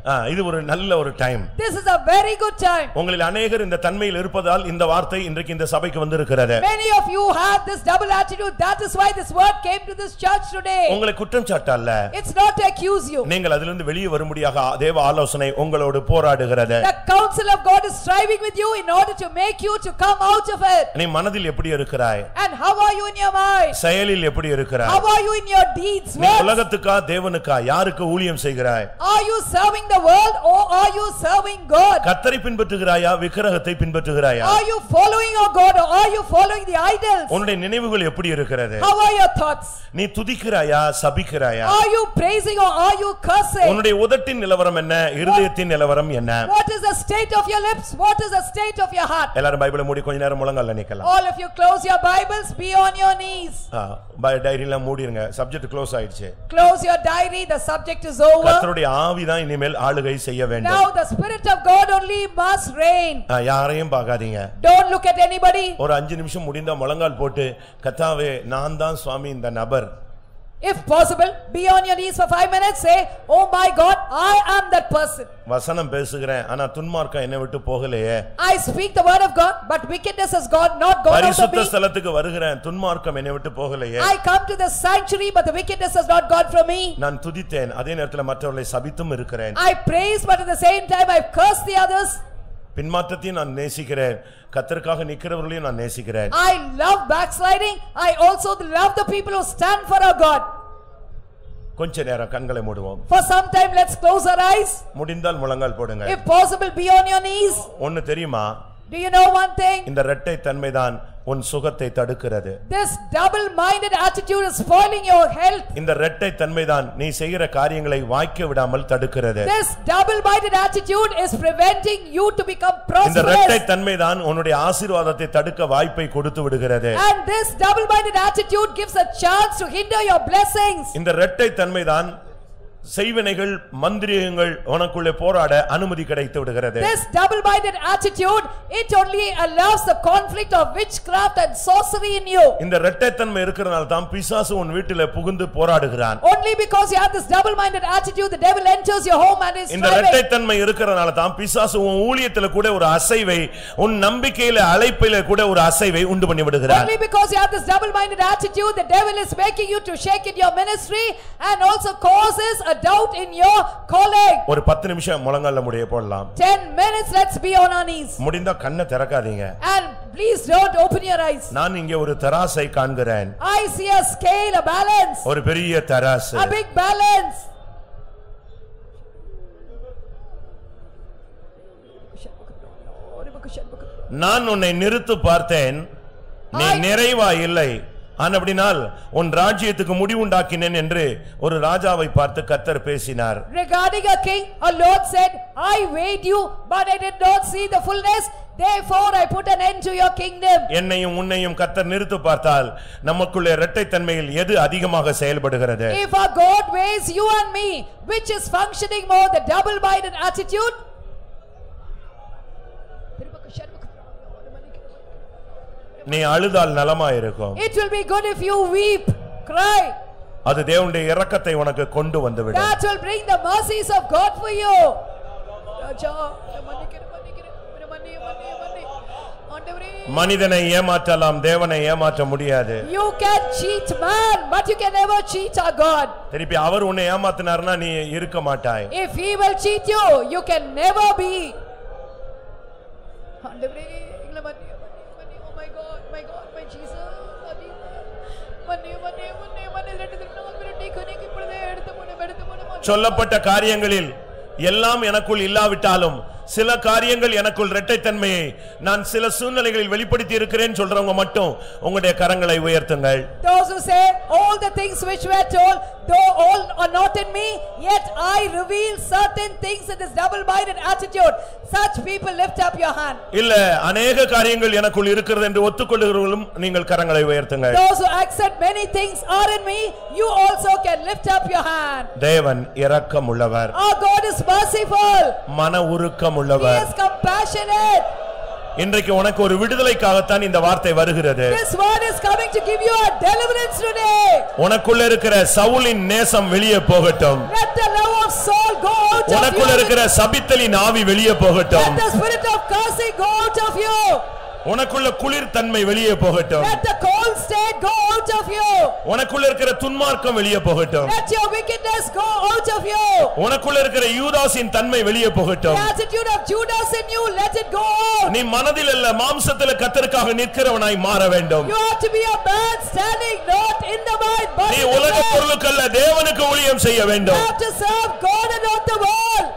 இது ஒரு நல்ல ஒரு time. This is a very good time. உங்களில் अनेகர் இந்த தன்மையில் இருப்பதால் இந்த வார்த்தை இன்றைக்கு இந்த சபைக்கு வந்திருக்கிறது. Many of you have this double attitude. That is why this word came to this church today. உங்களை குற்றம் சாட்டல்ல. It's not to accuse you. நீங்கள் அதிலிருந்து வெளியே வரும்படியாக தேவ ஆலோசனை உங்களோடு போராடுகிறது. The counsel of God is striving with you in order to make you to come out of it. நீ மனதில் எப்படி இருக்கிறாய்? And how are you in your mind? செயலில் எப்படி இருக்கிறாய்? How are you in your deeds? நீ உலகத்துக்கா தேவனுக்கா யாருக்கு ஊழியம் செய்கிறாய்? Are you serving the world or are you serving God? கர்த்தரை பின்பற்றுகிறாயா விக்கிரகத்தை பின்பற்றுகிறாயா? Are you following your God or are you following the idols? உன்னுடைய நினைவுகள் எப்படி இருக்கிறது? How are your thoughts? நீ துதிக்கிறாயா சபிக்கிறாயா? Are you praising or are you cursing? உன்னுடைய உதட்டின் நிலவரம் என்ன? இருதயத்தின் நிலவரம் என்ன? What is the state of your lips? What is the state of your heart? எல்லாரும் பைபிளை மூடி கொஞ்ச நேரம் முழங்கால்ல நிக்கலாம். All of you close your Bibles, be on your knees. டைரிலாம் மூடிருங்க. சப்ஜெக்ட் க்ளோஸ் ஆயிடுச்சு. Close your diary, the subject is over. கர்த்தருடைய ஆவி தான் இனிமேல் ஆளுகை செய்ய வேண்டும். Now the spirit of God only must reign. யாரையும் பார்க்காதீங்க. Don't look at anybody. ஒரு 5 நிமிஷம் முடிந்தா முழங்கால் போட்டு கர்த்தாவே நான் தான் சுவாமி இந்த நபர். If possible, be on your knees for 5 minutes, say, oh my God, I am that person. வசனம் பேசுகிறேன் ஆனா துன்மார்க்கம் என்னை விட்டு போகலையே. I speak the word of God, but wickedness has not gone out of me. பரிசுத்த ஸ்தலத்துக்கு வருகிறேன் துன்மார்க்கம் என்னை விட்டு போகலையே. I come to the sanctuary, but the wickedness has not gone from me. நான் துதித்தேன் அதே நேரத்தில் மற்றவர்களை சபித்தும் இருக்கிறேன். I praise, but at the same time I curse the others. பின்மாற்றத்தையும் நான் நேசிக்கிறேன். கர்த்தருக்காக நிக்கிறவர்களையும் நான் நேசிக்கிறேன். I love backsliding. I also love the people who stand for our God. கொஞ்ச நேரம் கண்களை மூடுவோம். For some time let's close our eyes. முடிந்தால் முழங்கால் போடுங்க. If possible, be on your knees. ஒன்னு தெரியுமா? Do you know one thing? இந்த இரட்டை தன்மைதான் உன் சுகத்தை தடுக்கிறது. This double-minded attitude is spoiling your health. இந்த இரட்டை தன்மைதான் நீ செய்கிற காரியங்களை வாய்க்க விடாமல் தடுக்கிறது. This double-minded attitude is preventing you to become prosperous. இந்த இரட்டை தன்மைதான் உன்னுடைய ஆசீர்வாதத்தை தடுக்க வாய்ப்பை கொடுத்து விடுகிறது. And this double-minded attitude gives a chance to hinder your blessings. இந்த இரட்டை தன்மைதான் செய்வினைகள் மந்திரங்கள் உனக்குள்ளே போராட அனுமதி கிடைத்து விடுகிறது. This double-minded attitude, it only allows the conflict of witchcraft and sorcery in you. இந்த இரட்டைத்தன்மை இருக்கிறதால தான் பிசாசு உன் வீட்டிலே புகுந்து போராடுகிறான். Only because you have this double-minded attitude, the devil enters your home and is இந்த இரட்டைத்தன்மை இருக்கிறதால தான் பிசாசு உன் ஊழியத்திலே கூட ஒரு அசைவை உன் நம்பிக்கையிலே அழைப்பிலே கூட ஒரு அசைவை உண்டு பண்ணி விடுகிறான். Only because you have this double-minded attitude, the devil is making you to shake in your ministry and also causes a doubt in your calling. ஒரு 10 நிமிஷம் முழங்கால்ல முடிய போடலாம். 10 minutes, let's be on our knees. முடிந்தா கண்ணை திறக்காதீங்க. And please don't open your eyes. நான் இங்கே ஒரு தராசை காண்கிறேன். I see a scale, a balance. ஒரு பெரிய தராசு. A big balance. நான் உன்னை நிறுத்து பார்த்தேன் நீ நிறைவா இல்லை ஆனபடினால் உன் ராஜ்யத்துக்கு முடிவுண்டாக்கினேன் என்று ஒரு ராஜாவை பார்த்து கர்த்தர் பேசினார். Regarding a king, a Lord said, I weighed you, but I did not see the fullness. Therefore I put an end to your kingdom. என்னையும் உன்னையும் கர்த்தர் நிறுத்து பார்த்தால் நமக்குள்ளே இரட்டைத்தன்மையில் எது அதிகமாக செயல்படுகிறது? If our God weighs you and me, which is functioning more, the double-minded attitude? நீ அழுதால் நலமா இருக்கும். It will be good if you weep, cry. அது தேவனுடைய இரக்கத்தை உனக்கு கொண்டு வந்துவிடும். That will bring the mercies of God for you. மனிதனை ஏமாற்றலாம் தேவனை ஏமாற்ற முடியாது. You can cheat man, but you can never cheat our God. திருப்பி அவர் உன்னை ஏமாத்தினார்னா நீ இருக்க மாட்டாய். If he will cheat you, you can never be. சொல்லப்பட்ட காரியங்களில் எல்லாம் எனக்குள் இல்லாவிட்டாலும் சில காரியங்கள் எனக்குள் இரட்டைத்தன்மையை நான் சில சூழ்நிலைகளில் வெளிப்படுத்தி இருக்கிறேன் சொல்றவங்க மட்டும் உங்களுடைய கரங்களை உயர்த்துங்கள். Those who say all the things which were told, though all are not in me, yet I reveal certain things in this double-minded attitude. Such people lift up your hand. இல்ல अनेक காரியங்கள் எனக்குள் இருக்கிறது என்று ஒத்துக்கொள்கிறவர்களும் நீங்கள் கரங்களை உயர்த்துங்கள். Those who accept many things are in me, you also can lift up your hand. தேவன் இரக்கமுள்ளவர். Our God is merciful. மன உருக்கம் உள்ளவர். He is compassionate. இன்றைக்கு உனக்கு ஒரு விடுதலைக்காகத்தான் இந்த வார்த்தை வருகிறது. This word is coming to give you a deliverance today. உனக்குள்ள இருக்கிற சவுலின் நேசம் வெளியே போகட்டும். Let the love of Saul go out out of உனக்குள்ள you. இருக்கிற சபித்தலின் ஆவி வெளியே போகட்டும். Let the spirit of cursing go out of you. உனக்குள்ள குளிர் தன்மை வெளியே போகட்டும். Let the cold state go out of you. உனக்குள்ள இருக்கிற துன்மார்க்கம் வெளியே போகட்டும். Let your wickedness go out of you. உனக்குள்ள இருக்கிற யூதாஸின் தன்மை வெளியே போகட்டும். The attitude of Judas in you, let it go out. நீ மனதில் அல்ல மாம்சத்தில் கர்த்தருக்காக நிற்கிறவனாய் மாற வேண்டும். You have to be a man standing not in the mind but நீ in the உலக world. பொருளுக்கல்ல தேவனுக்கு ஊழியம் செய்ய You வேண்டும். have to serve God and not the world.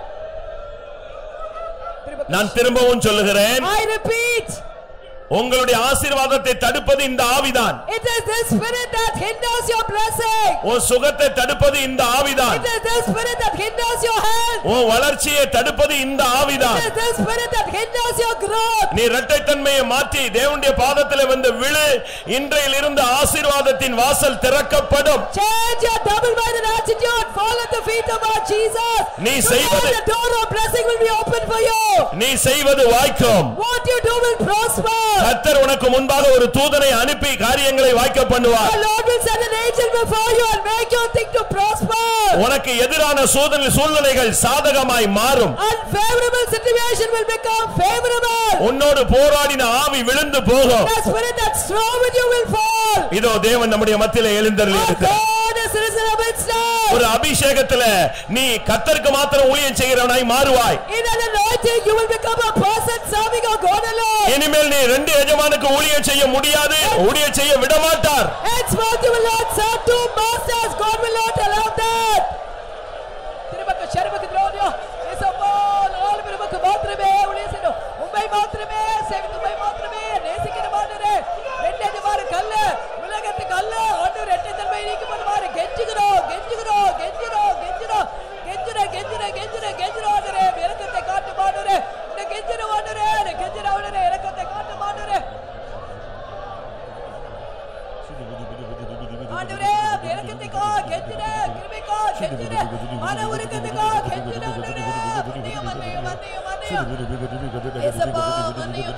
நான் திரும்பவும் சொல்லுகிறேன், I repeat, உங்களுடைய ஆசீர்வாதத்தை தடுப்பது இந்த ஆவிதான். it is this spirit that hinders your blessing. உன் சுகத்தை தடுப்பது இந்த ஆவிதான். It is this spirit that hinders your health. உன் வளர்ச்சியை தடுப்பது இந்த ஆவிதான். It is this spirit that hinders your growth. நீ இரட்டைத்தன்மையை மாற்றி தேவனுடைய பாதத்திலே வந்து விழு. இன்றையிலிருந்து ஆசீர்வாதத்தின் வாசல் திறக்கப்படும். Change your double-minded attitude. Fall at the feet of our Jesus. நீ Today செய்வது- the door of blessing will be open for you. நீ செய்வது வாய்க்கும். What you do will prosper. கர்த்தர் உனக்கு முன்பாக ஒரு தூதனை அனுப்பி காரியங்களை வாய்க்க பண்ணுவார். The Lord will send an angel before you and make your thing to prosper. உனக்கு எதிரான சூழ்நிலைகள் சாதகமாய் மாறும். Unfavorable situation will become favorable. உன்னோடு போராடின ஆவி விழுந்து போகும். The spirit that strove with you will fall. இதோ தேவன் நம்முடைய மத்தியிலே எழுந்தருளி Our இருக்கிறார். God is risen amidst us. ஒரு அபிஷேகத்தில நீ கர்த்தருக்கு மாத்திரம் ஊழியம் செய்கிறவனாய் மாறுவாய். In an anointing you will become a person serving our God alone. இனிமேல் நீ ரெண்டு எஜமானுக்கு ஊழியம் செய்ய முடியாது, ஊழியம் செய்ய விட மாட்டார். Henceforth you will not serve two masters. God will not allow that. திருமக்க ஷர்மக்கு திரோனியோ இசப்போல் ஆல் பிரமக்கு மாத்திரமே ஊழியசனோ உம்மை மாத்திரமே சேவித்து உம்மை மாத்திரமே நேசிக்கிற மாட்டரே ரெண்டே மாறு கல்ல உலகத்துக்கு அல்ல ஆண்டவர் ரெட்டை தன்மை நீக்கி பண்ணுவாரு கெஞ்சுகிறோம் ஆண்டவரே இரக்கத்தை காட்டு ஆண்டவரே இந்த கெஞ்சுற ஆண்டவரே இரக்கத்தை காட்டு ஆண்டவரே ஆண்டவரே இரக்கத்துக்கா கெஞ்சுற கிருபைக்கா கெஞ்சுற மன உருக்கத்துக்கா கெஞ்சுற ஆண்டவரே மன்னியும் ஏசப்பா மன்னியும்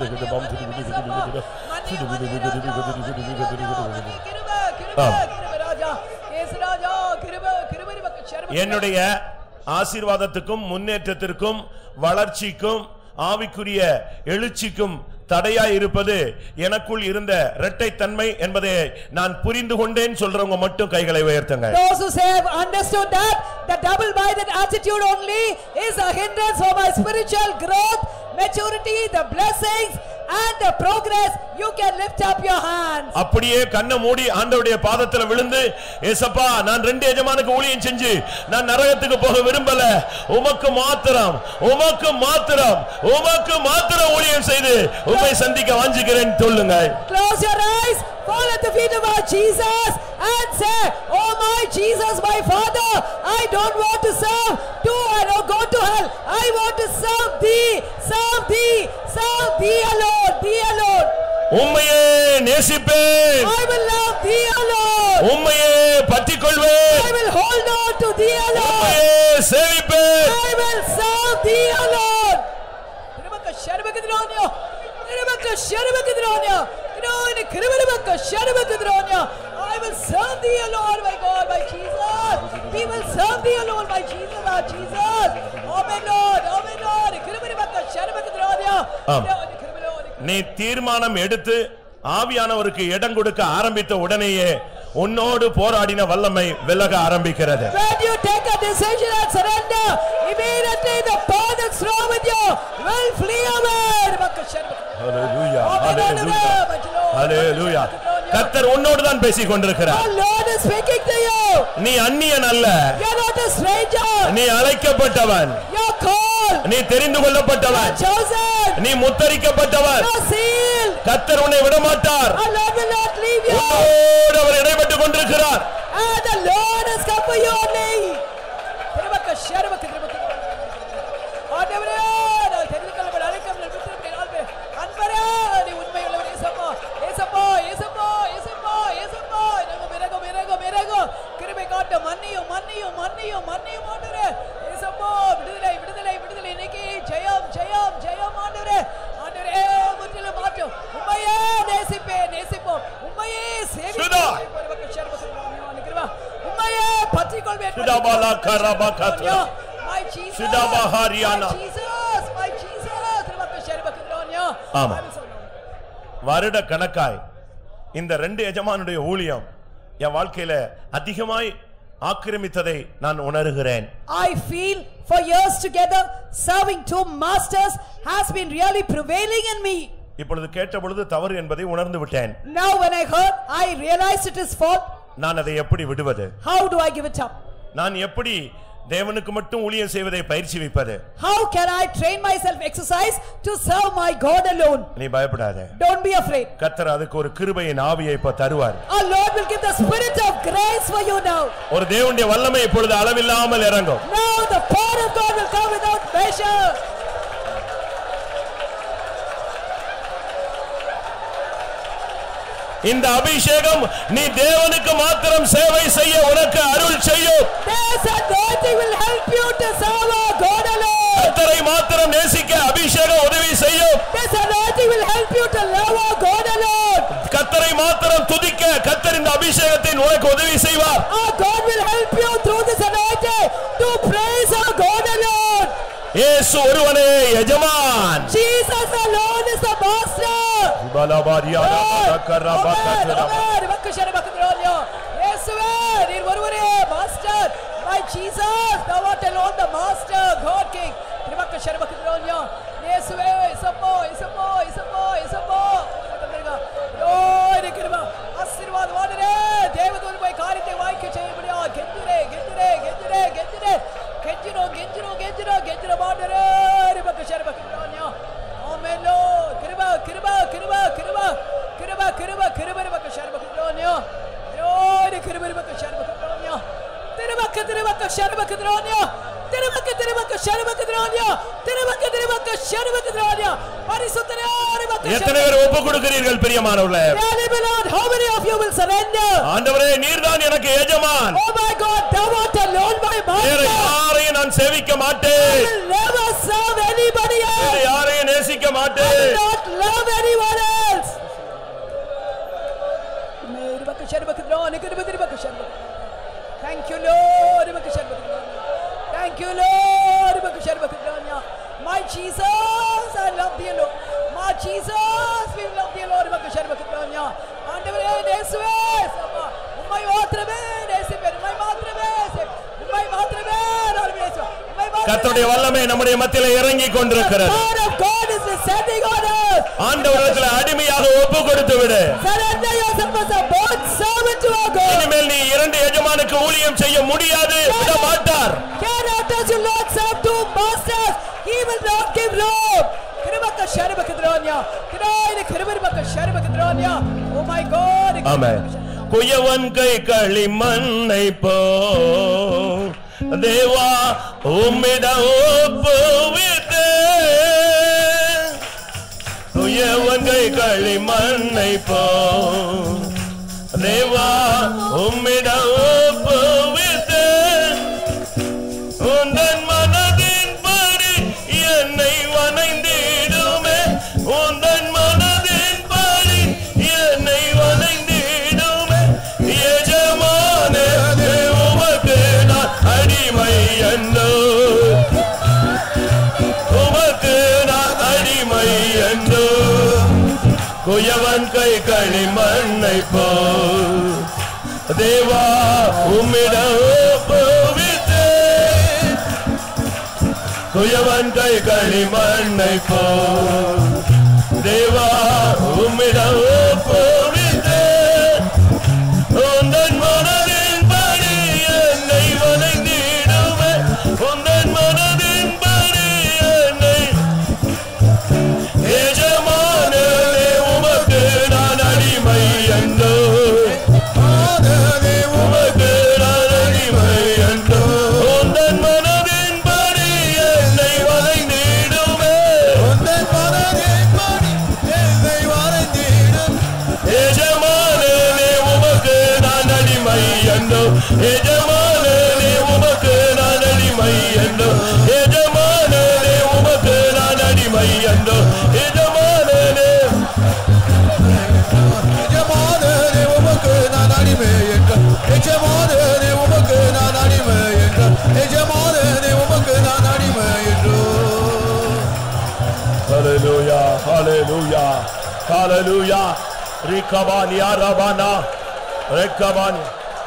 கிருபை ராஜா ஏசு ராஜா கிருபை நமக்கு சர்வ என்னுடைய ஆசீர்வாதத்துக்கும் முன்னேற்றத்திற்கும் வளர்ச்சிக்கும் ஆவிக்குரிய எழுச்சிக்கும் தடையாய் இருப்பது எனக்குள் இருந்த இரட்டைத்தன்மை என்பதை நான் புரிந்து கொண்டேன் சொல்றவங்க மட்டும் கைகளை உயர்த்துங்க. Those who say have understood that the double-minded attitude only is a hindrance for my spiritual growth, maturity, the blessings and the progress, you can lift up your hands. அப்படியே கண்ணை மூடி ஆண்டவருடைய பாதத்துல விழுந்து, ஏசப்பா நான் ரெண்டு எஜமானுக்கு ஊழியம் செஞ்சு நான் நரகத்துக்கு போக விரும்பல, உமக்கு மாத்திரம் ஊழியம் செய்து உம்மை சந்திக்க வாஞ்சிக்கிறேன் சொல்லுங்க. Close your eyes, fall at the feet of our Jesus and say, oh my Jesus, my Father, I don't want to serve two and go to hell. I want to serve thee alone. உம்மையே நேசிப்பேன். I will love thee alone. உம்மையே பற்றிக்கொள்வேன். I will hold on to thee alone. உம்மையே சேவிப்பேன். I will serve thee alone. திருமக்க ஷர்வகதிரோனியோ I will serve thee alone, my God, my Jesus. We will serve thee alone, my Jesus, our Jesus. Amen, Lord. கிருபைமக்க ஷர்வகதிரோனியோ நீ தீர்மானம் எடுத்து ஆவியானவருக்கு இடம் கொடுக்க ஆரம்பித்த உடனேயே உன்னோடு போராடின வல்லமை விலக ஆரம்பிக்கிறது. When you take a decision and surrender, immediately the power that's wrong with you will flee away. Hallelujah, hallelujah. கர்த்தர் உன்னோடு தான் பேசிக் கொண்டிருக்கிறார். The Lord is speaking to you. நீ அந்நியன் அல்ல. You are not a stranger. நீ அழைக்கப்பட்டவன். You are called. நீ தெரிந்து கொள்ளப்பட்டவன். You are chosen. நீ முத்திரிக்கப்பட்டவன். You are sealed. கர்த்தர் உன்னை விட மாட்டார். The Lord will not leave you. உன்னோடு அவர் இடைப்பட்டுக் கொண்டிருக்கிறார். And the Lord has come for you only. My Jesus, சிடாபஹாரியானா. My Jesus. Ribakasharibakadronya. ஆமா. வருட கணக்காய் இந்த ரெண்டு எஜமானுடைய ஊழியம் என் வாழ்க்கையில அதிகமாய் ஆக்கிரமித்ததை நான் உணர்கிறேன். I feel for years together serving two masters has been really prevailing in me. இப்பொழுது கேட்ட பொழுது தவறு என்பதை உணர்ந்து விட்டேன். Now when I heard, I realized it is fault. நான் அதை எப்படி விடுவது? How do I give it up? நான் எப்படி தேவனுக்கு மட்டும் ஊழியம் செய்வதை பயிற்சி வைப்பது? How can I train myself, exercise to serve my God alone? நீ பயப்படாதே. Don't be afraid. கர்த்தர் அதுக்கு ஒரு கிருபையின் ஆவியை இப்ப தருவார். Our Lord will give the spirit of grace for you now. ஒரு தேவனுடைய வல்லமை இப்பொழுது அளவில்லாமல் இறங்கும். Now the power of God will come without measure. இந்த அபிஷேகம் நீ தேவனுக்கு மாத்திரம் சேவை செய்ய உனக்கு அருள் செய்யும். This anointing will help you to serve our God alone. கர்த்தரை மாத்திரம் நேசிக்க அபிஷேகம் உதவி செய்யும். This anointing will help you to love our God alone. கர்த்தரை மாத்திரம் துதிக்க கர்த்தர் இந்த அபிஷேகத்தை உனக்கு உதவி செய்வார். Our God will help you through this anointing to praise our God alone. இயேசு ஒருவனே எஜமான். Jesus alone is the master. பலபாரியானா கரபகதரா. Ribakasharibakadronya. Yesuவே நீர் ஒருவரே master. My Jesus, thou art alone the master, God King. Ribakasharibakadronya. Yesuவே isappo. ஓய் கிருபா ஆசீர்வாதவானே தேவதூதன் போய் காரியத்தை வாய்க்க செய்யும்படியா கெஞ்சிரோ மாண்டரே ரிபக்கஷர்பக்கரோன்யா ஆமென் லோர்ட் கிருபா ரிபக்கஷர்பக்கரோன்யா ஓய் கிருபா ரிபக்கஷர்பக்கரோன்யா திருபக்கஷர்பக்கரோன்யா பரிசுத்தரே எத்தனை பேர் ஒப்பு கொடுக்கிறீர்கள் பிரியமானவர்களே? How many of you will surrender? ஆண்டவரே நீர்தான் எனக்கு எஜமான். Oh my God, thou art alone my master. வேற யாரையும் நான் சேவிக்க மாட்டேன். I will never serve anybody else. வேற யாரையும் நேசிக்க I மாட்டேன். will not love anyone else. Thank you Lord. Thank you Lord. My Jesus, I love thee Lord. My Jesus, we love thee Lord. ஆண்டவரே இயேசுவே உம்மை மாத்திரமே நேசிப்பேன். உம்மை மாத்திரமே கர்த்தருடைய வல்லமை நம்முடைய மத்தியிலே இறங்கிக் கொண்டிருக்கிறது. God of God is descending on us. ஆண்டவரிடத்தில் அடிமையாக ஒப்பு கொடுத்து விடு. Surrender yourself as a bond servant to our God. இனிமேல் நீ இரண்டு எஜமானுக்கு ஊழியம் செய்ய முடியாது, விட மாட்டார். Cannot as you Lord serve two masters, he will not give room. Kiribakasharbakadronya. Kiribakasharbakadronya. Oh my God. ஆமென். குயவன் கை களிமண்ணை போ தேவா உம்மிடம் ஒப்புவித்தே. குயவன் கை களிமண்ணை போ தேவா உம்மிடம் ஒப்புவித்தே. உந்தன் மனதின்படி என்னை வணைந்திடுமே. உந்தன் மனதின்படி என்னை வணைந்திடுமே. எஜமானே உமக்கு நான் அடிமை என்றோ. உமக்கு நான் அடிமை என்றோ. குயவன் கை களிமண்ணை போ தேவா உம்மிடம் ஒப்புவித்தே. குயவன் கை களிமண்ணை போ தேவா உம்மிடம் ஒப்புவித்தே. உந்தன் மனதின்படி என்னை வணங்கிடுமே. உந்தன் மனதின்படி என்னை எஜமானே உமக்கு நான் அடிமை என்றோ. உமக்கு நான் அடிமை என்றோ. உந்தன் மனதின்படி என்னை வணங்கிடுமே. எஜமானே உமக்கு நான் அடிமை என்றோ. எஜமானே உமக்கு நான் அடிமை என்றோ. எஜமானே உமக்கு நான் அடிமை என்றோ. எஜமானே உமக்கு நான் அடிமை என்ற எஜமானே உமக்கு நான் அடிமை என்ற எஜமானே உமக்கு நான் அடிமை Hallelujah, hallelujah, hallelujah. Rikabani arabana, rekabani.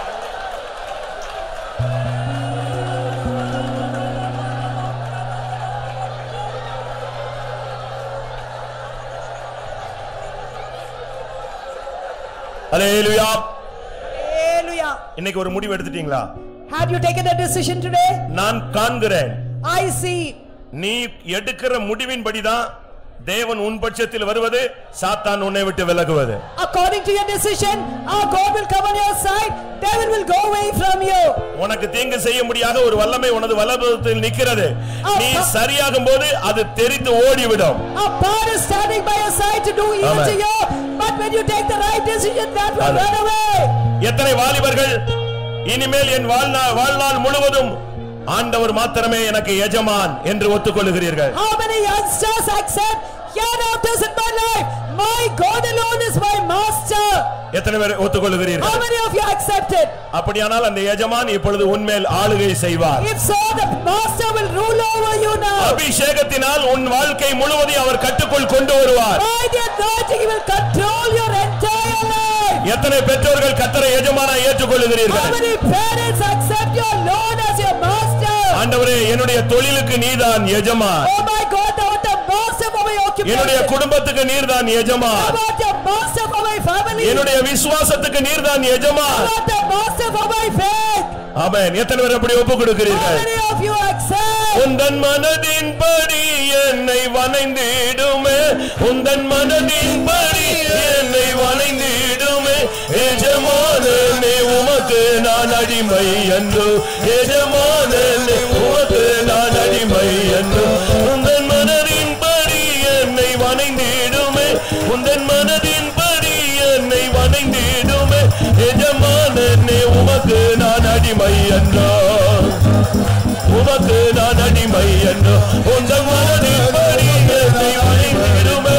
Hallelujah. Hallelujah. இன்னைக்கு ஒரு முடிவு எடுத்துட்டீங்களா? Have you taken a decision today? நான் காண்கிறேன். I see. நீ எடுக்கிற முடிவின்படிதான் தேவன் உன் பட்சத்தில் வருவது, சாத்தான் உன்னை விட்டு விலகுவது. According to your decision, our God will come on your side, devil will go away from you. உனக்கு தீங்கு செய்ய முடியாத ஒரு வல்லமை உனது வலதுபுறத்தில் நிக்கிறது. நீ சரியாகும்போது அது தெரித்து ஓடிவிடும். A power is standing by your side to do evil to you, but when you take the right decision, that will run away. எத்தனை வாலிபர்கள் இனிமேல் என் வாழ்நாள் முழுவதும் ஆண்டவர் மாத்திரமே எனக்கு எஜமான் என்று ஒத்துக்கொள்கிறீர்கள்? How many youngsters accept, hereafter in my life, my God alone is my master? எத்தனை பேர் ஒத்துக்கொள்கிறீர்கள்? How many of you accept it? அப்படியானால் அந்த எஜமான் இப்பொழுது உன்மேல் ஆளுகை செய்வார். If so, the master will rule over you now. அபிஷேகத்தினால் உன் வாழ்க்கை முழுவதையும் அவர் கட்டுக்குள் கொண்டு வருவார். By the authority he will control your entire life. எத்தனை பெற்றோர்கள் கர்த்தரை எஜமானாய் ஏற்றுக்கொள்கிறீர்கள்? How many parents accept your Lord as your master? ஆண்டவரே, என்னுடைய தொழிலுக்கு நீதான் எஜமான். Oh my God, thou art the master for my occupation. என்னுடைய குடும்பத்துக்கு நீர்தான் எஜமான். Thou art the master for my family. என்னுடைய விசுவாசத்துக்கு நீர்தான் எஜமான். Thou art the master for my faith. ஆமென். எத்தனை பேர் அப்படி ஒப்புக் How கொடுக்கிறீர்கள்? many of you accept? உந்தன் மனதின்படி என்னை வணைந்திடுமே, உந்தன் மனதின்படி என்னை வணைந்திடுமே, எஜமானனே உமக்கு நான் அடிமை என்று, எஜமானனே உமக்கு நான் அடிமை என்று, உந்தன் மனதின்படி என்னை வணைந்திடுமே, உந்தன் மனதின்படி என்னை வணைந்திடுமே, எஜமானனே உமக்கு நான் அடிமை என்றோ, உமக்கு நான் அடிமை என்று, உந்தன் மனதின்படி என்னை வணைந்திடுமே,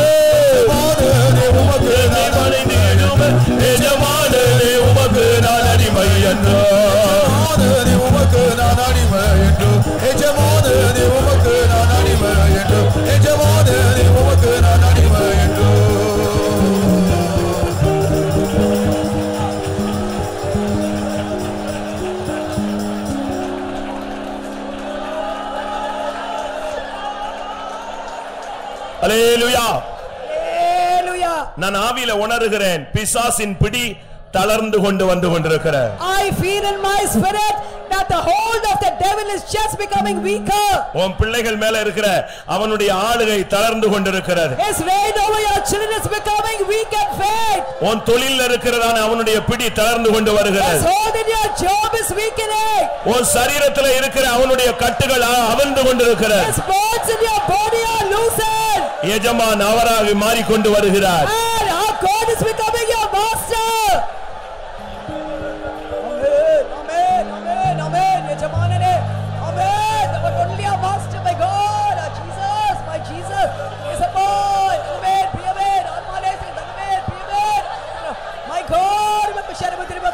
உமக்கு நான் வணைந்திடுமே, எஜமானனே உமக்கு நான் அடிமை என்றோ, உமக்கு நான் அடிமை என்று, எஜமானனே உமக்கு நான் அடிமை என்று, எஜமானனே உமக்கு நான் அடிமை என்று. அல்லேலூயா. Hallelujah. நான் ஆவியில உணர்கிறேன், பிசாசின் பிடி தளர்ந்து கொண்டு வந்து கொண்டிருக்கிறது. I feel in my spirit that the hold of the devil is just becoming weaker. உன் பிள்ளைகள் மேல இருக்கிற அவனுடைய ஆளுகை தளர்ந்து கொண்டிருக்கிறது. His reign over your children is becoming weak and faint. உன் தொழில்ல இருக்கிறதான அவனுடைய பிடி தளர்ந்து கொண்டு His வருகிறது. hold in your job is weakening. உன் சரீரத்துல இருக்கிற அவனுடைய கட்டுகள் அவிழ்ந்து கொண்டிருக்கிறது. His bonds in your body are loosened. எஜமான் அவராக மாறிக்கொண்டு வருகிறார். And our God is becoming your master. Amen, amen, amen. Yajamanane. Amen. But only our master, my God, our Jesus, my Jesus. Is a boy. Amen. Be amen. Amen. Amen. Be amen. My God, we share with you.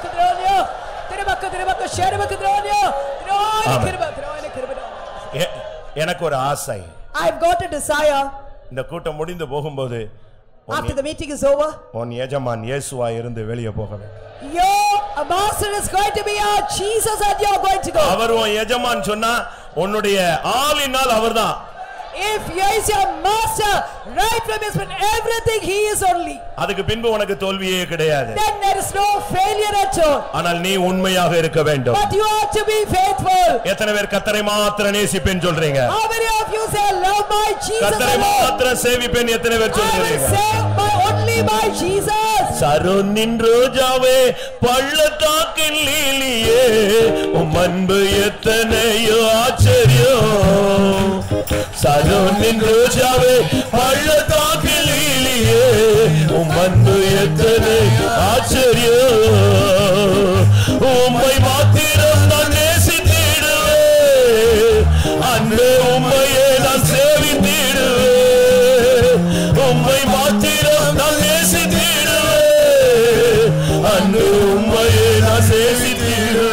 எனக்கு ஒரு ஆசை. I've got a desire. இந்த கூட்டம் முடிந்து போகும்போது After the meeting is over, உன் எஜமான் இயேசுவா இருந்து வெளியே போக வேண்டும். your master is going to be our Jesus and you are going to go. அவர் உன் எஜமான் சொன்னா உன்னுடைய ஆளினால் அவர்தான். If he is your master, right from his everything he is only. அதுக்கு பின்பு உனக்கு தோல்வியே கிடையாது. Then there is no failure at all. ஆனால் நீ உண்மையாக இருக்க வேண்டும். But you have to be faithful. எத்தனை பேர் கர்த்தரை மாத்திரம் நேசிப்பேன் சொல்றீங்க? How many of you say love my Jesus கர்த்தரை alone? மாத்திரம் சேவிப்பேன் எத்தனை பேர் I will சொல்றீங்க? save only my Jesus. சரோனின் Rojave பள்ளத்தாக்கின் லீலியே உம் அன்பு எத்தனையோ ஆச்சரியம். சரோனின் ரோஜாவே பள்ளத்தாக்கின் லீலியே உம் அன்பு எத்தனை ஆச்சரியம். உம்மை மாத்திரம் நான் நேசித்திடுவேன், அன்பே உம்மையே நான் சேவித்திடுவேன். உம்மை மாத்திரம் நான் நேசித்திடுவேன், அன்பு உம்மையே நான்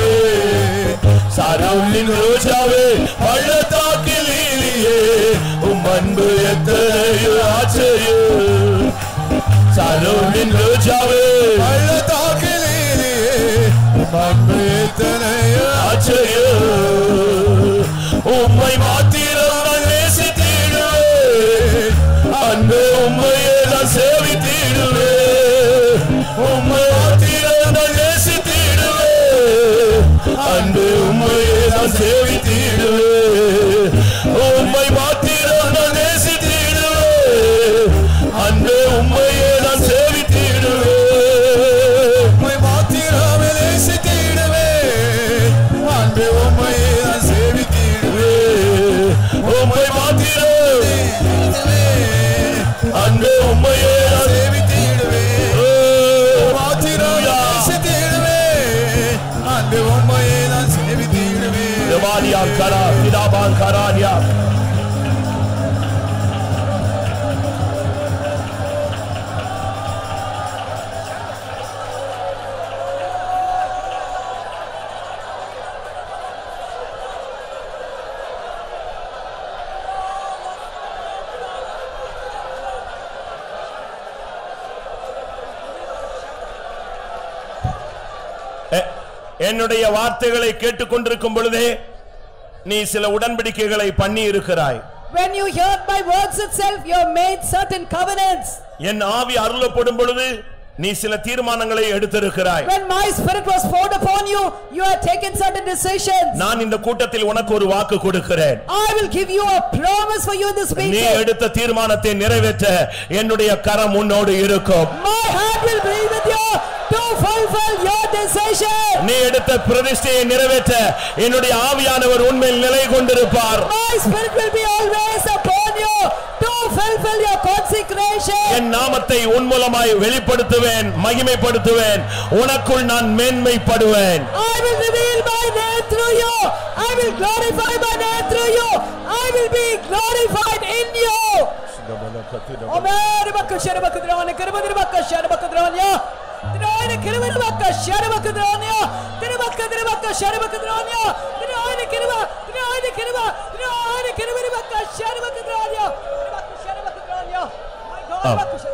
சேவித்திடுவேன். சரோனின் ரோஜாவே பள்ளத்தாக்கில் லீலியே உம் அன்பு எத்தனையோ ஆச்சரியம் சாரோனின் ரோஜாவே பள்ளத்தாக்கிலே அன்பு எத்தனையோ ஆச்சரியம் உம்மை மாத்திரம் நான் நேசித்திடுவேன் அன்பு உம்மையே நான் சேவித்திடுவேன் உம்மை மாத்திரம் நான் நேசித்திடுவேன் அன்பு உம்மையே நான் சேவித்திடுவேன் உம்மை மாத்திரம் நான் நேசித்திடுவேன் அன்பு உம்மையே நான் சேவித்திடுவேன் உம்மை மாத்திரம் நேசித்திடுவேன் அன்பு உம்மையே நான் சேவித்திடுவேன் உம்மை மாத்திரம் அன்பு உம்மையே நான் சேவித்திடுவேன் மாத்திரம் நேசித்திடுவேன் அன்பு உம்மையே நான் சேவித்திடுவேன் தேவானியா கரா பிதாபான் கரானியா என்னுடைய வார்த்தைகளை கேட்டுக்கொண்டிருக்கும் பொழுதே நீ சில உடன்படிக்கைகளை பண்ணி இருக்கிறாய். When you heard my words itself, you have made certain covenants. என் ஆவி அருளப்படும் பொழுது நீ சில தீர்மானங்களை எடுத்திருக்கிறாய். When my spirit was poured upon you, you have taken certain decisions. நான் இந்த கூட்டத்தில் உனக்கு ஒரு வாக்கு கொடுக்கிறேன். I will give you a promise for you in this meeting. நீ எடுத்த தீர்மானத்தை நிறைவேற்ற என்னுடைய கரம் உன்னோடு இருக்கும். My hand will be with you to fulfill your decision. நீ எடுத்த பிரதிஷ்டையை நிறைவேற்ற என்னுடைய ஆவியானவர் உன்மேல் நிலை கொண்டிருப்பார். My spirit will be always upon you to fulfill your consecration. என் நாமத்தை உன் மூலமாய் வெளிப்படுத்துவேன், மகிமைப்படுத்துவேன். உனக்குள் நான் மேன்மைப்படுவேன். I will reveal my name through you. I will glorify my name through you. I will be glorified in you. Amen. Bakashara bakadranya, kirmadira bakashara bakadranya. Dinoyne kirmadira bakashara bakadranya. Dirabakadira bakashara bakadranya. Dinoyne kirma, dinoyne kirma, dinoyne kirmadira bakashara bakadranya. Bakashara bakadranya. My God, bakashara.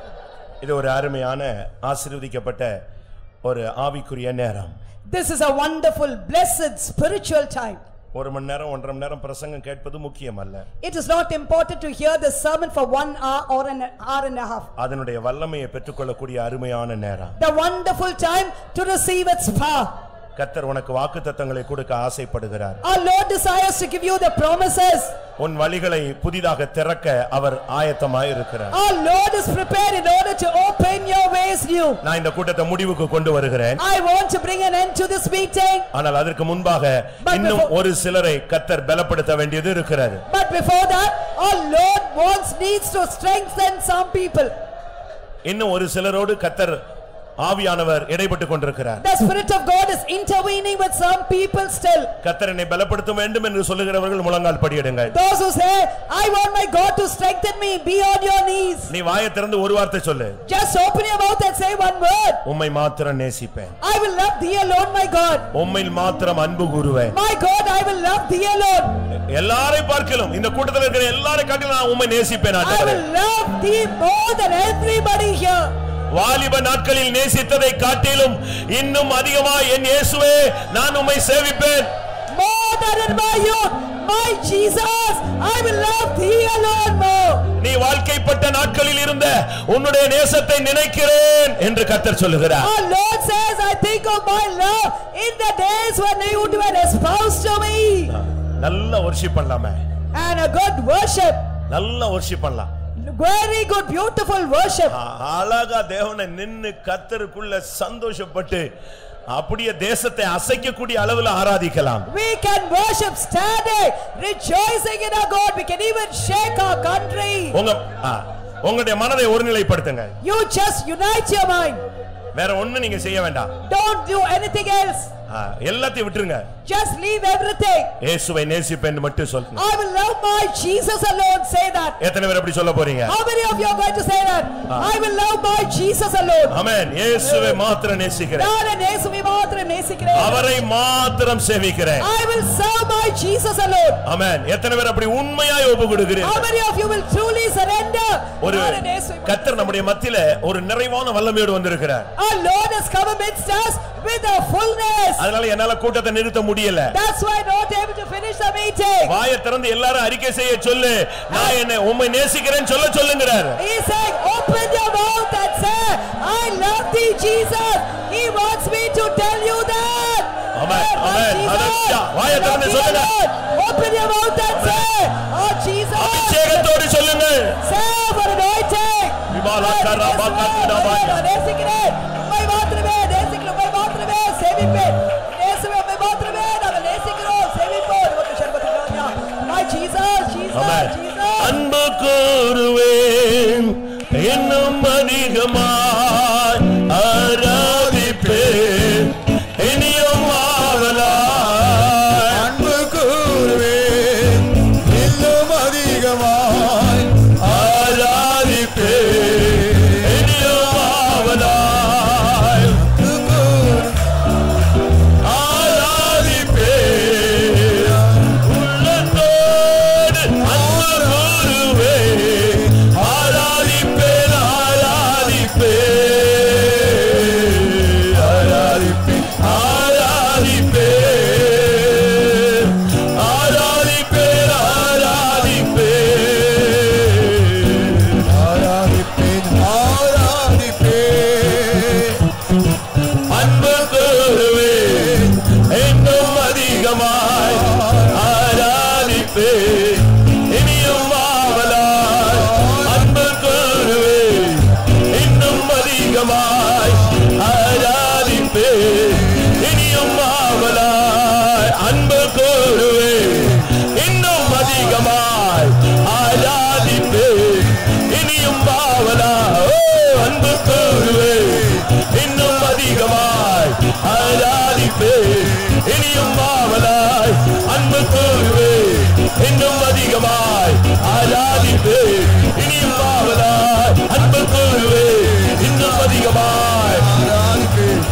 இது ஒரு அருமையான ஆசீர்வதிக்கப்பட்ட ஒரு ஆவிக்குரிய நேரம். This is a wonderful, blessed spiritual time. ஒரு மணி நேரம் 1.5 மணி நேரம் பிரசங்கம் கேட்பது முக்கியமல்ல. It is not important to hear the sermon for 1 hour or an hour and a half. அதனுடைய வல்லமையை பெற்றுக்கொள்ளக்கூடிய அருமையான நேரம். The wonderful time to receive its power. கர்த்தர் உனக்கு வாக்குத்தத்தங்களை கொடுக்க ஆசைப்படுகிறார். Our Lord desires to give you the promises. உன் வழிகளை புதிதாக திறக்க அவர் ஆயத்தமாய் இருக்கிறார். Our Lord is prepared in order to open your ways new. நான் இந்த கூட்டத்தை முடிவுக்கு கொண்டு வருகிறேன். I want to bring an end to this meeting. ஆனால் அதற்கு முன்பாக இன்னும் ஒரு சிலரை கர்த்தர் பலப்படுத்த வேண்டியது இருக்கிறது. But before that, our Lord needs to strengthen some people. இன்னும் ஒரு சிலரோடு கர்த்தர் ஆவியானவர் இடைப்பட்டு கொண்டிருக்கிறார். The Spirit of God is intervening with some people still. கர்த்தர் என்னை பலப்படுத்த வேண்டும் என்று சொல்லுகிறவர்கள் முழங்கால் படியிடுங்கள். Those who say, I want my God to strengthen me, be on your knees. நீ வாயை திறந்து ஒரு வார்த்தை சொல்லு. Just open your mouth and say one word. உம்மை மாத்திரம் நேசிப்பேன். I will love thee alone, my God. உம்மில் மாத்திரம் அன்பு கூறுவேன். My God, I will love thee alone. எல்லாரை பார்க்கலாம், இந்த கூட்டத்தில் இருக்கிற எல்லாரை காட்டிலும் நான் உம்மை நேசிப்பேன் I ஆண்டவரே. will love thee more than everybody here. வாலிப நாட்களில் நேசித்ததை காட்டிலும் இன்னும் அதிகமாக என் இயேசுவே நான் உம்மை சேவிப்பேன். More than in my youth, my Jesus, I will love thee alone more. நீ வாழ்க்கைப்பட்ட நாட்களில் இருந்த உன்னுடைய நேசத்தை நினைக்கிறேன் என்று கர்த்தர் சொல்லுகிறார். Our Lord says, I think of my love in the days when you were espoused to me. நல்ல worship பண்ணலாமே. And a good worship. நல்ல worship பண்ணலாம். Very good, beautiful worship. அழகா தேவனை நின்னு கர்த்தருக்குள்ள சந்தோஷப்பட்டு அப்படியே தேசத்தை அசைக்கக்கூடிய அளவில் ஆராதிக்கலாம். We can worship standing, rejoicing in our God. We can even shake our country. உங்களுடைய மனதை ஒருநிலைப்படுத்துங்க. You just unite your mind. வேற ஒண்ணு நீங்க செய்ய வேண்டாம். Don't do anything else. எல்லாத்தையும் விட்டுருங்க. just leave everything. இயேசுவை நேசிப்பேன் மட்டும் சொல்லுங்க. I will love my Jesus alone, say that. எத்தனை பேர் அப்படி சொல்ல போறீங்க? How many of you are going to say that? I will love my Jesus alone. ஆமென். இயேசுவை மாத்திரம் நேசிக்கிறேன். நான் இயேசுவை மாத்திரம் நேசிக்கிறேன். அவரை மாத்திரம் சேவிக்கிறேன். I will serve my Jesus alone. ஆமென். எத்தனை பேர் அப்படி உண்மையாய் ஒப்புக்கொடுக்கிறீர்கள்? How many of you will truly surrender? ஒரு கர்த்தர் நம்முடைய மத்தியில ஒரு நிறைவான வல்லமையோடு வந்திருக்கிறார். Our Lord has come amidst us with a fullness. அதனால என்னால கூட்டத்தை நிறுத்த முடியல. That's why not able to finish the meeting. வாயை திறந்து எல்லாரும் அறிக்கை செய்ய சொல்லு. நான் என்ன உம்மை நேசிக்கிறேன் சொல்லுங்கறார். He said open your mouth and say I love thee Jesus. He wants me to tell you that. Amen. Amen. Hallelujah. வாயை திறந்து சொல்லுங்க. Open your mouth and say oh Jesus. அபிஷேகத்தோடு சொல்லுங்க. Say for anointing. விபாலா கரபாகத்தினா பாயா. நேசிக்கிறேன். உம்மை மாத்திரமே நேசிக்கிறேன். உம்மை மாத்திரமே சேவிப்பேன். இயேசுவே உம்மை மாத்திரமே நாங்கள் நேசிக்கிறோம். சேவிப்போம். உமக்கு சர்வதேவனா. My Jesus, Jesus, Jesus. அன்பு கூறுவேன் இன்னும் அதிகமாய் ஆராதிப்பேன் இனியும் ஆவலாய். அன்பு கூறுவேன் இன்னும் அதிகமாய் ஆராதிப்பேன் இனியும் ஆவலாய். ஆராதிப்பேன் உள்ளத்தோடு அன்பு கூறுவேன். ஆராதிப்பேன் ஆராதிப்பேன் ஆராதிப்பேன் ஆராதிப்பேன் ஆராதிப்பேன் ஆராதிப்பேன் அன்பு கூறுவேன் இன்னும் அதிகமாய் ஆராதிப்பேன் இனியும் ஆவலாய். அன்பு கூறுவேன் இன்னும் அதிகமாய் ஆராதிப்பேன் இனியும் ஆவலாய். அன்பு கூறுவேன் இன்னும் அதிகமாய் ஆராதிப்பேன் இனியும் ஆவலாய். அன்பு கூறுவேன் இன்னும் அதிகமாய் ஆராதிப்பேன் இனியும் ஆவலாய். அன்பு கூறுவேன் இன்னும் அதிகமாய் ஆராதிப்பேன் இனியும் ஆவலாய். அன்பு கூறுவேன் இன்னும் அதிகமாய் ஆராதிப்பேன்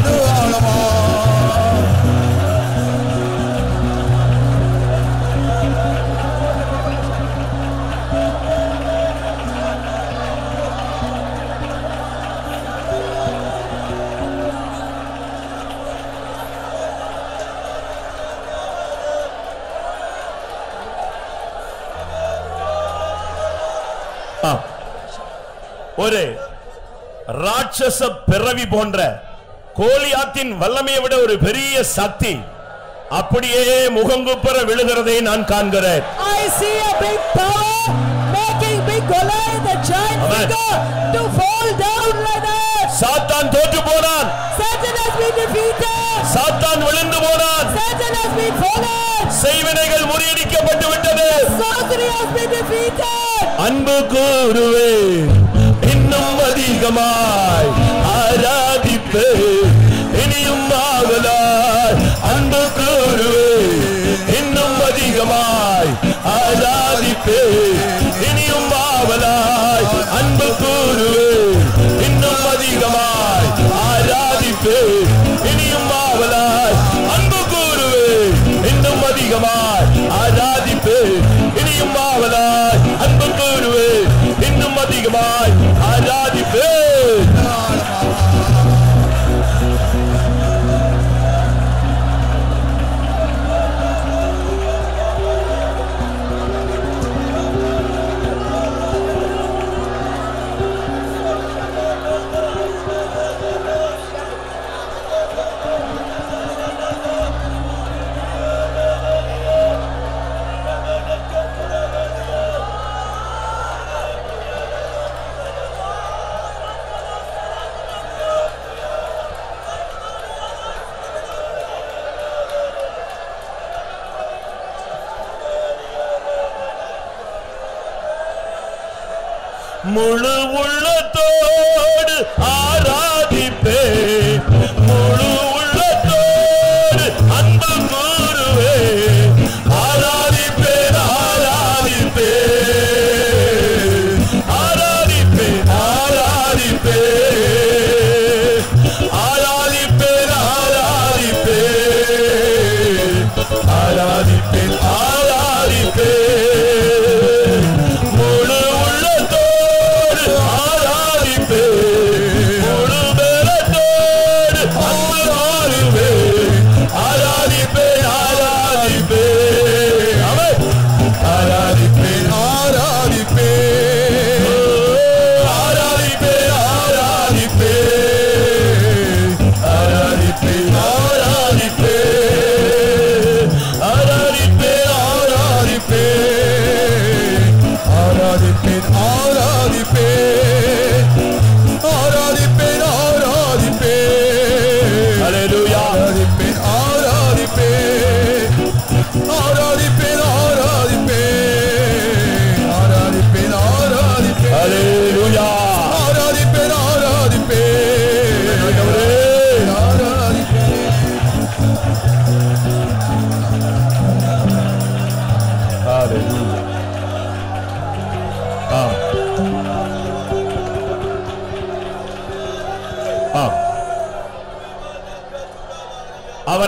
ஒரு ராட்சச பிறவி போன்ற கோலியாத்தின் வல்லமையை விட ஒரு பெரிய சக்தி அப்படியே முகங்குப்புற விழுகிறதை நான் காண்கிறேன். I see a big power making big Goliath, the giant figure, to fall down like that. சாத்தான் தோற்று போனான். Satan has been defeated. சாத்தான் விழுந்து போனான். Satan has been fallen. செய்வினைகள் முறியடிக்கப்பட்டு விட்டது. Sorcery has been defeated. அன்பு கூறுவேன் இன்னும் அதிகமாய் ஆராதிப்பேன் இனியும் ஆவலாய். அன்பு கூறுவேன் இன்னும் அதிகமாய் ஆராதிப்பேன் இனியும் ஆவலாய். அன்பு கூறுவேன் இன்னும் அதிகமாய் ஆராதிப்பேன் இனியும் ஆவலாய். அன்பு கூறுவேன் இன்னும் அதிகமாய் ஆராதிப்பேன் இனியும் ஆவலாய். அன்பு கூறுவேன் இன்னும் அதிகமாய் ஆராதிப்பேன். முழு உள்ளத்தோடு ஆராதிப்பேன் முழு உள்ளத்தோடு அன்பு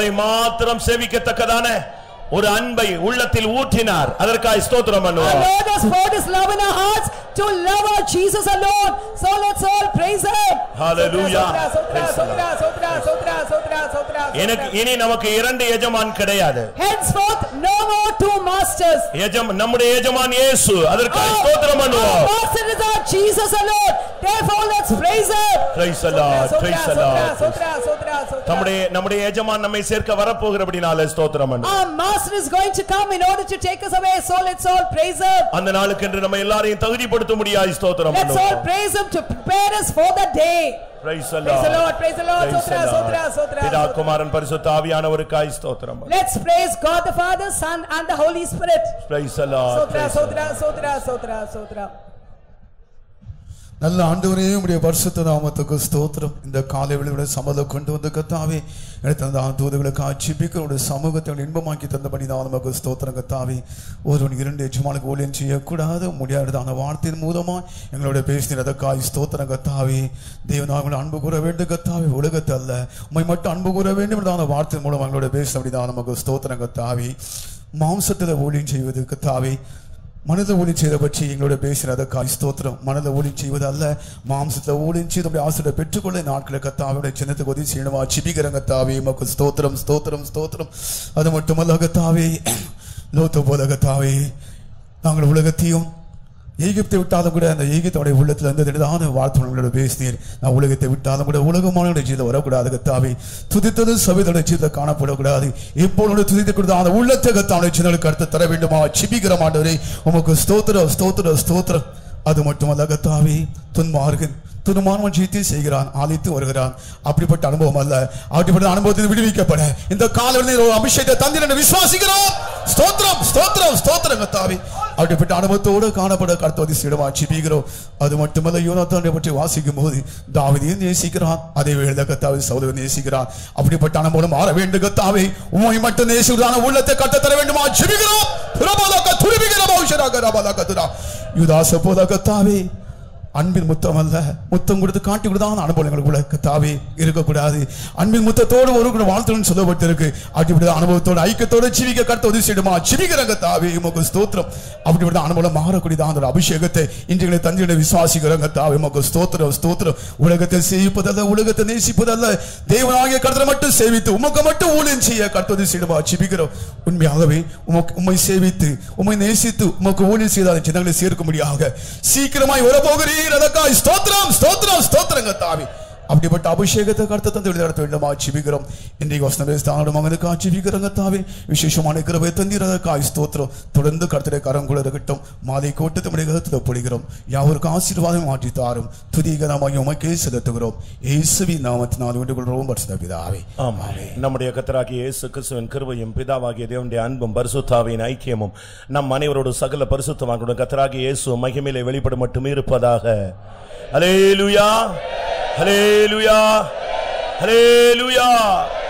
அவரை மாத்திரம் சேவிக்கத்தக்கதான ஒரு அன்பை உள்ளத்தில் ஊற்றினார். அதற்காக ஸ்தோத்திரம் பண்ணுவோம். The Lord has poured his love in our hearts to love our Jesus alone. So let's all praise him. Hallelujah. இனி நமக்கு இரண்டு எஜமான் கிடையாது. Henceforth no more two masters. நம்முடைய எஜமான் இயேசு. அதற்காக ஸ்தோத்திரம் பண்ணுவோம். Our master is our Jesus alone. Therefore let's praise him. Praise the Lord. Praise the Lord. நம்முடைய எஜமான் நம்மை சேர்க்க வரப்போகிறபடினால ஸ்தோத்திரம் பண்ணுவோம். Our master is going to come in order to take us away. So let's all praise him. அந்த நாளுக்கென்று நம்ம எல்லாரையும் தகுதிப்படுத்த முடியாய் ஸ்தோத்திரம் பண்ணுவோம். Let's all praise him to prepare us for the day. Praise the Lord. Praise the Lord. Praise the Lord. Sotra. பிதா குமாரன் பரிசுத்த ஆவியானவருக்காய் ஸ்தோத்திரம். Let's praise God the Father, Son and the Holy Spirit. Praise the Lord. Sotra. நல்ல ஆண்டவரே உம்முடைய பரிசுத்த நாமத்துக்கு ஸ்தோத்திரம். இந்த காலை வேளையிலே சமதம் கொண்டு வந்த கர்த்தாவே, எடுத்த தூதர்களுக்கு ஆட்சிப்பிக்க சமூகத்தை இன்பமாக்கி தந்தபடி நான் நமக்கு ஸ்தோத்திரம் கர்த்தாவே. ஒருவன் இரண்டு எஜமானுக்கு ஊழியம் செய்யக்கூடாது முடியாததான வார்த்தையின் மூலமா எங்களுடைய பேசினதற்காய் ஸ்தோத்திரம் கர்த்தாவே. தேவனாக அன்பு கூற வேண்டும் கர்த்தாவே, உலகத்தை அல்ல உம்மை மட்டும் அன்பு கூற வேண்டும் என்றான வார்த்தையின் மூலம் எங்களுடைய பேசினபடி தான் நமக்கு ஸ்தோத்திரம் கர்த்தாவே. மாம்சத்தில் ஊழியம் செய்வது கர்த்தாவே, மனத ஊழியம் செய்த பற்றி எங்களோட பேசினதற்காக ஸ்தோத்திரம். மனத ஊழியம் செய்வது அல்ல, மாம்சத்தை ஊழியம் செய்து நம்முடைய ஆசிரியர் பெற்றுக்கொள்ள நாட்களை கத்தாவுடைய சின்னத்துக்கு உதவி செய்யணுமா சிபிகரம் கத்தாவே. நமக்கு ஸ்தோத்திரம் ஸ்தோத்திரம் ஸ்தோத்திரம். அது மட்டுமல்ல கத்தாவே, லோத்து போல கத்தாவே, நாங்கள் உலகத்தையும் எகிப்தை விட்டாலும் கூட அந்த எகிப்தோடைய உள்ளத்தில் இருந்ததான வார்த்தை பேசினீர். நான் உலகத்தை விட்டாலும் கூட உலகமான ஜீவிதம் வரக்கூடாது கத்தாவே. துதித்தது சபையோட ஜீவிதம் காணப்படக்கூடாது. இப்பொழுது துதித்து கொடுத்த அந்த உள்ளத்தை கத்தாவுடைய சின்னலுக்கு அடுத்து தர வேண்டுமா சிபிகரம் ஆண்டவரே. உமக்கு ஸ்தோத்திரம் ஸ்தோத்திரம் ஸ்தோத்திரம். அது மட்டுமல்ல கத்தாவே, துன்மார்கன் ஜீவித்தை செய்கிறான், ஆலித்து வருகிறான். அப்படிப்பட்ட அனுபவம் அல்ல, அப்படிப்பட்ட அனுபவத்தில் விடுவிக்கப்பட இந்த காலையில் ஒரு அபிஷேகத்தை தந்திர விசுவாசிக்கிறோம். ஸ்தோத்திரம் ஸ்தோத்திரம் ஸ்தோத்திரம் கத்தாவே. அப்படிப்பட்ட அனுபவத்தோடு காணப்பட கர்த்தரை சிடமா சிபிக்கிறோம். அது மட்டுமல்ல, யோனாத்தானை பற்றி வாசிக்கும் போது தாவீதையும் நேசிக்கிறான், அதே வேளையில் கர்த்தாவை சவுலை நேசிக்கிறான். அப்படிப்பட்ட அனுபவம் மாற வேண்டும் கர்த்தாவே. உம்மை மட்டும் நேசிக்கிறதான உள்ளத்தை கட்ட தர வேண்டுமா சிபிக்கிறோம். யுதாச போல கர்த்தாவே, அன்பின் முத்தம் அல்ல, முத்தம் கொடுத்து காட்டி கொடுத்தான் அனுபவம் எங்களுக்குள்ள கத்தாவே இருக்கக்கூடாது. அன்பின் முத்தத்தோடு ஒரு வாழ்த்துடன் சொல்லப்பட்டிருக்கு. அப்படிப்பட்ட அனுபவத்தோடு ஐக்கியத்தோடு ஜீவிக்க கர்த்தர் உதவி செய்யுமா ஜீவிக்கிற கத்தாவே. உமக்கு ஸ்தோத்திரம். அப்படிப்பட்ட அனுபவம் மாறக்கூடியதான் அந்த அபிஷேகத்தை இன்றைய தந்தையுடைய விசுவாசிக்கிற கத்தாவே. உமக்கு ஸ்தோத்திரம் ஸ்தோத்திரம். உலகத்தை சேவிப்பதல்ல, உலகத்தை நேசிப்பதல்ல, தேவனாகிய கர்த்தரை மட்டும் சேவித்து உமக்கு மட்டும் ஊழியம் செய்ய கர்த்தர் உதவி செய்யுமா ஜீவிக்கிறோம். உண்மையாகவே உம்மை சேவித்து உம்மை நேசித்து உமக்கு ஊழியம் செய்தால் சின்னங்களை சேர்க்கும்படியாக சீக்கிரமாய் வரப்போகிறீர். ஸ்தோத்திரம் ஸ்தோத்திரம் ஸ்தோத்திரம் கர்த்தாவே. அப்படிப்பட்ட அபிஷேகத்தை கர்த்தர் தந்து நடத்த வேண்டுமா ஜெபிக்கிறோம். இன்றைக்கு வசனத்தானோட மகனுக்கு ஜெபிக்கிறோம் கர்த்தாவே. விசேஷமான கிருபை தந்தீரதற்காக ஸ்தோத்திரம். தொடர்ந்து கர்த்தருடைய கரங்குள்ள இருக்கட்டும். மாலை கோட்டு தம்முடைய கருத்தில் போடுகிறோம். யாவருக்கு ஆசீர்வாதம் மாற்றி தாரும். துதிகரமாகி உமக்கே செலுத்துகிறோம். இயேசுவின் நாமத்தினால் வேண்டிக் கொள்கிறோம் பரிசுத்த பிதாவே. ஆமென். நம்முடைய கர்த்தராகிய இயேசு கிறிஸ்துவின் கிருபையும் பிதாவாகிய தேவனுடைய அன்பும் பரிசுத்தாவின் ஐக்கியமும் நம் அனைவரோடு சகல பரிசுத்தவான்களுடன் கர்த்தராகிய இயேசு மகிமையிலே வெளிப்பட மட்டும் இருப்பதாக. ஹல்லேலூயா ஹல்லேலூயா ஹல்லேலூயா.